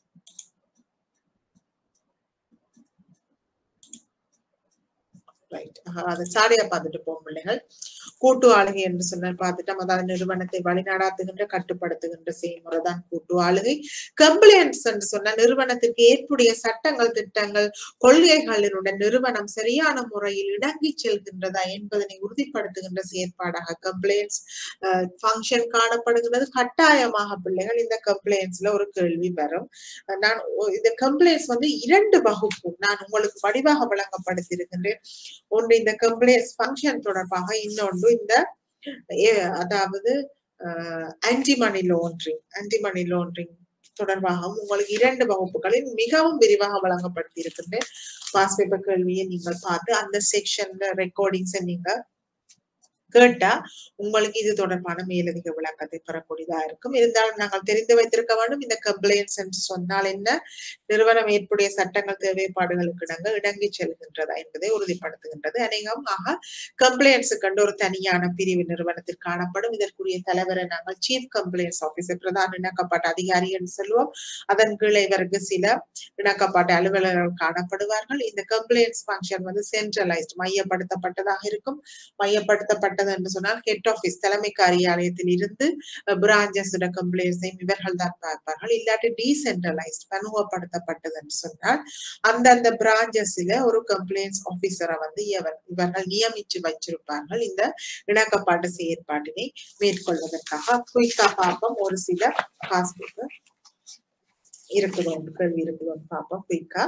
ரைட். அதை சாலையா பார்த்துட்டு போகும் பிள்ளைகள். கூட்டு ஆளுகை என்று சொன்னால் பார்த்துட்டோம், அதாவது நிறுவனத்தை வழிநடாத்துகின்ற கட்டுப்படுத்துகின்ற செய்முறை தான் கூட்டு ஆளுகை. கம்ப்ளையன்ஸ் என்று சொன்னால் நிறுவனத்திற்கு ஏற்புடைய சட்டங்கள் திட்டங்கள் கொள்கைகளுடன் நிறுவனம் சரியான முறையில் இணங்கி செல்கின்றதா என்பதனை உறுதிப்படுத்துகின்ற செயற்பாடாக கம்ப்ளையன்ஸ் ஃபங்க்ஷன் காணப்படுகிறது. கட்டாயமாக பிள்ளைகள் இந்த கம்ப்ளையன்ஸ்ல ஒரு கேள்வி வரும். நான் இந்த கம்ப்ளைண்ட்ஸ் வந்து 2 வகுப்பு நான் உங்களுக்கு வடிவாக வழங்கப்படுத்தி இருக்கின்றேன். ஒன்று இந்த கம்ப்ளைண்ட்ஸ் ஃபங்க்ஷன் தொடர்பாக, இன்னொன்று இந்த அதாவது ஆன்டி மணி லாண்டரிங் தொடர்பாகவும் உங்களுக்கு 2 வகுப்புகளில் மிகவும் விரிவாக வழங்கப்படுத்தி இருக்கின்றேன். பாஸ் பேப்பர் கேள்வியை நீங்கள் பார்த்து அந்த செக்ஷன்ல ரெக்கார்டிங்ஸை நீங்க கேட்டா உங்களுக்கு இது தொடர்பான மேலதிக விளக்கத்தை பெறக்கூடியதா இருக்கும். இருந்தாலும் நாங்கள் தெரிந்து வைத்திருக்க வேண்டும், இந்த கம்ப்ளைண்ட்ஸ் என்று சொன்னால் என்ன, நிறுவனம் ஏற்புடைய சட்டங்கள் தேவைப்பாடுகளுக்கு இணங்கி செல்கின்றதா என்பதை உறுதிப்படுத்துகின்றது. அநேகமாக கம்ப்ளைண்ட்ஸ் கண்டு ஒரு தனியான பிரிவு நிறுவனத்தில் காணப்படும். இதற்குரிய தலைவரை நாங்கள் சீஃப் கம்ப்ளைண்ட்ஸ் ஆபீசர், பிரதான இணக்கப்பாட்டு அதிகாரி என்று சொல்லுவோம். அதன் கீழே இவருக்கு சில இணக்கப்பாட்டு அலுவலர்கள் காணப்படுவார்கள். இந்த கம்ப்ளைண்ட்ஸ் ஃபங்க்ஷன் வந்து சென்ட்ரலைஸ்ட் மையப்படுத்தப்பட்டதாக இருக்கும். மையப்படுத்தப்பட்ட என்று சொன்னால் ஹெட் ஆபீஸ் தலைமை காரியாலயத்தில் இருந்து பிரான்சஸ் கம்ப்ளைண்ட்ஸையும் இவர்கள் தான் பார்ப்பார்கள். இல்லாட்டி டீசென்ட்ரலைஸ்ட் பன்முகப்படுத்தப்பட்டது என்று சொன்னால் அந்தந்த பிரான்சஸ்ல ஒரு கம்ப்ளைண்ட்ஸ் ஆபீசரை வந்து இவர்கள் நியமிச்சு வச்சிருப்பார்கள் இந்த இணக்கப்பாட்டு செயற்பாட்டினை மேற்கொள்வதற்காக. குயிக்கா பார்ப்போம், ஒரு சில பாஸ்பேப்பர் இருக்குதோம் கேள்வி இருக்குதோம் பார்ப்போம் குயிக்கா.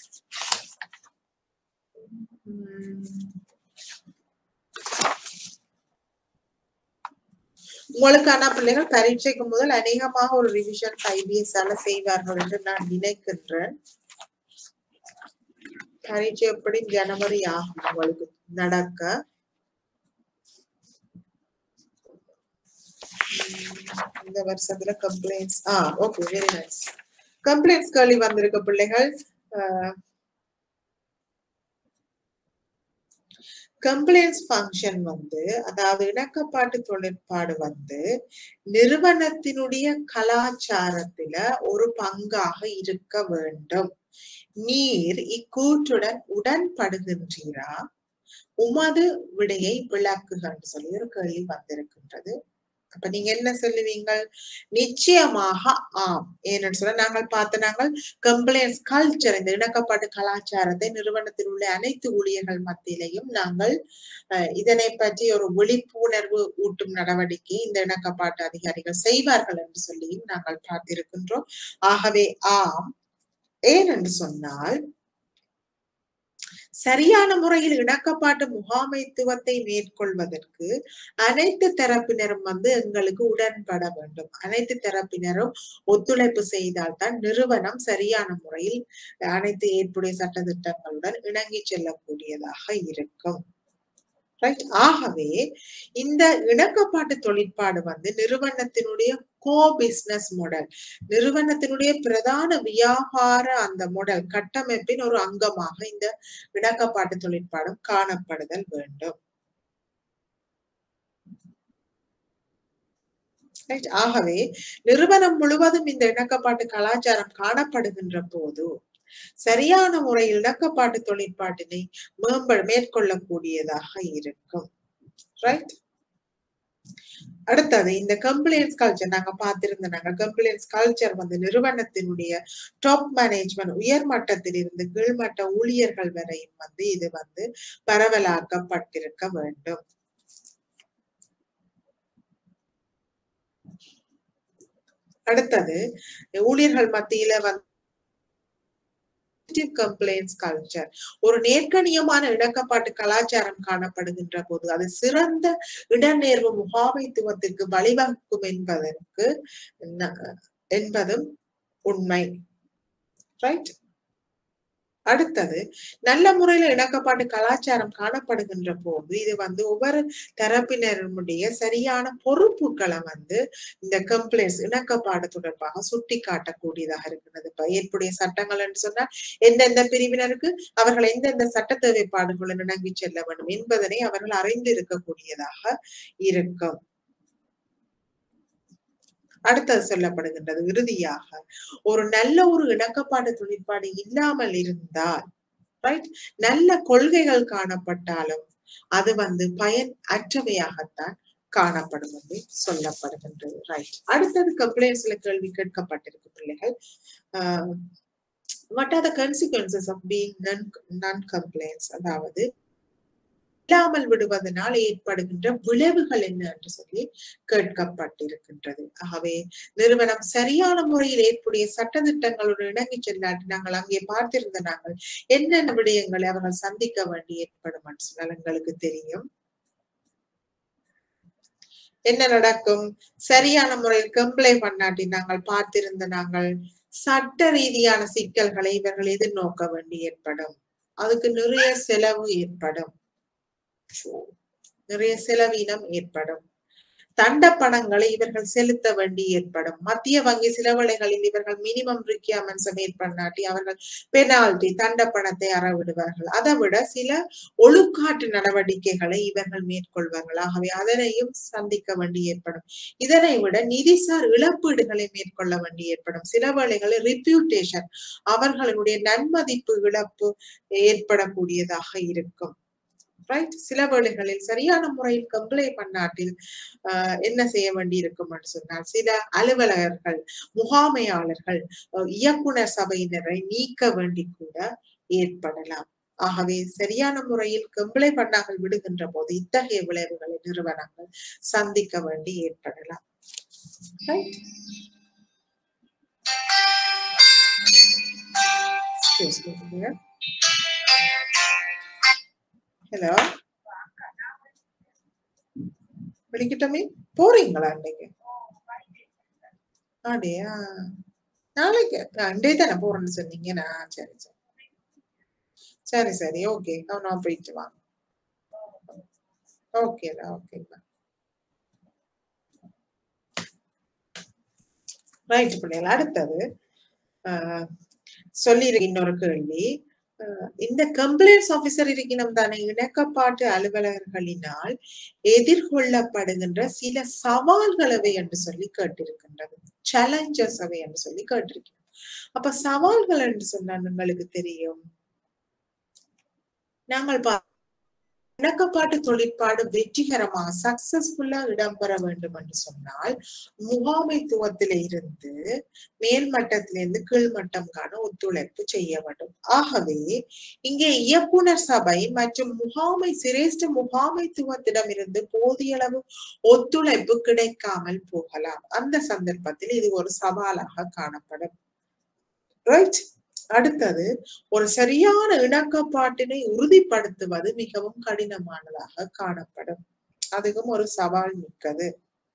உங்களுக்கான பிள்ளைகள் பரீட்சைக்கு முதல் அநேகமாக ஒரு ரிவிஷன் IBS செய்வார்கள் என்று நான் நினைக்கின்றேன். பரீட்சை எப்படி ஜனவரி ஆகும் உங்களுக்கு நடக்க. இந்த வருஷத்துல complaints okay, very nice. Complaints கேள்வி வந்திருக்க பிள்ளைகள். கம்ப்ளைண்ட்ஸ் ஃபங்க்ஷன் வந்து, அதாவது இணக்கப்பாட்டு தொழிற்பாடு வந்து நிறுவனத்தினுடைய கலாச்சாரத்துல ஒரு பங்காக இருக்க வேண்டும். நீர் இக்கூற்றுடன் உடன்படுகின்றீரா? உமது விடையை விளக்குகன்னு சொல்லி ஒரு கேள்வி வந்திருக்கின்றது. அப்ப நீங்க என்ன சொல்லுவீங்க? நிச்சயமாக ஆம். ஏன்னு சொல்ல நாங்கள் கம்ப்ளைண்ட்ஸ் கல்ச்சர், இந்த இணக்கப்பாட்டு கலாச்சாரத்தை நிறுவனத்தில் உள்ள அனைத்து ஊழியர்கள் மத்தியிலையும் நாங்கள் இதனை பற்றி ஒரு விழிப்புணர்வு ஊட்டும் நடவடிக்கை இந்த இணக்கப்பாட்டு அதிகாரிகள் செய்வார்கள் என்று சொல்லியும் நாங்கள் பார்த்திருக்கின்றோம். ஆகவே ஆம். ஏனென்று சொன்னால் சரியான முறையில் இணக்கப்பாட்டு முகாமைத்துவத்தை மேற்கொள்வதற்கு அனைத்து தரப்பினரும் வந்து எங்களுக்கு உடன்பட வேண்டும். அனைத்து தரப்பினரும் ஒத்துழைப்பு செய்தால்தான் நிறுவனம் சரியான முறையில் அனைத்து ஏற்புடைய சட்டத்திட்டங்களுடன் இணங்கி செல்லக்கூடியதாக இருக்கும். ஆகவே இந்த இணக்கப்பாட்டு தொழிற்பாடு வந்து நிறுவனத்தினுடைய கோ பிசினஸ் மாடல், நிறுவனத்தினுடைய பிரதான வியாபார அந்த மாடல் கட்டமைப்பின் ஒரு அங்கமாக இந்த இணக்கப்பாட்டு தொழிற்பாடும் காணப்படுதல் வேண்டும். ஆகவே நிறுவனம் முழுவதும் இந்த இணக்கப்பாட்டு கலாச்சாரம் காணப்படுகின்ற போது சரியான முறையில் இணக்கப்பாட்டு தொழிற்பாட்டினை மேற்கொள்ளக்கூடியதாக இருக்கும். ரைட். அடுத்தது இந்த கம்ப்ளைன்ஸ் கல்ச்சர் நாங்க பார்த்திருந்தாங்க. கம்ப்ளைன்ஸ் கல்ச்சர் வந்து நிறுவனத்தினுடைய டாப் மேனேஜ்மெண்ட் உயர் மட்டத்தில் இருந்து கீழ்மட்ட ஊழியர்கள் வரையும் வந்து இது வந்து பரவலாக்கப்பட்டிருக்க வேண்டும். அடுத்தது ஊழியர்கள் மத்தியில வந்து கம்ப்ளைன்ஸ் கல்ச்சர், ஒரு நேர்கணியமான இணக்கப்பாட்டு கலாச்சாரம் காணப்படுகின்ற போது அது சிறந்த இடநேர்வு முகாமைத்துவத்திற்கு வழிவகுக்கும் என்பதும் உண்மை. ரைட். அடுத்தது நல்ல முறையில இணக்கப்பாட்டு கலாச்சாரம் காணப்படுகின்ற போது இது வந்து ஒவ்வொரு தரப்பினருடைய சரியான பொறுப்புகளை வந்து இந்த கம்ப்ளைண்ட்ஸ் இணக்கப்பாடு தொடர்பாக சுட்டி காட்டக்கூடியதாக இருக்கிறது. இப்ப ஏற்புடைய சட்டங்கள் என்று சொன்னால் எந்தெந்த பிரிவினருக்கு அவர்கள் எந்தெந்த சட்ட தேவைப்பாடுகளுடன் இணங்கி செல்ல வேண்டும் என்பதனை அவர்கள் அறிந்து இருக்கக்கூடியதாக இருக்கும். அடுத்தது சொல்லப்படுகின்றது இறுதியாக ஒரு நல்ல ஒரு இணக்கப்பாடு தொழிற்பாடு இல்லாமல் இருந்தால், ரைட், நல்ல கொள்கைகள் காணப்பட்டாலும் அது வந்து பயன் அற்றவையாகத்தான் காணப்படும் என்று சொல்லப்படுகின்றது. ரைட். அடுத்தது கம்ப்ளைண்ட்ஸ்ல கேள்வி கேட்கப்பட்டிருக்கு பிள்ளைகள். what are the consequences of being non-complaints, அதாவது இல்லாமல் விடுவதனால் ஏற்படுகின்ற விளைவுகள் என்ன என்று சொல்லி கேட்கப்பட்டிருக்கின்றது. ஆகவே நிறுவனம் சரியான முறையில் ஏற்புடைய சட்டத்திட்டங்களுடன் இணங்கி செல்லாட்டி நாங்கள் அங்கே பார்த்திருந்த நாங்கள் என்னென்ன விடயங்களை அவர்கள் சந்திக்க வேண்டி ஏற்படும் என்று சொன்னால் எங்களுக்கு தெரியும். என்ன நடக்கும்? சரியான முறையில் கம்ப்ளைண்ட் பண்ணாட்டி நாங்கள் பார்த்திருந்த நாங்கள் சட்ட ரீதியான சிக்கல்களை இவர்கள் எதிர்நோக்க வேண்டி ஏற்படும். அதுக்கு நிறைய செலவு ஏற்படும், நிறைய செலவீனம் ஏற்படும். தண்ட பணங்களை இவர்கள் செலுத்த வேண்டி ஏற்படும். மத்திய வங்கி சில வேளைகளில் இவர்கள் மினிமம் ரிக்யர்மெண்ட்ஸை மேற்பண்ணாட்டி அவர்கள் பெனால்டி தண்ட பணத்தை அறவிடுவார்கள். அதை விட சில ஒழுக்காட்டு நடவடிக்கைகளை இவர்கள் மேற்கொள்வார்கள். ஆகவே அதனையும் சந்திக்க வேண்டி ஏற்படும். இதனை விட நிதிசார் இழப்பீடுகளை மேற்கொள்ள வேண்டி ஏற்படும். சில வேளைகளில் ரிப்யூட்டேஷன், அவர்களுடைய நன்மதிப்பு இழப்பு ஏற்படக்கூடியதாக இருக்கும். ரைட். சில வேளைகளில் சரியான முறையில் கம்ப்ளைண்ட் பண்ணாட்டில் என்ன செய்ய வேண்டி இருக்கும் என்று சொன்னால் சில அலுவலகர்கள், முகாமையாளர்கள், இயக்குனர் சபையினரை நீக்க வேண்டி கூட ஏற்படலாம். ஆகவே சரியான முறையில் கம்ப்ளைண்ட் பண்ணாமல் விடுகின்ற போது இத்தகைய விளைவுகளை நிறுவனங்கள் சந்திக்க வேண்டி ஏற்படலாம். ஹலோ, படிக்கட்டமே போறீங்களா அன்னைக்கு? அப்படியா? நாளைக்கு அண்டே தானே போறேன்னு சொன்னீங்கன்னா சரி சரி சரி சரி ஓகே, நான் போயிட்டு வாங்க. ஓகேடா ஓகேடா. ரைட் பிள்ளைகள். அடுத்தது சொல்லியிருக்க இன்னொரு கேள்வி, இந்த கம்ப்ளைண்ட்ஸ் ஆபீசர் இருக்கணும் தானே, இணக்கப்பாட்டு அலுவலர்களினால் எதிர்கொள்ளப்படுகின்ற சில சவால்களவை என்று சொல்லி கேட்டிருக்கின்றது. சேலஞ்சஸ் அவை என்று சொல்லி கேட்டிருக்கோம். அப்ப சவால்கள் என்று சொன்னா உங்களுக்கு தெரியும், நாங்கள் இணக்கப்பாட்டு தொழிற்பாடு வெற்றிகரமாக சக்சஸ்ஃபுல்லா இடம்பெற வேண்டும் என்று சொன்னால் முகாமைத்துவத்தில இருந்து மேல்மட்டத்திலிருந்து கீழ்மட்டம்கான ஒத்துழைப்பு செய்ய வேண்டும். ஆகவே இங்கே இயக்குனர் சபை மற்றும் சிரேஷ்ட முகாமைத்துவத்திடமிருந்து போதிய அளவு ஒத்துழைப்பு கிடைக்காமல் போகலாம். அந்த சந்தர்ப்பத்தில் இது ஒரு சவாலாக காணப்படும். ரைட். அடுத்தது ஒரு சரியான இணக்கப்பாட்டினை உறுதிப்படுத்துவது மிகவும் கடினமானதாக காணப்படும். அதுவும் ஒரு சவால் மிக்கது.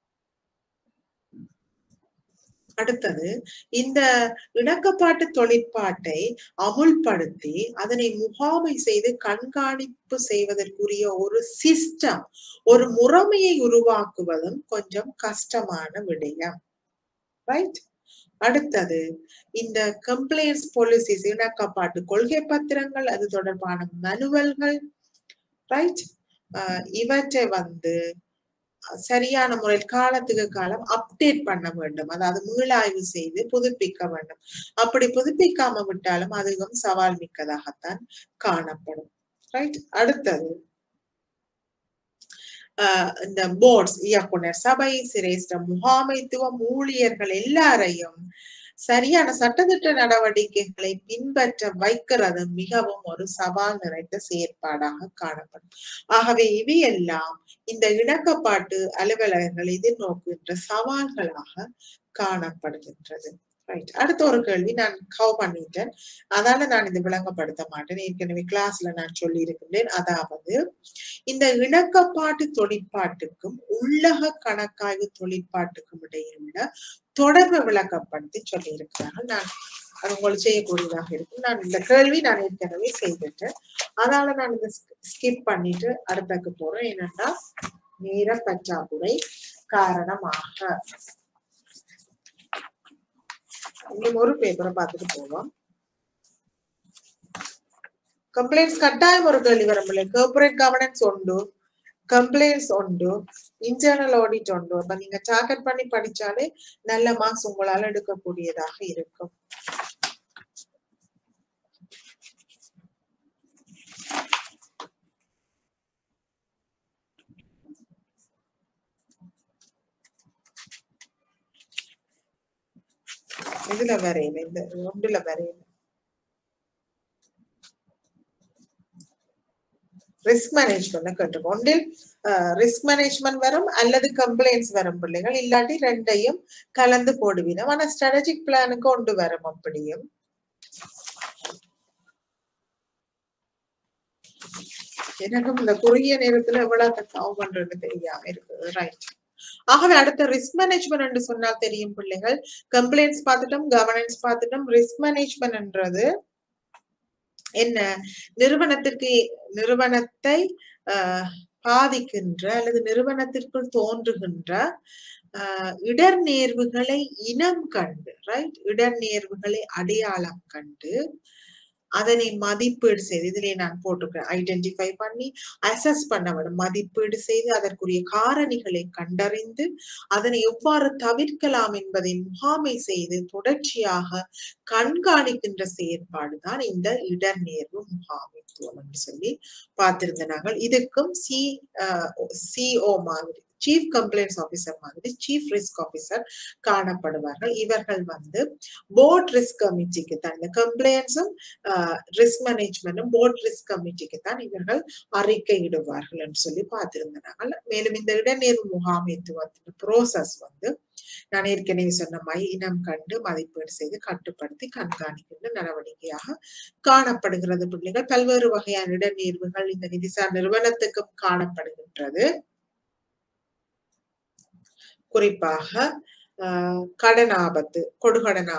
அடுத்தது இந்த இணக்கப்பாட்டு தொழிற்பாட்டை அமுல்படுத்தி அதனை முகாமை செய்து கண்காணிப்பு செய்வதற்குரிய ஒரு சிஸ்டம், ஒரு முறைமையை உருவாக்குவதும் கொஞ்சம் கஷ்டமான விடயம். ரைட். அடுத்தது இந்த கம்ப்ளைண்ட்ஸ் பாலிசிஸ், இணக்கப்பாட்டு கொள்கை பத்திரங்கள், அது தொடர்பான மனுவல்கள், ரைட், இவற்றை வந்து சரியான முறையில் காலத்துக்கு காலம் அப்டேட் பண்ண வேண்டும். அதாவது மீளாய்வு செய்து புதுப்பிக்க வேண்டும். அப்படி புதுப்பிக்காம விட்டாலும் அதுவும் சவால் மிக்கதாகத்தான் காணப்படும். ரைட். அடுத்தது இந்த போர்ட்ஸ், இயக்குனர் சபை, சிரேஷ்ட முகாமைத்துவம், ஊழியர்கள் எல்லாரையும் சரியான சட்டத்திட்ட நடவடிக்கைகளை பின்பற்ற வைக்கிறது மிகவும் ஒரு சவால் நிறைந்த செயற்பாடாக காணப்படும். ஆகவே இவையெல்லாம் இந்த இணக்கப்பாட்டு அலுவலகங்கள் எதிர்நோக்குகின்ற சவால்களாக காணப்படுகின்றது. ரைட். அடுத்த ஒரு கேள்வி நான் கவ் பண்ணிட்டேன், அதால நான் இதை விளங்கப்படுத்த மாட்டேன். ஏற்கனவே கிளாஸ்ல நான் சொல்லி இருக்கின்றேன். அதாவது இந்த இணக்கப்பாட்டு தொழிற்பாட்டுக்கும் உள்ளக கணக்காய்வு தொழிற்பாட்டுக்கும் இடையில் உள்ள தொடர்பை விளக்கப்படுத்தி சொல்லி இருக்கிறார்கள். நான் அது உங்களுக்கு செய்யக்கூடியதாக இருக்கும். நான் இந்த கேள்வி நான் ஏற்கனவே செய்துட்டேன், அதனால நான் இதை ஸ்கிப் பண்ணிட்டு அடுத்தக்கு போறேன். ஏனென்றா நேர பற்றாக்குறை காரணமாக. இன்னும் ஒரு பேப்பரை பார்த்துட்டு போவோம். கம்ப்ளைண்ட்ஸ் கட்டாயம் ஒரு கேள்வி வரம்பில்லை. கார்பரேட் கவர்னன்ஸ் உண்டு, கம்ப்ளைண்ட்ஸ் உண்டு, இன்டர்னல் ஆடிட் உண்டு. அப்ப நீங்க டார்கெட் பண்ணி படிச்சாலே நல்ல மார்க்ஸ் உங்களால எடுக்கக்கூடியதாக இருக்கும். இதுல வரையில, இந்த ஒன்றுல வரையில ரிஸ்க் மேனேஜ்மெண்ட் கேட்டிருக்கோம். ஒன்றில் ரிஸ்க் மேனேஜ்மெண்ட் வரும் அல்லது கம்ப்ளைண்ட்ஸ் வரும் பிள்ளைகள், இல்லாட்டி ரெண்டையும் கலந்து போடுவீங்க. ஆனா ஸ்ட்ராட்டஜிக் பிளானுக்கு ஒன்று வரும். அப்படியும் எனக்கும் இந்த குறுகிய நேரத்துல எவ்வளவு கவு பண்றது தெரியாம இருக்குது. ரைட். ஆகவே அடுத்த ரிஸ்க் மேனேஜ்மெண்ட் என்று சொன்னால் தெரியும் பிள்ளைகள். கம்ப்ளைண்ட்ஸ் பார்த்துட்டோம், கவர்னன்ஸ் பார்த்துட்டோம். ரிஸ்க் மேனேஜ்மெண்ட்ன்றது என்ன? நிறுவனத்தை பாதிக்கின்ற அல்லது நிறுவனத்திற்குள் தோன்றுகின்ற இடர்நேர்வுகளை இனம் கண்டு, ரைட், இடர்நேர்வுகளை அடையாளம் கண்டு அதனை மதிப்பீடு செய்து, இதிலே நான் போட்டிருக்கேன், ஐடென்டிஃபை பண்ணி அசஸ் பண்ண வேண்டும். மதிப்பீடு செய்து அதற்குரிய காரணிகளை கண்டறிந்து அதனை எவ்வாறு தவிர்க்கலாம் என்பதை முகாமை செய்து தொடர்ச்சியாக கண்காணிக்கின்ற செயற்பாடுதான் இந்த இடர்நேர்வு முகாமைத்துவம் என்று சொல்லி பார்த்திருந்தார்கள். இதுக்கும் CO மாதிரி, சீஃப் கம்ப்ளைண்ட்ஸ் ஆபீசர் மாதிரி சீஃப் ரிஸ்க் ஆபீசர் காணப்படுவார்கள். இவர்கள் வந்து போர்ட் ரிஸ்க் கமிட்டிக்கு தான், இந்த கம்ப்ளைண்ட்ஸும் ரிஸ்க் மேனேஜ்மெண்ட்டும் போர்ட் ரிஸ்க் கமிட்டிக்கு தான் இவர்கள் அறிக்கையிடுவார்கள் என்று சொல்லி பார்த்திருந்தார்கள். மேலும் இந்த இடநேர்வு முகாமைத்துவத்தின் ப்ரோசஸ் வந்து நான் ஏற்கனவே சொன்ன மாதிரி இனம் கண்டு மதிப்பீடு செய்து கட்டுப்படுத்தி கண்காணிக்கின்ற நடவடிக்கையாக காணப்படுகிறது. பிள்ளைகள் பல்வேறு வகையான இடநேர்வுகள் இந்த நிதிசார் நிறுவனத்துக்கும் காணப்படுகின்றது. குறிப்பாக கடன் ஆபத்து, கடன்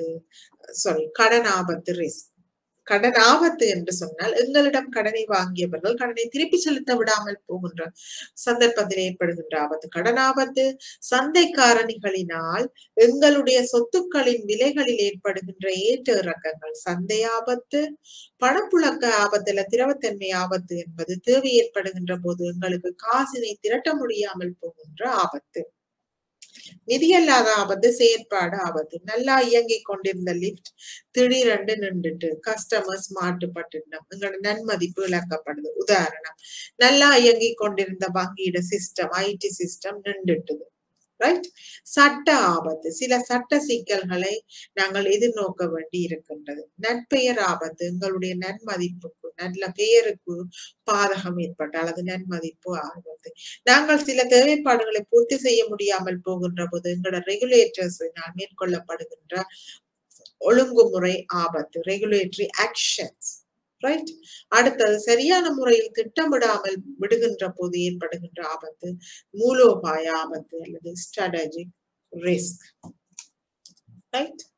ஆபத்து ரிஸ்க். கடன் ஆபத்து என்று சொன்னால் எங்களிடம் கடனை வாங்கியவர்கள் கடனை திருப்பி செலுத்த விடாமல் போகின்ற சந்தர்ப்பத்தில் ஏற்படுகின்ற ஆபத்து கடன் ஆபத்து. சந்தை காரணிகளினால் எங்களுடைய சொத்துக்களின் விலைகளில் ஏற்படுகின்ற ஏற்ற இறக்கங்கள் சந்தை ஆபத்து. பணப்புழக்க ஆபத்துல திரவத்தன்மை ஆபத்து என்பது தேவை ஏற்படுகின்ற போது எங்களுக்கு காசினை திரட்ட முடியாமல் போகின்ற ஆபத்து. நிதியல்லாத ஆபத்து செயற்பாடு ஆபத்து. நல்லா இயங்கிக் கொண்டிருந்த லிப்ட் திடீரென்று நின்றுட்டு கஸ்டமர்ஸ் மாட்டுப்பட்டுட்டோம், எங்களோட நன்மதிப்பு இழக்கப்படுது. உதாரணம், நல்லா இயங்கிக் கொண்டிருந்த வங்கியிட சிஸ்டம், IT சிஸ்டம் நின்றுட்டுது. ரைட். சட்ட ஆபத்து, சில சட்ட சிக்கல்களை நாங்கள் எதிர்நோக்க வேண்டி இருக்கின்றது. நற்பெயர் ஆபத்து, எங்களுடைய நன்மதிப்புக்கு நல்ல பெயருக்கு பாதகம் ஏற்பட்டால் அது நன்மதிப்பு ஆபத்து. நாங்கள் சில தேவைப்பாடுகளை பூர்த்தி செய்ய முடியாமல் போகின்ற போது எங்களோட ரெகுலேட்டர்ஸினால் மேற்கொள்ளப்படுகின்ற ஒழுங்குமுறை ஆபத்து, ரெகுலேட்டரி ஆக்ஷன்ஸ். ரைட். அடுத்தது சரியான முறையில் திட்டமிடாமல் விடுகின்ற போது ஏற்படுகின்ற ஆபத்து மூலோபாய ஆபத்து அல்லது ஸ்ட்ராட்டஜிக் ரிஸ்க். ரைட்.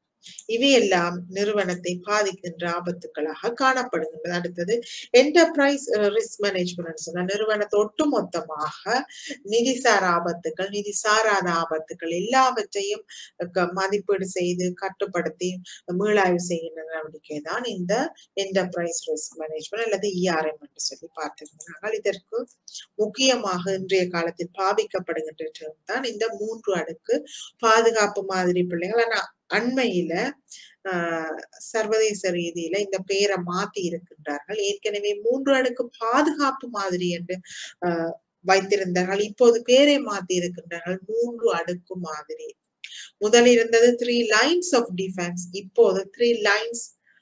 இவையெல்லாம் நிறுவனத்தை பாதிக்கின்ற ஆபத்துக்களாக காணப்படுகின்றது. அடுத்தது என்டர்பிரைஸ் ரிஸ்க் மேனேஜ்மெண்ட் சொன்னா நிறுவனத்தை ஒட்டுமொத்தமாக நிதிசார் ஆபத்துக்கள், நிதி சாராத ஆபத்துக்கள் எல்லாவற்றையும் மதிப்பீடு செய்து கட்டுப்படுத்தி மீளாய்வு செய்கின்ற நடவடிக்கை தான் இந்த என்டர்பிரைஸ் ரிஸ்க் மேனேஜ்மெண்ட் அல்லது இஆர்எம் என்று சொல்லி பார்த்திருக்கிறார்கள். இதற்கு முக்கியமாக இன்றைய காலத்தில் பாவிக்கப்படுகின்ற தான் இந்த 3 அடுக்கு பாதுகாப்பு மாதிரி பிள்ளைகள். ஆனா அண்மையில சர்வதேச ரீதியில இந்த பெயரை மாத்தி இருக்கின்றார்கள். ஏற்கனவே 3 அடுக்கு பாதுகாப்பு மாதிரி என்று வைத்திருந்தார்கள். இப்போது பேரை மாத்தி இருக்கின்றார்கள் 3 அடுக்கு மாதிரி. முதல் இருந்தது 3 lines of defense, இப்போது 3 lines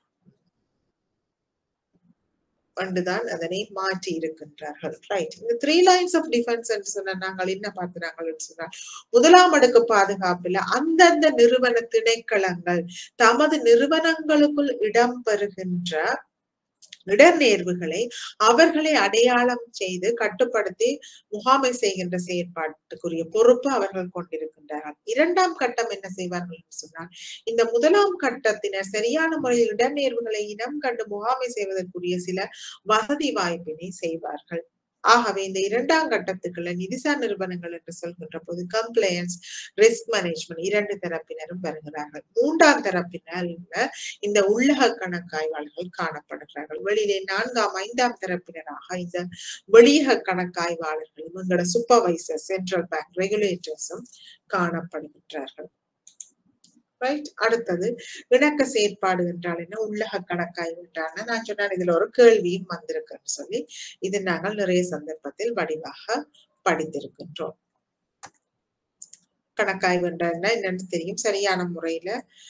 தான் அதனை மாற்றி இருக்கின்றார்கள். ரைட், இந்த 3 lines of defense என்று சொன்ன நாங்கள் என்ன பார்க்கிறார்கள் என்று சொன்னால், முதலாம் அடுக்கு பாதுகாப்புல அந்தந்த நிறுவன திணைக்களங்கள் தமது நிறுவனங்களுக்குள் இடம்பெறுகின்ற இடர்நேர்வுகளை அவர்களை அடையாளம் செய்து கட்டுப்படுத்தி முகாமை செய்கின்ற செயற்பாட்டுக்குரிய பொறுப்பு அவர்கள் கொண்டிருக்கின்றார்கள். 2ஆம் கட்டம் என்ன செய்வார்கள் என்று சொன்னால், இந்த முதலாம் கட்டத்தினர் சரியான முறையில் இடர்நேர்வுகளை இனம் கண்டு முகாமை செய்வதற்குரிய சில வசதி வாய்ப்பினை செய்வார்கள். ஆகவே இந்த 2ஆம் கட்டத்துக்குள்ள நிதிசார் நிறுவனங்கள் என்று சொல்கின்ற போது கம்ப்ளையன்ஸ், ரிஸ்க் மேனேஜ்மெண்ட் 2 தரப்பினரும் வருகிறார்கள். 3ஆம் தரப்பினர் இந்த உள்ளக கணக்காய்வாளர்கள் காணப்படுகிறார்கள். வெளியிலே 4ஆம் 5ஆம் தரப்பினராக இந்த வெளியக கணக்காய்வாளர்களும் எங்களோட சூப்பர்வைசர், சென்ட்ரல் பேங்க் ரெகுலேட்டர்ஸும் காணப்படுகின்றார்கள். ரைட், அடுத்தது இணக்க செயற்பாடு என்றால் என்ன, உள்ளக கணக்காய்வு என்றால் நான் சொன்னேன். இதுல ஒரு கேள்வியும் வந்திருக்குன்னு சொல்லி இது நாங்கள் நிறைய சந்தர்ப்பத்தில் வடிவாக படித்திருக்கின்றோம். கணக்காய்வு என்றால் என்னன்னு தெரியும். சரியான முறையில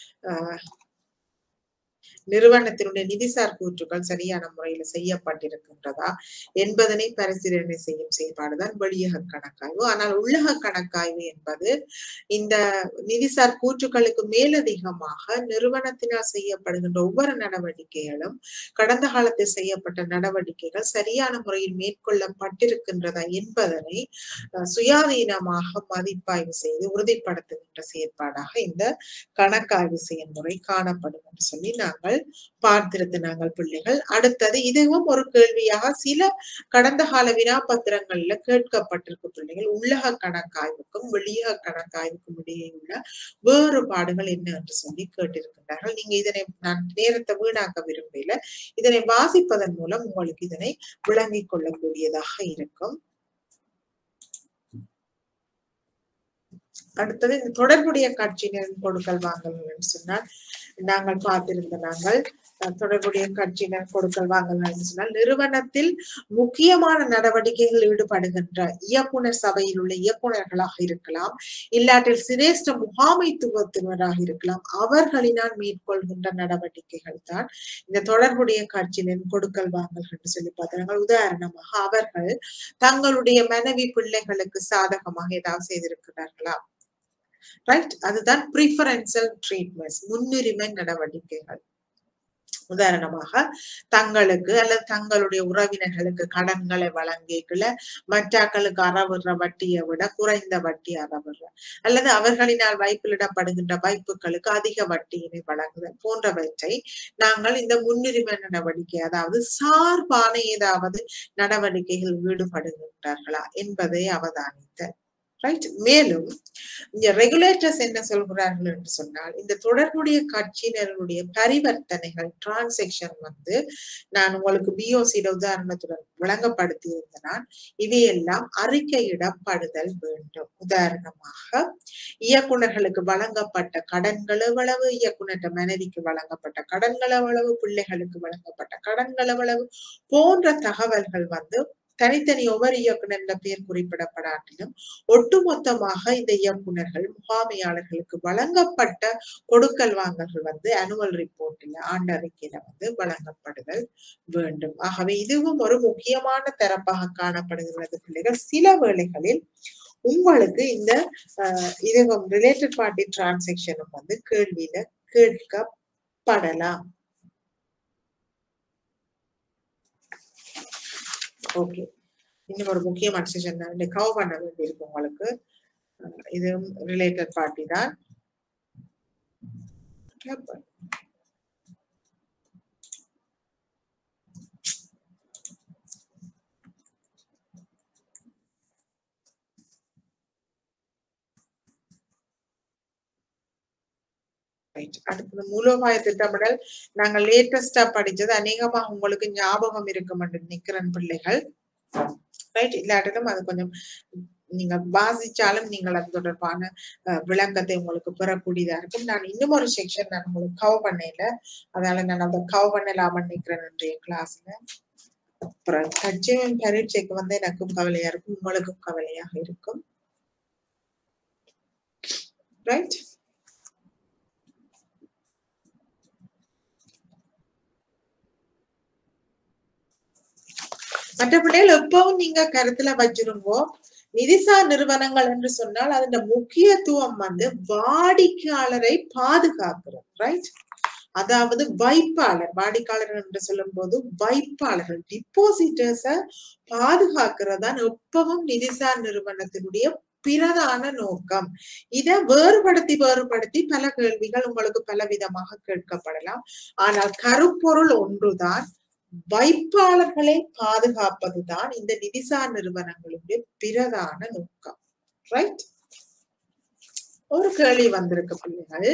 நிறுவனத்தினுடைய நிதிசார் கூற்றுக்கள் சரியான முறையில செய்யப்பட்டிருக்கின்றதா என்பதனை பரிசீலனை செய்யும் செயல்பாடுதான் வெளியக கணக்காய்வு. ஆனால் உள்ளக கணக்காய்வு என்பது இந்த நிதிசார் கூற்றுக்களுக்கு மேலதிகமாக நிறுவனத்தினால் செய்யப்படுகின்ற ஒவ்வொரு நடவடிக்கைகளும் கடந்த காலத்தில் செய்யப்பட்ட நடவடிக்கைகள் சரியான முறையில் மேற்கொள்ளப்பட்டிருக்கின்றதா என்பதனை சுயாதீனமாக மதிப்பாய்வு செய்து உறுதிப்படுத்துகின்ற செயற்பாடாக இந்த கணக்காய்வு செயல்முறை காணப்படும் என்று சொல்லி நாங்கள் பார்த்திருந்தாங்கள் பிள்ளைகள். அடுத்தது இதுவும் ஒரு கேள்வியாக சில கடந்த கால வினாப்பத்திரங்கள்ல கேட்கப்பட்டிருக்கு பிள்ளைகள். உள்ளக கணக்காய்வுக்கும் வெளியக கணக்காய்வுக்கும் இடையே உள்ள வேறுபாடுகள் என்ன என்று சொல்லி கேட்டிருக்கின்றார்கள். நீங்க இதனை நான் நேரத்தை வீணாக்க விரும்பல, இதனை வாசிப்பதன் மூலம் உங்களுக்கு இதனை விளங்கிக் கொள்ளக்கூடியதாக இருக்கும். அடுத்தது இந்த தொடர்புடைய கட்சியினரின் கொடுக்கல் வாங்கல்கள் என்று சொன்னால் நாங்கள் பார்த்திருந்த தொடர்புடைய கட்சியினர் கொடுக்கல் வாங்கல்கள் என்று சொன்னால் நிறுவனத்தில் முக்கியமான நடவடிக்கைகள் ஈடுபடுகின்ற இயக்குனர் சபையில் உள்ள இயக்குனர்களாக இருக்கலாம், இல்லாட்டில் சிரேஷ்ட முகாமைத்துவத்தினராக இருக்கலாம், அவர்களினால் மேற்கொள்கின்ற நடவடிக்கைகள் தான் இந்த தொடர்புடைய கட்சியினரின் கொடுக்கல் வாங்கல்கள் என்று சொல்லி பார்த்தாங்க. உதாரணமாக அவர்கள் தங்களுடைய மனைவி பிள்ளைகளுக்கு சாதகமாக ஏதாவது செய்திருக்கிறார்களா, ரைட், அதுதான் ப்ரிஃபரன்ஷியல் ட்ரீட்மெண்ட்ஸ், முன்னுரிமை நடவடிக்கைகள். உதாரணமாக தங்களுக்கு அல்லது தங்களுடைய உறவினர்களுக்கு கடன்களை வழங்கிக்கல மற்றாக்களுக்கு அறவிடுற வட்டியை விட குறைந்த வட்டி அறவிடுற, அல்லது அவர்களினால் வைப்பிலிடப்படுகின்ற வைப்புகளுக்கு அதிக வட்டியினை வழங்குதல் போன்றவற்றை நாங்கள் இந்த முன்னுரிமை நடவடிக்கை, அதாவது சார்பான ஏதாவது நடவடிக்கைகள் ஈடுபடுகின்றார்களா என்பதை அவதானித்தல். ரைட், மேலும் இந்த ரெகுலேட்டர்ஸ் என்ன சொல்கிறார்கள் என்று சொன்னால், இந்த தொடர்புடைய கட்சியினருடைய பரிவர்த்தனைகள் டிரான்சாக்ஷன் நான் உங்களுக்கு பிஓசிட உதாரணத்துடன் விளங்கப்படுத்தி இருந்தனால் இவையெல்லாம் அறிக்கையிடப்படுதல் வேண்டும். உதாரணமாக இயக்குனர்களுக்கு வழங்கப்பட்ட கடன்கள் எவ்வளவு, இயக்குனர் மனைவிக்கு வழங்கப்பட்ட கடன்கள் எவ்வளவு, பிள்ளைகளுக்கு வழங்கப்பட்ட கடன்கள் எவ்வளவு போன்ற தகவல்கள் தனித்தனி ஒவ்வொரு இயக்குனர் பெயர் குறிப்பிடப்படாட்டிலும் ஒட்டுமொத்தமாக இந்த இயக்குனர்கள் முகாமையாளர்களுக்கு வழங்கப்பட்ட கொடுக்கல் வாங்கல்கள் ஆனுவல் ரிப்போர்ட்ல ஆண்டறிக்கையில வழங்கப்படுதல் வேண்டும். ஆகவே இதுவும் ஒரு முக்கியமான தரப்பாக காணப்படுகிறது பிள்ளைகள். சில வேளைகளில் உங்களுக்கு இந்த இதுவும் ரிலேட்டட் பார்ட்டி டிரான்சாக்ஷனும் கேள்வியில கேட்கப்படலாம். ஓகே, இன்னும் ஒரு முக்கியமான செஷன் கவர் பண்ண வேண்டி இருக்கு உங்களுக்கு. இது ரிலேட்டட் பார்ட்டி தான். happened? அடுத்தது மூலோபாய திட்டமிடல். நாங்கள் லேட்டஸ்டா படிச்சது அநேகமா உங்களுக்கு ஞாபகம் இருக்கும் என்று நிக்கிறேன் பிள்ளைகள். ரைட், இல்லாட்டிலும் அது கொஞ்சம் நீங்க வாசிச்சாலும் நீங்கள் அது தொடர்பான விளக்கத்தை உங்களுக்கு பெறக்கூடியதா இருக்கும். நான் இன்னும் ஒரு செக்ஷன் நான் உங்களுக்கு கவர் பண்ணல, அதனால நான் அதை கவர் பண்ணலாம நிக்கிறேன் இன்றைய கிளாஸ்ல. அப்புறம் கட்சியின் பரீட்சைக்கு வந்து எனக்கும் கவலையா இருக்கும், உங்களுக்கும் கவலையாக இருக்கும். ரைட், மற்ற பிள்ளைகள் எப்பவும் நீங்க கருத்துல வச்சிருங்கோ, நிதிசார் நிறுவனங்கள் என்று சொன்னால் அதன் முக்கியத்துவம் வந்து வாடிக்கையாளரை பாதுகாக்கிறது. ரைட், அதாவது வைப்பாளர், வாடிக்கையாளர் என்று சொல்லும் போது வைப்பாளர்கள் டிபாசிட்டர்ஸ பாதுகாக்கிறதான் எப்பவும் நிதிசார் நிறுவனத்தினுடைய பிரதான நோக்கம். இத வேறுபடுத்தி பல கேள்விகள் உங்களுக்கு பல விதமாக கேட்கப்படலாம். ஆனால் கருப்பொருள் ஒன்றுதான், வைப்பாளர்களை பாதுகாப்பதுதான் இந்த நிதிசார் நிறுவனங்களுடைய பிரதான நோக்கம். ரைட், ஒரு கேள்வி வந்திருக்கு பிள்ளைகள்,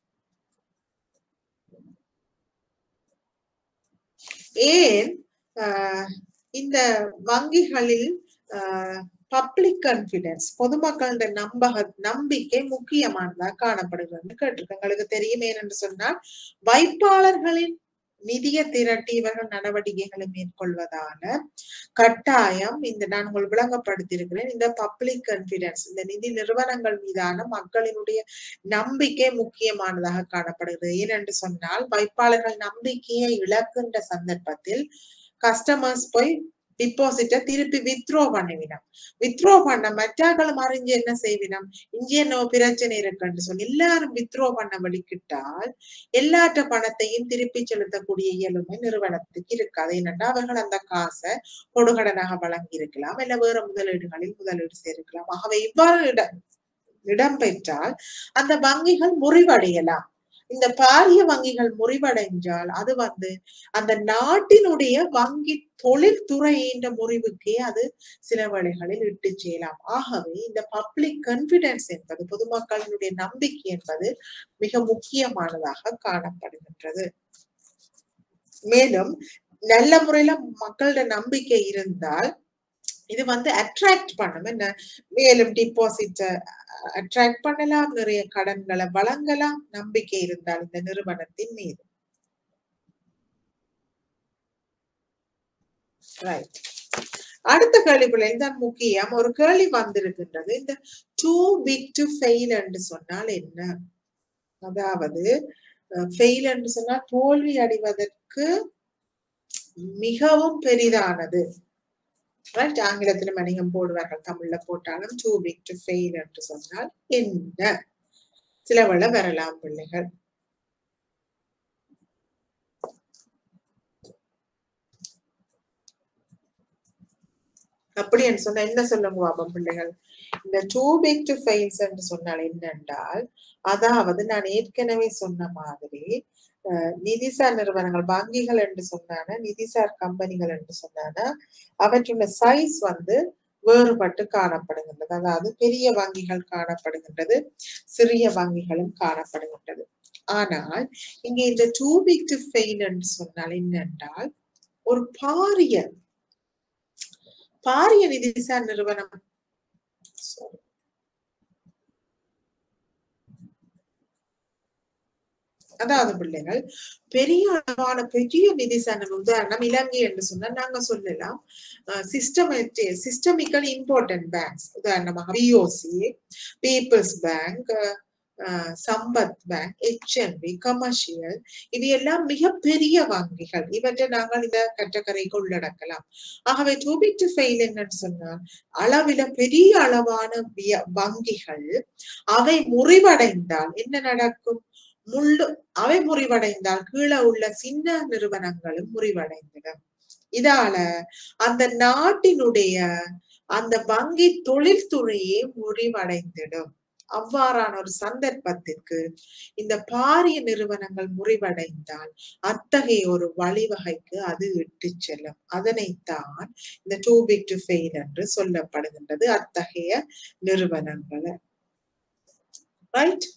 ஏன் இந்த வங்கிகளில் பப்ளிக் கான்பிடன்ஸ், பொதுமக்களுடைய நம்பிக்கை முக்கியமானதா காணப்படுகிறது கேட்டிருக்கு. உங்களுக்கு தெரியும், ஏனென்று சொன்னால் வைப்பாளர்களின் நிதியை திரட்டி இவர்கள் நடவடிக்கைகளை மேற்கொள்வதால கட்டாயம் இந்த நான் உங்களுக்கு விளங்கப்படுத்தியிருக்கிறேன், இந்த பப்ளிக் கான்பிடன்ஸ், இந்த நிதி நிறுவனங்கள் மீதான மக்களினுடைய நம்பிக்கை முக்கியமானதாக காணப்படுகிறது. ஏனென்று சொன்னால் வைப்பாளர்கள் நம்பிக்கையை இழக்கின்ற சந்தர்ப்பத்தில் கஸ்டமர்ஸ் போய் டிபாசிட்ட திருப்பி வித்ரோ பண்ணிவிடும். வித்ரோ பண்ண மற்றாக்களும் அறிஞ்சு என்ன செய்வினம், இங்கே என்ன பிரச்சனை இருக்குன்னு சொல்லி எல்லாரும் வித்ரோ பண்ண வலிக்கிட்டால் எல்லாற்ற பணத்தையும் திருப்பி செலுத்தக்கூடிய இயலுமை நிறுவனத்துக்கு இருக்காது. ஏனென்றா அவர்கள் அந்த காசை கொடுகடனாக வழங்கி இருக்கலாம், இல்ல வேற முதலீடுகளில் முதலீடு செய்திருக்கலாம். ஆகவே இவ்வாறு இடம்பெற்றால் அந்த வங்கிகள் முறிவடையலாம். இந்த பாரிய வங்கிகள் முறிவடைஞ்சால் அது வந்து அந்த நாட்டினுடைய வங்கி தொழில்துறையின் முறிவுக்கே அது சில வேளைகளில் இட்டு செய்யலாம். ஆகவே இந்த பப்ளிக் கான்பிடன்ஸ் என்பது, பொதுமக்களினுடைய நம்பிக்கை என்பது மிக முக்கியமானதாக காணப்படுகின்றது. மேலும் நல்ல முறையில மக்களோட நம்பிக்கை இருந்தால் இது வந்து அட்ராக்ட் பண்ணும், என்ன மேலும் டிபாசிட் அட்ராக்ட் பண்ணலாம், நிறைய கடன்களை வழங்கலாம், நம்பிக்கை இருந்தால் இந்த நிறுவனத்தின் மீது. ரைட், அடுத்த கேள்விகள் தான் முக்கியம். ஒரு கேள்வி வந்திருக்கின்றது, இந்த டூ பிக் டு ஃபெயில் என்று சொன்னால் என்ன? அதாவது ஃபெயில் என்று சொன்னால் தோல்வி அடைவதற்கு மிகவும் பெரிதானது. ஆங்கிலத்திலும் அதிகம் போடுவார்கள், தமிழ்ல போட்டாலும் டூ பிக் டு ஃபெயில் என்று சொன்னால் என்ன? சில வேளை வரலாம் பிள்ளைகள். அப்படி என்று சொன்னா என்ன சொல்லுங்க பாப்போம் பிள்ளைகள். இந்த டூ பிக் டு ஃபெயில்ஸ் என்று சொன்னால் என்னென்றால், அதாவது நான் ஏற்கனவே சொன்ன மாதிரி நிதிசார் நிறுவனங்கள், வங்கிகள் என்று சொன்னான, நிதிசார் கம்பெனிகள் என்று சொன்னான, அவற்றுடைய சைஸ் வந்து வேறுபட்டு காணப்படுகின்றது. அதாவது பெரிய வங்கிகள் காணப்படுகின்றது, சிறிய வங்கிகளும் காணப்படுகின்றது. ஆனால் இங்க இந்த டூ பிக் டு ஃபெயில் என்று சொன்னால் என்னென்றால், ஒரு பாரிய நிதிசார் நிறுவனம், அதாவது பிள்ளைகள் பெரிய அளவான பெரிய நிதிசார், உதாரணம் இலங்கை என்று சொன்னால் நாங்க சொல்லலாம் சிஸ்டமிக்கலி இம்பார்ட்டன்ட் பேங்க்ஸ், உதாரணமாக BOC, people's bank, Sampath bank, HNB, commercial, இது எல்லாம் மிகப்பெரிய வங்கிகள். இவற்றை நாங்கள் இந்த கட்டக்கரைக்கு உள்ளடக்கலாம். ஆகவே டூ பிக் டு ஃபெயில் என்னன்னு சொன்னால், அளவில பெரிய அளவான வங்கிகள் அவை முறிவடைந்தால் என்ன நடக்கும்? அவை முறிவடைந்தால் கீழே உள்ள சின்ன நிறுவனங்களும் முறிவடைந்திடும். இதால அந்த நாட்டினுடைய அந்த வங்கி தொழில்துறையே முறிவடைந்திடும். அவ்வாறான ஒரு சந்தர்ப்பத்திற்கு இந்த பாரிய நிறுவனங்கள் முறிவடைந்தால் அத்தகைய ஒரு வழிவகைக்கு அது இட்டு செல்லும். அதனைத்தான் இந்த டூ பிக் டு ஃபெயில் என்று சொல்லப்படுகின்றது அத்தகைய நிறுவனங்களை. ரைட்?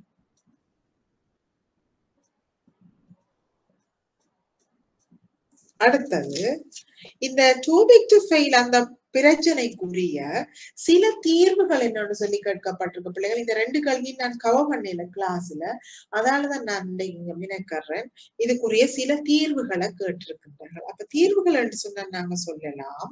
அடுத்தது இந்த டூ பிக் டு ஃபெயில் அந்த பிரச்சனைக்குரிய சில தீர்வுகள் என்னன்னு சொல்லி கேட்கப்பட்டிருக்கு பிள்ளைகள். இந்த 2 கேள்வியும் நான் கவர் பண்ணல கிளாஸ்ல, அதனாலதான் நான் இங்க நினைக்கிறேன். இதுக்குரிய சில தீர்வுகளை கேட்டிருக்கின்றார்கள். அப்ப தீர்வுகள் என்று சொன்னா நாங்க சொல்லலாம்,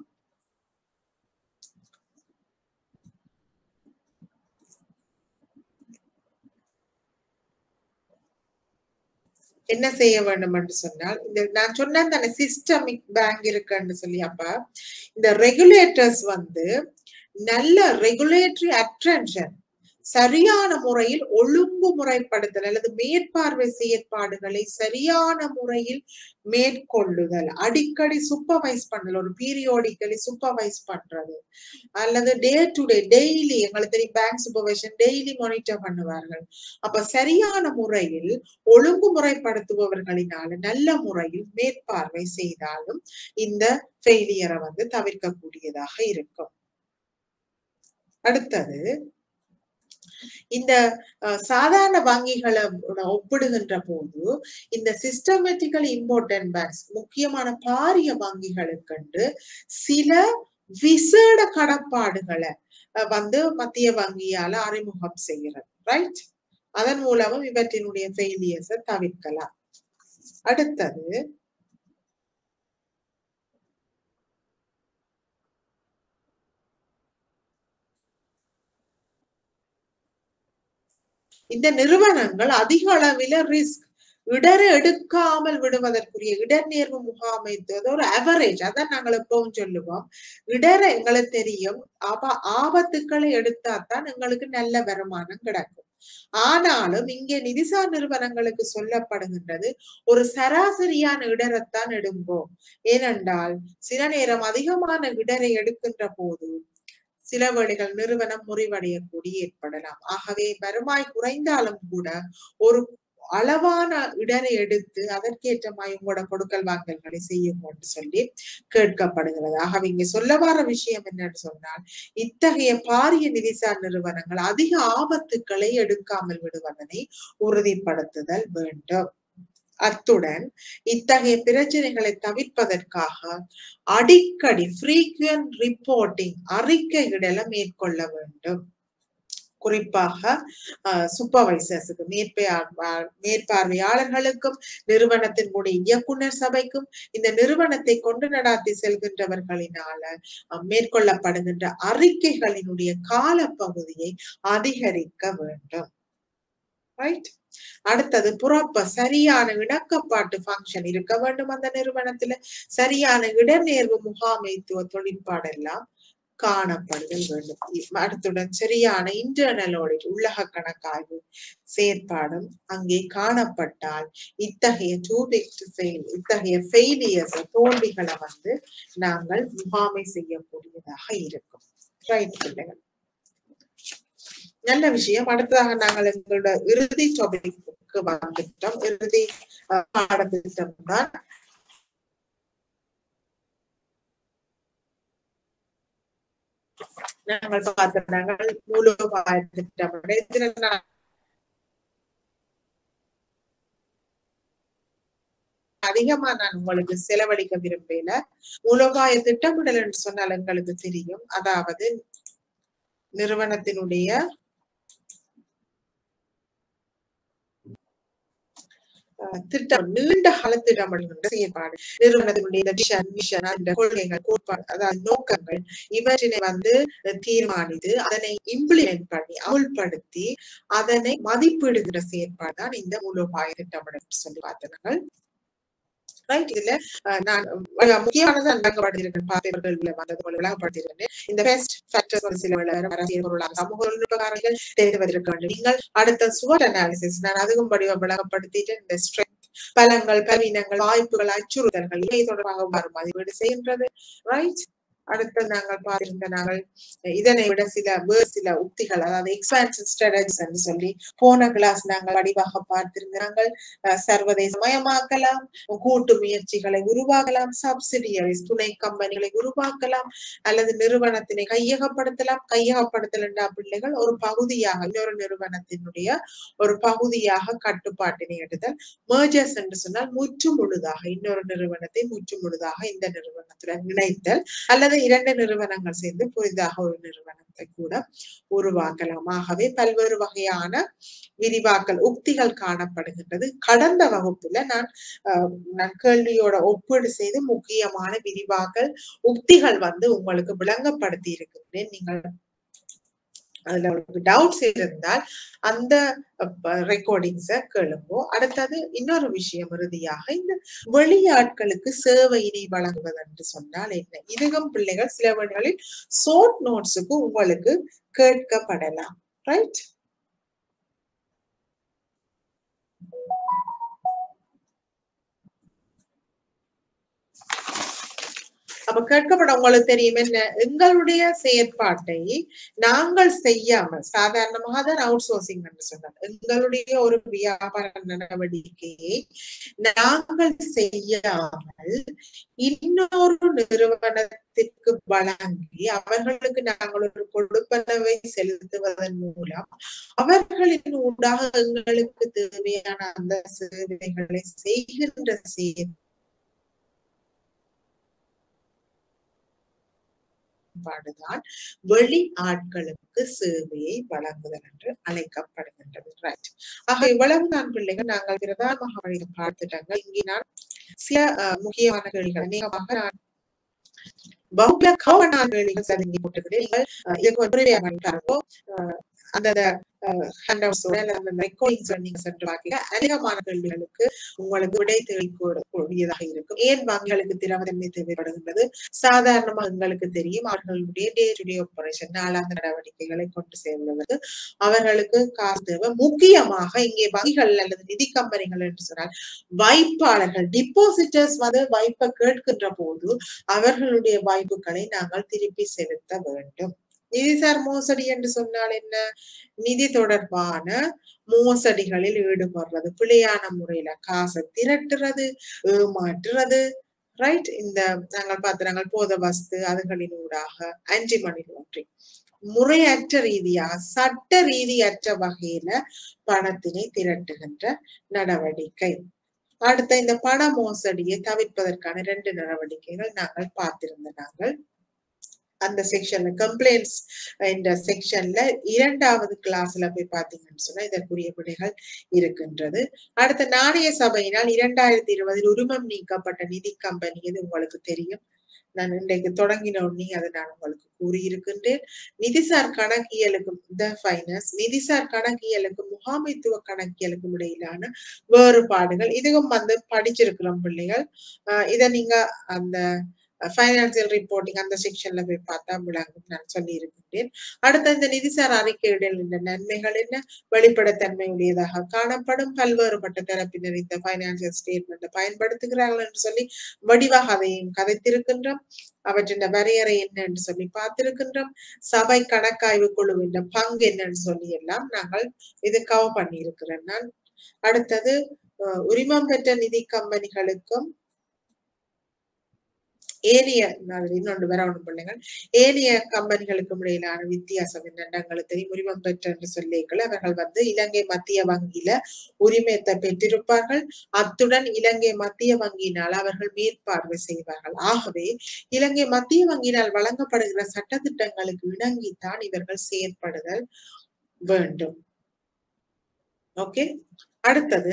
என்ன செய்ய வேண்டும் என்று சொன்னால், இந்த நான் சொன்னேன் தானே சிஸ்டமிக் பேங்க் இருக்குன்னு சொல்லி. அப்ப இந்த ரெகுலேட்டர்ஸ் நல்ல ரெகுலேட்டரி அட்டென்ஷன், சரியான முறையில் ஒழுங்குமுறைப்படுத்தல் அல்லது மேற்பார்வை செயற்பாடுகளை சரியான முறையில் மேற்கொள்ளுதல், அடிக்கடி சூப்பர்வைஸ் பண்ணல், ஒரு பீரியோடிக்கலி சூப்பர்வைஸ் பண்றது, அல்லது டே டு டே டெய்லி, எங்களுக்கு தெரியும் பேங்க் சூப்பர்வைசன் டெய்லி மானிட்டர் பண்ணுவார்கள். அப்ப சரியான முறையில் ஒழுங்குமுறைப்படுத்துபவர்களினால நல்ல முறையில் மேற்பார்வை செய்தாலும் இந்த ஃபெயிலியரை தவிர்க்கக்கூடியதாக இருக்கும். அடுத்தது இந்த சாதாரண வங்கிகளை ஒப்பிடுகின்ற போது இந்த சிஸ்டமேட்டிக்கலி இம்பார்ட்டன்ட் பேங்க்ஸ், முக்கியமான பாரிய வங்கிகளுக்கு சில விசேட கடப்பாடுகளை மத்திய வங்கியால அறிமுகம் செய்கிறது. ரைட்? அதன் மூலமும் இவற்றினுடைய ஃபெயிலியர்ஸை தவிர்க்கலாம். அடுத்தது இந்த நிறுவனங்கள் அதிக அளவில ரிஸ்க் இடர் எடுக்காமல் விடுவதற்குரிய இடர்நேர்வு முகாமைத்துவம் ஒரு அவரேஜ், அதான் நாங்கள் எப்பவும் சொல்லுவோம். இடர் எங்களுக்கு தெரியும், ஆபத்துக்களை எடுத்தாதான் எங்களுக்கு நல்ல வருமானம் கிடைக்கும். ஆனாலும் இங்கே நிதிசார் நிறுவனங்களுக்கு சொல்லப்படுகின்றது ஒரு சராசரியான இடரைத்தான் எடுங்கோம். ஏனென்றால் சில நேரம் அதிகமான இடரை எடுக்கின்ற போது சில வேளைகள் நிறுவனம் முறிவடையக்கூடிய ஏற்படலாம். ஆகவே வருவாய் குறைந்தாலும் கூட ஒரு அளவான இடரை எடுத்து அதற்கேற்ற மாதிரி உங்களோட கொடுக்கல் வாங்கல்களை செய்யும் என்று சொல்லி கேட்கப்படுகிறது. ஆகவே இங்க சொல்ல வர விஷயம் என்னன்னு சொன்னால், இத்தகைய பாரிய நிதிசார் நிறுவனங்கள் அதிக ஆபத்துக்களை எடுக்காமல் விடுவதனை உறுதிப்படுத்துதல் வேண்டும். அத்துடன் இத்தகைய பிரச்சனைகளை தவிர்ப்பதற்காக அடிக்கடி ஃப்ரீக்வென்ட் ரிப்போர்ட்டிங் அறிக்கைகளை மேற்கொள்ள வேண்டும். குறிப்பாக சூப்பர்வைசர்ஸுக்கு, மேற்பார்வையாளர்களுக்கும், நிறுவனத்தினுடைய இயக்குனர் சபைக்கும், இந்த நிறுவனத்தை கொண்டு நடாத்தி செல்கின்றவர்களினால மேற்கொள்ளப்படுகின்ற அறிக்கைகளினுடைய காலப்பகுதியை அதிகரிக்க வேண்டும். ரைட்? அடுத்தது சரியான இணக்கப்பாட்டு ஃபங்க்ஷன் இருக்க வேண்டும் அந்த நிறுவனத்துல. சரியான இடநேர்வு முகாமைத்துவ தொழிற்பாடெல்லாம் காணப்படுதல் வேண்டும். அடுத்துடன் சரியான இன்டர்னல் ஆடிட், உள்ளக கணக்காய்வு செயற்பாடும் அங்கே காணப்பட்டால் இத்தகைய டூ பிக் டு ஃபெயில், இத்தகைய ஃபெயிலியர்ஸ் தோல்விகளை நாங்கள் முகாமை செய்யக்கூடியதாக இருக்கும். ரைட் பிள்ளைகள்? நல்ல விஷயம். அடுத்ததாக நாங்கள் எங்களோட இறுதி டாபிக்கு வந்துட்டோம். இறுதி பாடத்திட்டம் தான் நாங்கள் பார்த்தாங்கள் மூலோபாய திட்டம். அதிகமா நான் உங்களுக்கு செலவழிக்க விரும்பல. மூலோபாய திட்டமிடல் என்று சொன்னால் எங்களுக்கு தெரியும், அதாவது நிறுவனத்தினுடைய திட்டம், நீண்ட கால திட்டமிடுகின்ற செயற்பாடு, நிறுவனத்தினுடைய கொள்கைகள், கோட்பாடு, அதாவது நோக்கங்கள், இவற்றினை தீர்மானித்து அதனை இம்ப்ளிமெண்ட் பண்ணி அமுல்படுத்தி அதனை மதிப்பிடுகின்ற செயற்பாடு தான் இந்த மூலோபாய திட்டமிடல் சொல்லி பார்த்தவர்கள். ரைட்? இதுல நான் முக்கியமானது விளங்கப்படுத்திருக்கேன். இந்த பெஸ்ட் ஃபேக்டர்ஸ் சில அரசியல் பொருளாதார சமூக தொழில்நுட்பங்கள் தெரிவதற்கு வேண்டும். நீங்கள் அடுத்த SWOT அனாலிசிஸ் நான் அதுவும் விளங்கப்படுத்திட்டு இந்த ஸ்ட்ரென்த், பலங்கள், பலவீனங்கள், வாய்ப்புகள், அச்சுறுத்தல்கள் இவை தொடர்பாக மதிப்பீடு செய்கின்றது. ரைட்? அடுத்து நாங்கள் பார்த்திருந்த நாங்கள் இதனை விட சில உத்திகள், அதாவது எக்ஸ்பான்ஷன் ஸ்ட்ராட்டஜிஸ் என்று சொல்லி போன கிளாஸ் நாங்கள் வடிவாக பார்த்திருந்த நாங்கள் சர்வதேசமயமாக்கலாம், கூட்டு முயற்சிகளை உருவாக்கலாம், சப்சிடியரிஸ் துணை கம்பெனிகளை உருவாக்கலாம், அல்லது நிறுவனத்தினை கையகப்படுத்தலாம். கையகப்படுத்தலண்டா பிள்ளைகள் ஒரு பகுதியாக இன்னொரு நிறுவனத்தினுடைய ஒரு பகுதியாக கட்டுப்பாட்டினை எடுத்தல். mergers என்று சொன்னால் முற்று முழுதாக இன்னொரு நிறுவனத்தை முற்று முழுதாக இந்த நிறுவனத்துடன் இணைத்தல், அல்லது இரண்டு நிறுவனங்கள் சேர்ந்து புதிதாக ஒரு நிறுவனத்தை கூட உருவாக்கலாம். ஆகவே பல்வேறு வகையான விரிவாக்கல் உக்திகள் காணப்படுகின்றது. கடந்த வகுப்புல நான் கேள்வியோட ஒப்பீடு செய்து முக்கியமான விரிவாக்கல் உக்திகள் உங்களுக்கு விளங்கப்படுத்தி இருக்கின்றேன். நீங்கள் அதுல உங்களுக்கு டவுட்ஸ் இருந்தால் அந்த ரெக்கார்டிங்ஸ கேளுங்கோ. அடுத்தது இன்னொரு விஷயம், இறுதியாக இந்த வெளியாட்களுக்கு சேவையினை வழங்குவது என்று சொன்னால் என்ன? இதுவும் பிள்ளைகள் சில வேளைகளில் ஷார்ட் நோட்ஸுக்கு உங்களுக்கு கேட்கப்படலாம். ரைட்? அப்ப கேட்கப்பட உங்களுக்கு தெரியும் என்ன, எங்களுடைய செயற்பாட்டை நாங்கள் செய்யாமல், சாதாரணமாக தான் அவுட் சோர்சிங் என்று சொன்னார், எங்களுடைய ஒரு வியாபார நடவடிக்கையை நாங்கள் செய்யாமல் இன்னொரு நிறுவனத்திற்கு வழங்கி அவர்களுக்கு நாங்கள் ஒரு கொடுப்பனவை செலுத்துவதன் மூலம் அவர்களின் ஊடாக எங்களுக்கு தேவையான அந்த சேவைகளை செய்கின்ற பாடுதான் வெளி ஆட்களுக்கு சேவையை வழங்குதல் என்று அழைக்கப்படுகின்றது. ரைட்? ஆக இவ்வளவுதான் பிள்ளைகள் நாங்கள் பிரதானமாக பார்த்துட்டாங்க. இங்கே நான் சில முக்கியமான கேள்விகள் அநேகமாக நான் வகுப்புல கவனான கேள்விகள் சதுங்கி போட்டுக்கிறேன். நீங்கள் இதுக்கு அந்த நீங்க சென்று பார்க்க அநேகமான கேள்விகளுக்கு உங்களுக்கு விடை தேவைக்கூடியதாக இருக்கும். ஏன் வங்கிகளுக்கு திரவதன்மை தேவைப்படுகின்றது? சாதாரணமா எங்களுக்கு தெரியும், அவர்களுடைய டே டு டே ஆபரேஷன் நாளாந்த நடவடிக்கைகளை கொண்டு செல்வதற்கு அவர்களுக்கு காசு தேவை. முக்கியமாக இங்கே வங்கிகள் அல்லது நிதி கம்பெனிகள் என்று சொன்னால் வைப்பாளர்கள், டிபாசிட்டர்ஸ் வைப்பை கேட்கின்ற போது அவர்களுடைய வாய்ப்புகளை நாங்கள் திருப்பி செலுத்த வேண்டும். நிதிசார் மோசடி என்று சொன்னால் என்ன? நிதி தொடர்பான மோசடிகளில் ஈடுபடுறது, பிழையான முறையில காசை திரட்டுறது, ஏமாற்றுறது. ரைட்? இந்த நாங்கள் போத வஸ்து அதுகளின் ஊடாக ஆன்டி மணி லாண்டரிங், முறையற்ற ரீதியாக சட்ட ரீதியற்ற வகையில பணத்தினை திரட்டுகின்ற நடவடிக்கை. அடுத்த இந்த பண மோசடியை தவிர்ப்பதற்கான 2 நடவடிக்கைகள் நாங்கள் பார்த்திருந்த நாங்கள் அந்த செக்ஷன்ல கம்ப்ளைண்ட்ஸ் என்ற செக்ஷன்ல 2வது கிளாஸ்ல போய் பாத்தீங்கன்னு சொன்னா இதற்குரிய விடைகள் இருக்கின்றது. அடுத்த நாணய சபையினால் 2020 உரிமம் நீக்கப்பட்ட நிதி கம்பெனி இது உங்களுக்கு தெரியும். நான் இன்றைக்கு தொடங்கின உடனே அதை நான் உங்களுக்கு கூறியிருக்கின்றேன். நிதிசார் கணக்கியலுக்கும் நிதிசார் கணக்கியலுக்கும் முகாமைத்துவ கணக்கியலுக்கும் இடையிலான வேறுபாடுகள் இதுவும் படிச்சிருக்கிறோம் பிள்ளைகள். இதை நீங்க அந்த ஃபைனான்சியல் ரிப்போர்ட்டிங் அந்த செக்ஷன்ல போய் பார்த்தா விளங்கும், நான் சொல்லி இருக்கின்றேன். அடுத்த இந்த நிதிசார் அறிக்கையிடல் இந்த நன்மைகள் என்ன? வெளிப்படைத்தன்மை உடையதாக காணப்படும், பல்வேறுபட்ட தரப்பினர் இந்த பைனான்சியல் ஸ்டேட்மெண்ட் பயன்படுத்துகிறார்கள் என்று சொல்லி வடிவாக அதையும் கதைத்திருக்கின்றோம். அவற்றின் வரையறை என்ன என்று சொல்லி பார்த்திருக்கின்றோம். சபை கணக்காய்வு குழுவின் பங்கு என்னன்னு சொல்லி எல்லாம் நாங்கள் இது கவர் பண்ணி இருக்கிறேன் நான். அடுத்தது உரிமம் பெற்ற நிதி கம்பெனிகளுக்கும் ஏனைய இன்னொன்று வேற ஒன்று பிள்ளைங்கள் ஏனைய கம்பெனிகளுக்கும் இடையிலான வித்தியாசம் என்னன்னு தெரியும். உரிமம் பெற்ற என்று சொல்லிகள் அவர்கள் இலங்கை மத்திய வங்கியில உரிமத்தை பெற்றிருப்பார்கள். அத்துடன் இலங்கை மத்திய வங்கியினால் அவர்கள் மேற்பார்வை செய்வார்கள். ஆகவே இலங்கை மத்திய வங்கியினால் வழங்கப்படுகிற சட்டத்திட்டங்களுக்கு இணங்கித்தான் இவர்கள் செயற்படுதல் வேண்டும். ஓகே, அடுத்தது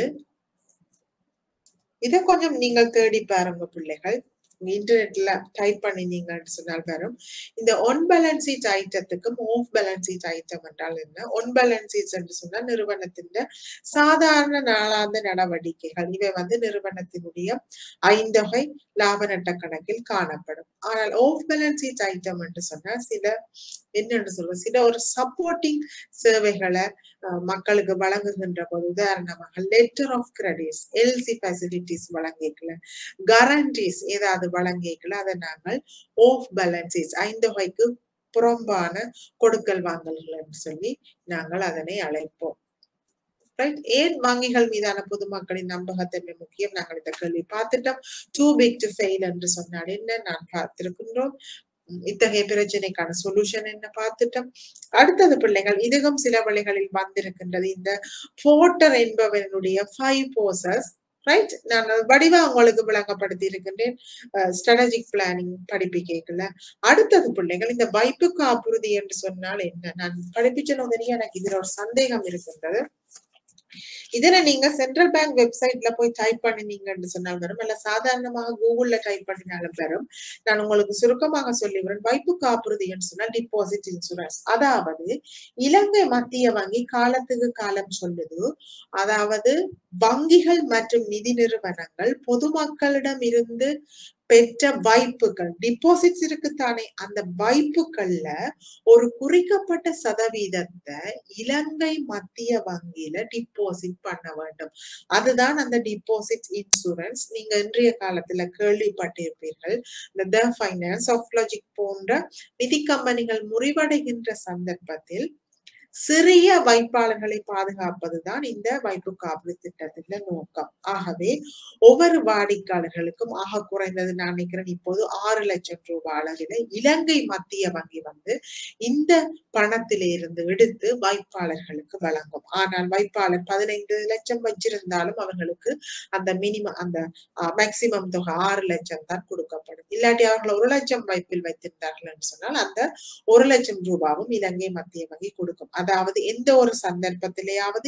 இதை கொஞ்சம் நீங்கள் தேடி பாருங்க பிள்ளைகள். இன்டர்நெட்ல டைப் பண்ணினீங்கன்னு சொன்னால் வரும். இந்த ஒன் பேலன்ஸ் ஷீட் ஐட்டத்துக்கும் ஆஃப் பேலன்ஸ் ஷீட் ஐட்டம் என்றால் என்ன? ஒன் பேலன்ஸ் ஷீட் என்று சொன்னால் நிறுவனத்தின் சாதாரண நாளாந்த நடவடிக்கைகள். இவை நிறுவனத்தினுடைய ஐந்தொகை லாப நட்ட கணக்கில் காணப்படும். ஆனால் ஆஃப் பேலன்ஸ் ஷீட் ஐட்டம் என்று சொன்னால் சில என்னன்னு சொல்ற சில ஒரு சப்போர்ட்டிங் சேவைகளை மக்களுக்கு வழங்குகின்ற போது, உதாரணமாக letter of credits, LC facilities வழங்கிக்கல, கரண்டிஸ் ஏதாவது வழங்கிக்கல, அதை நாங்கள் ஆஃப் பேலன்சஸ் 5 வகைக்கு புறம்பான கொடுக்கல் வாங்கல்கள் என்று சொல்லி நாங்கள் அதனை அழைப்போம். ரைட்? ஏன் வங்கிகள் மீதான பொதுமக்களின் நம்பகத்தன்மை முக்கியம்? நாங்கள் இந்த கேள்வி பார்த்துட்டோம். டூ பிக் டு ஃபெயில் என்று சொன்னால் என்ன நான் பார்த்திருக்கின்றோம். இத்தகைய பிரச்சனைக்கான சொல்யூஷன் என்ன பார்த்துட்டோம். அடுத்தது பிள்ளைகள், இதுவும் சில வழிகளில் வந்திருக்கின்றது. இந்த போர்ட்டர் என்பவனுடைய 5 போசஸ், ரைட்? நான் வடிவா உங்களுக்கு விளங்கப்படுத்தி இருக்கின்றேன் ஸ்ட்ராட்டஜிக் பிளானிங் படிப்பிக்கல. அடுத்தது பிள்ளைகள், இந்த வைப்பு காப்புறுதி என்று சொன்னால் என்ன? நான் படிப்பிச்சனோ தெரிய எனக்கு இதுல ஒரு சந்தேகம் இருக்கின்றது. இதனை நீங்க சென்ட்ரல் பேங்க் வெப்சைட்ல போய் டைப் பண்ணினீங்கன்னு சொன்னால் வரும், இல்ல சாதாரணமாக கூகுள்ல டைப் பண்ணினாலும் வரும். நான் உங்களுக்கு சுருக்கமாக சொல்லிவிடுறேன். வைப்பு காப்புறுதி என்று சொன்னால் டிபாசிட் இன்சூரன்ஸ். அதாவது இலங்கை மத்திய வங்கி காலத்துக்கு காலம் சொல்லுது, அதாவது வங்கிகள் மற்றும் நிதி நிறுவனங்கள் பொதுமக்களிடம் இருந்து பெற்ற வைப்புகள், டிபாசிட்ஸ் இருக்குத்தானே, அந்த வைப்புகள்ல ஒரு குறிக்கப்பட்ட சதவீதத்தை இலங்கை மத்திய வங்கியில டிபாசிட் பண்ண வேண்டும். அதுதான் அந்த டிபாசிட் இன்சூரன்ஸ். நீங்க இன்றைய காலத்துல கேள்விப்பட்டிருப்பீர்கள், இந்த ஃபைனான்ஸ் ஆஃப் லாஜிக் போன்ற நிதி கம்பெனிகள் முறிவடைகின்ற சந்தர்ப்பத்தில் சிறிய வைப்பாளர்களை பாதுகாப்பதுதான் இந்த வைப்பு காப்பீடு திட்டத்தின் நோக்கம். ஆகவே ஒவ்வொரு வாடிக்கையாளர்களுக்கும் ஆக குறைந்தது நான் நினைக்கிறேன் இப்போது 6 லட்சம் ரூபாய் அளவில் இலங்கை மத்திய வங்கி இந்த பணத்திலிருந்து எடுத்து வைப்பாளர்களுக்கு வழங்கும். ஆனால் வைப்பாளர் 15 லட்சம் வச்சிருந்தாலும் அவர்களுக்கு அந்த மினிமம், அந்த மேக்சிமம் தொகை 6 லட்சம் தான் கொடுக்கப்படும். இல்லாட்டி அவர்கள் 1 லட்சம் வைப்பில் வைத்திருந்தார்கள் என்று சொன்னால் அந்த 1 லட்சம் ரூபாவும் இலங்கை மத்திய வங்கி கொடுக்கும். அதாவது எந்த ஒரு சந்தர்ப்பத்திலேயாவது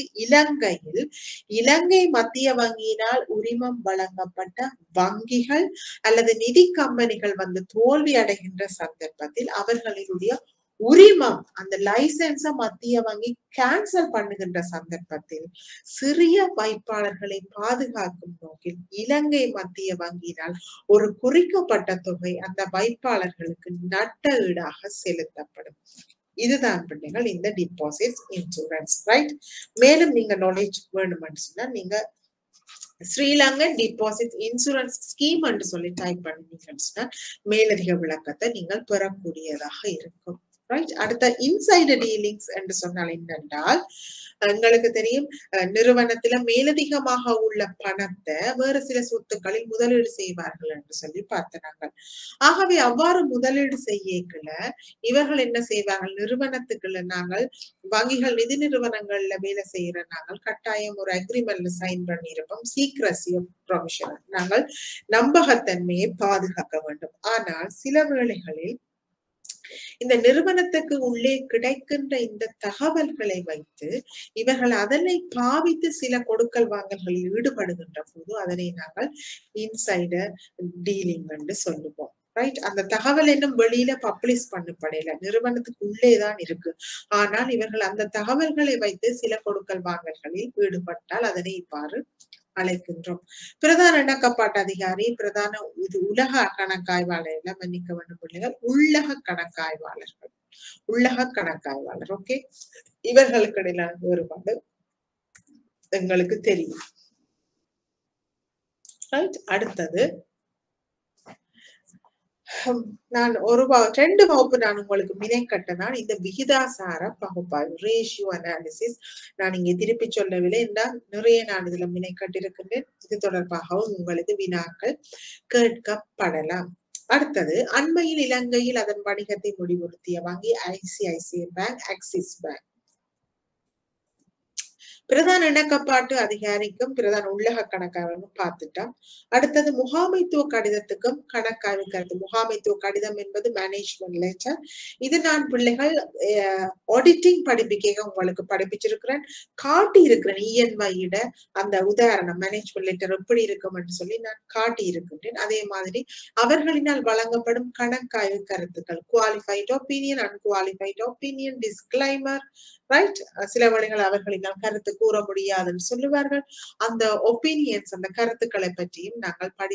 இலங்கை மத்திய வங்கியினால் உரிமம் வழங்கப்பட்ட வங்கிகள் அல்லது நிதி கம்பெனிகள் தோல்வி அடைகின்ற சந்தர்ப்பத்தில் அவர்களுடைய உரிமம், அந்த லைசன்ஸ மத்திய வங்கி கேன்சல் பண்ணுகின்ற சந்தர்ப்பத்தில் சிறிய வைப்பாளர்களை பாதுகாக்கும் நோக்கில் இலங்கை மத்திய வங்கியினால் ஒரு குறிக்கப்பட்ட தொகை அந்த வைப்பாளர்களுக்கு நட்ட ஈடாக செலுத்தப்படும். இதுதான் பிள்ளைகள் இந்த டிபாசிட் இன்சூரன்ஸ். ரைட்? மேலும் நீங்க நாலேஜ் வேணும்னு சொன்னா நீங்க ஸ்ரீலங்கன் டிபாசிட் இன்சூரன்ஸ் ஸ்கீம் என்று சொல்லி டைப் பண்ணீங்கன்னு சொன்னா மேலதிக விளக்கத்தை நீங்கள் பெறக்கூடியதாக இருக்கும். ரைட்? அடுத்த இன்சைடர் டீலிங்ஸ் என்று சொன்னால் என்னென்றால், எங்களுக்கு தெரியும் நிறுவனத்துல மேலதிகமாக உள்ள பணத்தை வேறு சில சொத்துக்களில் முதலீடு செய்வார்கள் என்று சொல்லி பார்த்தனாங்க. ஆகவே அவ்வாறு முதலீடு செய்யக்குள்ள இவர்கள் என்ன செய்வார்கள், நிறுவனத்துக்குள்ள நாங்கள் வங்கிகள் நிதி நிறுவனங்கள்ல வேலை செய்யற நாங்கள் கட்டாயம் ஒரு அக்ரிமெண்ட்ல சைன் பண்ணியிருப்போம். சீக்ரசி ஆஃப் ப்ரொவிஷன், நாங்கள் நம்பகத்தன்மையை பாதுகாக்க வேண்டும். ஆனால் சில வேளைகளில் இந்த நிறுவனத்துக்கு உள்ளே கிடைக்கின்ற இந்த தகவல்களை வைத்து இவர்கள் அதனை பாவித்து சில கொடுக்கல் வாங்கல்களில் ஈடுபடுகின்ற போது அதனை நாங்கள் இன்சைடர் டீலிங் என்று சொல்லுவோம். ரைட்? அந்த தகவல் இன்னும் வெளியில பப்ளிஷ் பண்ணப்படல, நிறுவனத்துக்கு உள்ளேதான் இருக்கு. ஆனால் இவர்கள் அந்த தகவல்களை வைத்து சில கொடுக்கல் வாங்கல்களில் ஈடுபட்டால் அதனை இவ்வாறு அழைக்கின்றோம். பிரதான இணக்கப்பாட்டு அதிகாரி, பிரதான உலக கணக்காய்வாளர், மன்னிக்க வேண்டும் பிள்ளைகள், உள்ளக கணக்காய்வாளர்கள், உள்ளக கணக்காய்வாளர். ஓகே, இவர்களுக்கு இடையிலான வேறுபாடு எங்களுக்கு தெரியும். அடுத்தது நான் 2 வகுப்பு நான் உங்களுக்கு மினை கட்டதான் இந்த விகிதாசார பகுப்பாய்வு, ரேஷியோ அனாலிசிஸ் நான் இங்கே திருப்பி சொல்லவில்லை என்றால் நிறைய நான் இதுல மினை கட்டிருக்கின்றேன். இது தொடர்பாகவும் உங்களுக்கு வினாக்கள் கேட்கப்படலாம். அடுத்தது, அண்மையில் இலங்கையில் அதன் வணிகத்தை முடிவுறுத்திய வங்கி ஐசிஐசிஐ பேங்க், ஆக்சிஸ் பேங்க். பிரதான இணக்கப்பாட்டு அதிகாரிக்கும் பிரதான உள்ளக கணக்காய்வும் பார்த்துட்டோம். அடுத்தது முகாமைத்துவ கடிதத்துக்கும் கணக்காய்வு கருத்து. முகாமைத்துவ கடிதம் என்பது மேனேஜ்மெண்ட் லெட்டர். இது நான் பிள்ளைகள் ஆடிட்டிங் படிப்பிக்க உங்களுக்கு படிப்பிச்சிருக்கிறேன், காட்டி இருக்கிறேன். இஎன்வையிட அந்த உதாரணம் மேனேஜ்மெண்ட் லெட்டர் எப்படி இருக்கும் என்று சொல்லி நான் காட்டி இருக்கின்றேன். அதே மாதிரி அவர்களினால் வழங்கப்படும் கணக்காய்வு கருத்துக்கள், qualified opinion, unqualified opinion, disclaimer. Right? சில வழிகள் அவர்களினால் கருத்து கூற முடியாதுன்னு சொல்லுவார்கள். அந்த ஒப்பீனியன்ஸ், அந்த கருத்துக்களை பற்றியும் நாங்கள் படித்திருக்கின்றோம்.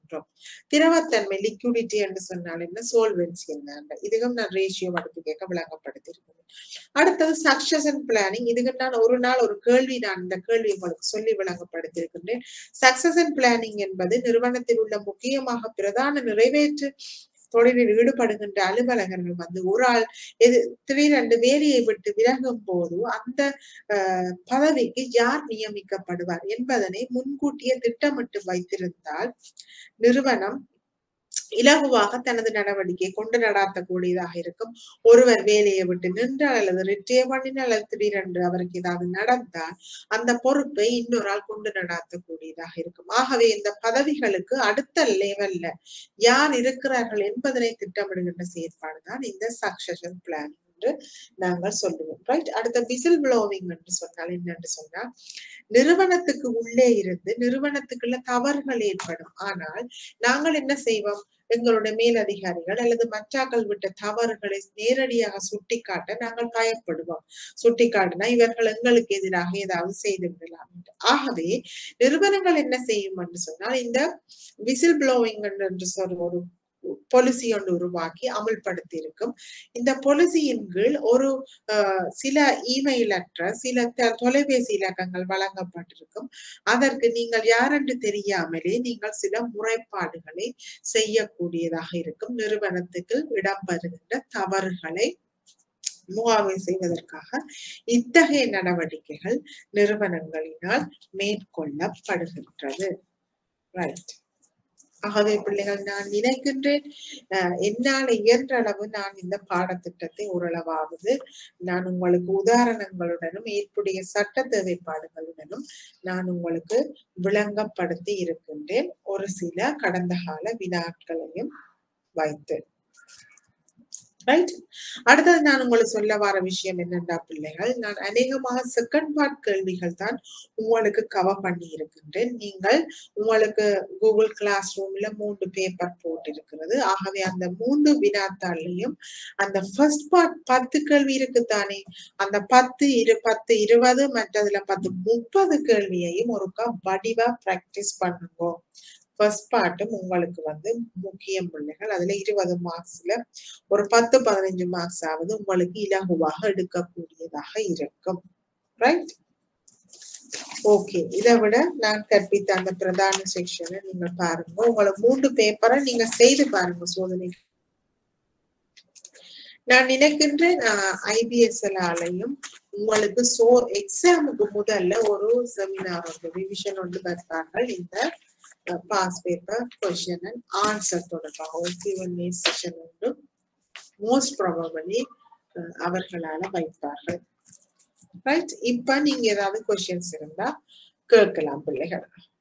சொல்லுகின்றோம். திரவத்தன்மை லிக்விடிட்டி என்று சொன்னால் என்ன, சோல்வென்சி என்ன, இதுக்கும் நான் ரேஷியோ அடுத்து கேட்க விளங்கப்படுத்தி இருக்கிறேன். அடுத்தது சக்சஷன் பிளானிங். இதுக்கு நான் ஒரு நாள் ஒரு கேள்வி, நான் இந்த கேள்வி உங்களுக்கு சொல்லி விளங்கப்படுத்தி இருக்கின்றேன். சக்சஷன் பிளானிங் என்பது நிறுவனத்தில் உள்ள முக்கியமாக பிரதான நிறைவேற்று தொழிலில் ஈடுபடுகின்ற அலுவலகர்கள் வந்து ஒரு ஆள் திடீரென்று வேலையை விட்டு விலகும் போது அந்த பதவிக்கு யார் நியமிக்கப்படுவார் என்பதனை முன்கூட்டியே திட்டமிட்டு வைத்திருந்தால் நிறுவனம் இலகுவாக தனது நடவடிக்கையை கொண்டு நடாத்தக்கூடியதாக இருக்கும். ஒருவர் வேலையை விட்டு நின்றால் அல்லது ரிட்டையர் பண்ணினால் அல்லது திடீரென்று அவருக்கு ஏதாவது நடந்தால் அந்த பொறுப்பை இன்னொரு ஆள் கொண்டு நடாத்தக்கூடியதாக இருக்கும். ஆகவே இந்த பதவிகளுக்கு அடுத்த லெவல்ல யார் இருக்கிறார்கள் என்பதனை திட்டமிடுகின்ற செயற்பாடுதான் இந்த சக்சஷன் பிளான் என்று நாங்கள் சொல்லுவோம். ரைட். அடுத்த விசில் ப்ளோவிங் என்று சொன்னால் என்னன்னு சொன்னா, நிறுவனத்துக்கு உள்ளே இருந்து நிறுவனத்துக்குள்ள தவறுகள் ஏற்படும். ஆனால் நாங்கள் என்ன செய்வோம், எங்களுடைய மேலதிகாரிகள் அல்லது மற்றாக்கள் விட்ட தவறுகளை நேரடியாக சுட்டிக்காட்ட நாங்கள் பயப்படுவோம். சுட்டிக்காட்டினா இவர்கள் எங்களுக்கு எதிராக ஏதாவது செய்து விடலாம் என்று. ஆகவே நிறுவனங்கள் என்ன செய்யும் என்று சொன்னால், இந்த விசில் ப்ளோவிங் என்று சொல்ற ஒரு பாலிசி ஒன்று உருவாக்கி அமல்படுத்தி இருக்கும். இந்த பாலிசியின் கீழ் ஒரு சில இமெயில் அட்ரஸ், சில தொலைபேசி இலக்கங்கள் வழங்கப்பட்டிருக்கும். அதற்கு நீங்கள் யாரென்று தெரியாமலே நீங்கள் சில முறைப்பாடுகளை செய்யக்கூடியதாக இருக்கும். நிறுவனத்துக்கு இடம்பெறுகின்ற தவறுகளை முகாமை செய்வதற்காக இத்தகைய நடவடிக்கைகள் நிறுவனங்களினால் மேற்கொள்ளப்படுகின்றது. ரைட். ஆகவே பிள்ளைகள், நான் நினைக்கின்றேன் என்னால் இயன்ற அளவு நான் இந்த பாடத்திட்டத்தை ஓரளவாவது நான் உங்களுக்கு உதாரணங்களுடனும் ஏற்புடைய சட்ட தேவைப்பாடுகளுடனும் நான் உங்களுக்கு விளங்கப்படுத்தி இருக்கின்றேன், ஒரு சில கடந்த கால வினாக்களையும் வைத்து. ரைட். அடுத்தது நான் உங்களுக்கு சொல்ல வர விஷயம் என்னென்றா பிள்ளைகள், நான் அநேகமாக செகண்ட் பார்ட் கேள்விகள் தான் உங்களுக்கு கவர் பண்ணி இருக்கின்றேன். நீங்கள் உங்களுக்கு கூகுள் கிளாஸ் ரூம்ல 3 பேப்பர் போட்டு இருக்கிறது. ஆகவே அந்த 3 வினாத்தாளையும் அந்த ஃபர்ஸ்ட் பார்ட் 10 கேள்வி இருக்குத்தானே, அந்த 10, 20 மற்றதுல 10, 30 கேள்வியையும் ஒருக்கா வடிவா பிராக்டிஸ் பண்ணுங்க. ஃபர்ஸ்ட் பார்ட்டும் உங்களுக்கு வந்து முக்கியம் பிள்ளைகள். அதுல 20 மார்க்ஸ்ல ஒரு 10-15 மார்க்ஸ் ஆவது உங்களுக்கு இலகுவாக எடுக்கக்கூடியதாக இருக்கும். ரைட். ஓகே. இதை விட நான் கற்பித்த அந்த பிரதான செக்ஷனை நீங்க பாருங்க. உங்களுக்கு 3 பேப்பரை நீங்க செய்து பாருங்க சோதனை. நான் நினைக்கின்றேன் IBSL ஆலையும் உங்களுக்கு எக்ஸாமுக்கு முதல்ல ஒரு செமினார் ஒன்று ரிவிஷன் ஒன்று வைப்பார்கள். இந்த past paper question and answer தொடர்பாக Q&A செஷன் ஒன்று மோஸ்ட் ப்ராபபிலி அவர்களால வைப்பார்கள். ரைட். இப்ப நீங்க ஏதாவது கொஸ்டின்ஸ் இருந்தா கேட்கலாம் பிள்ளைகள்.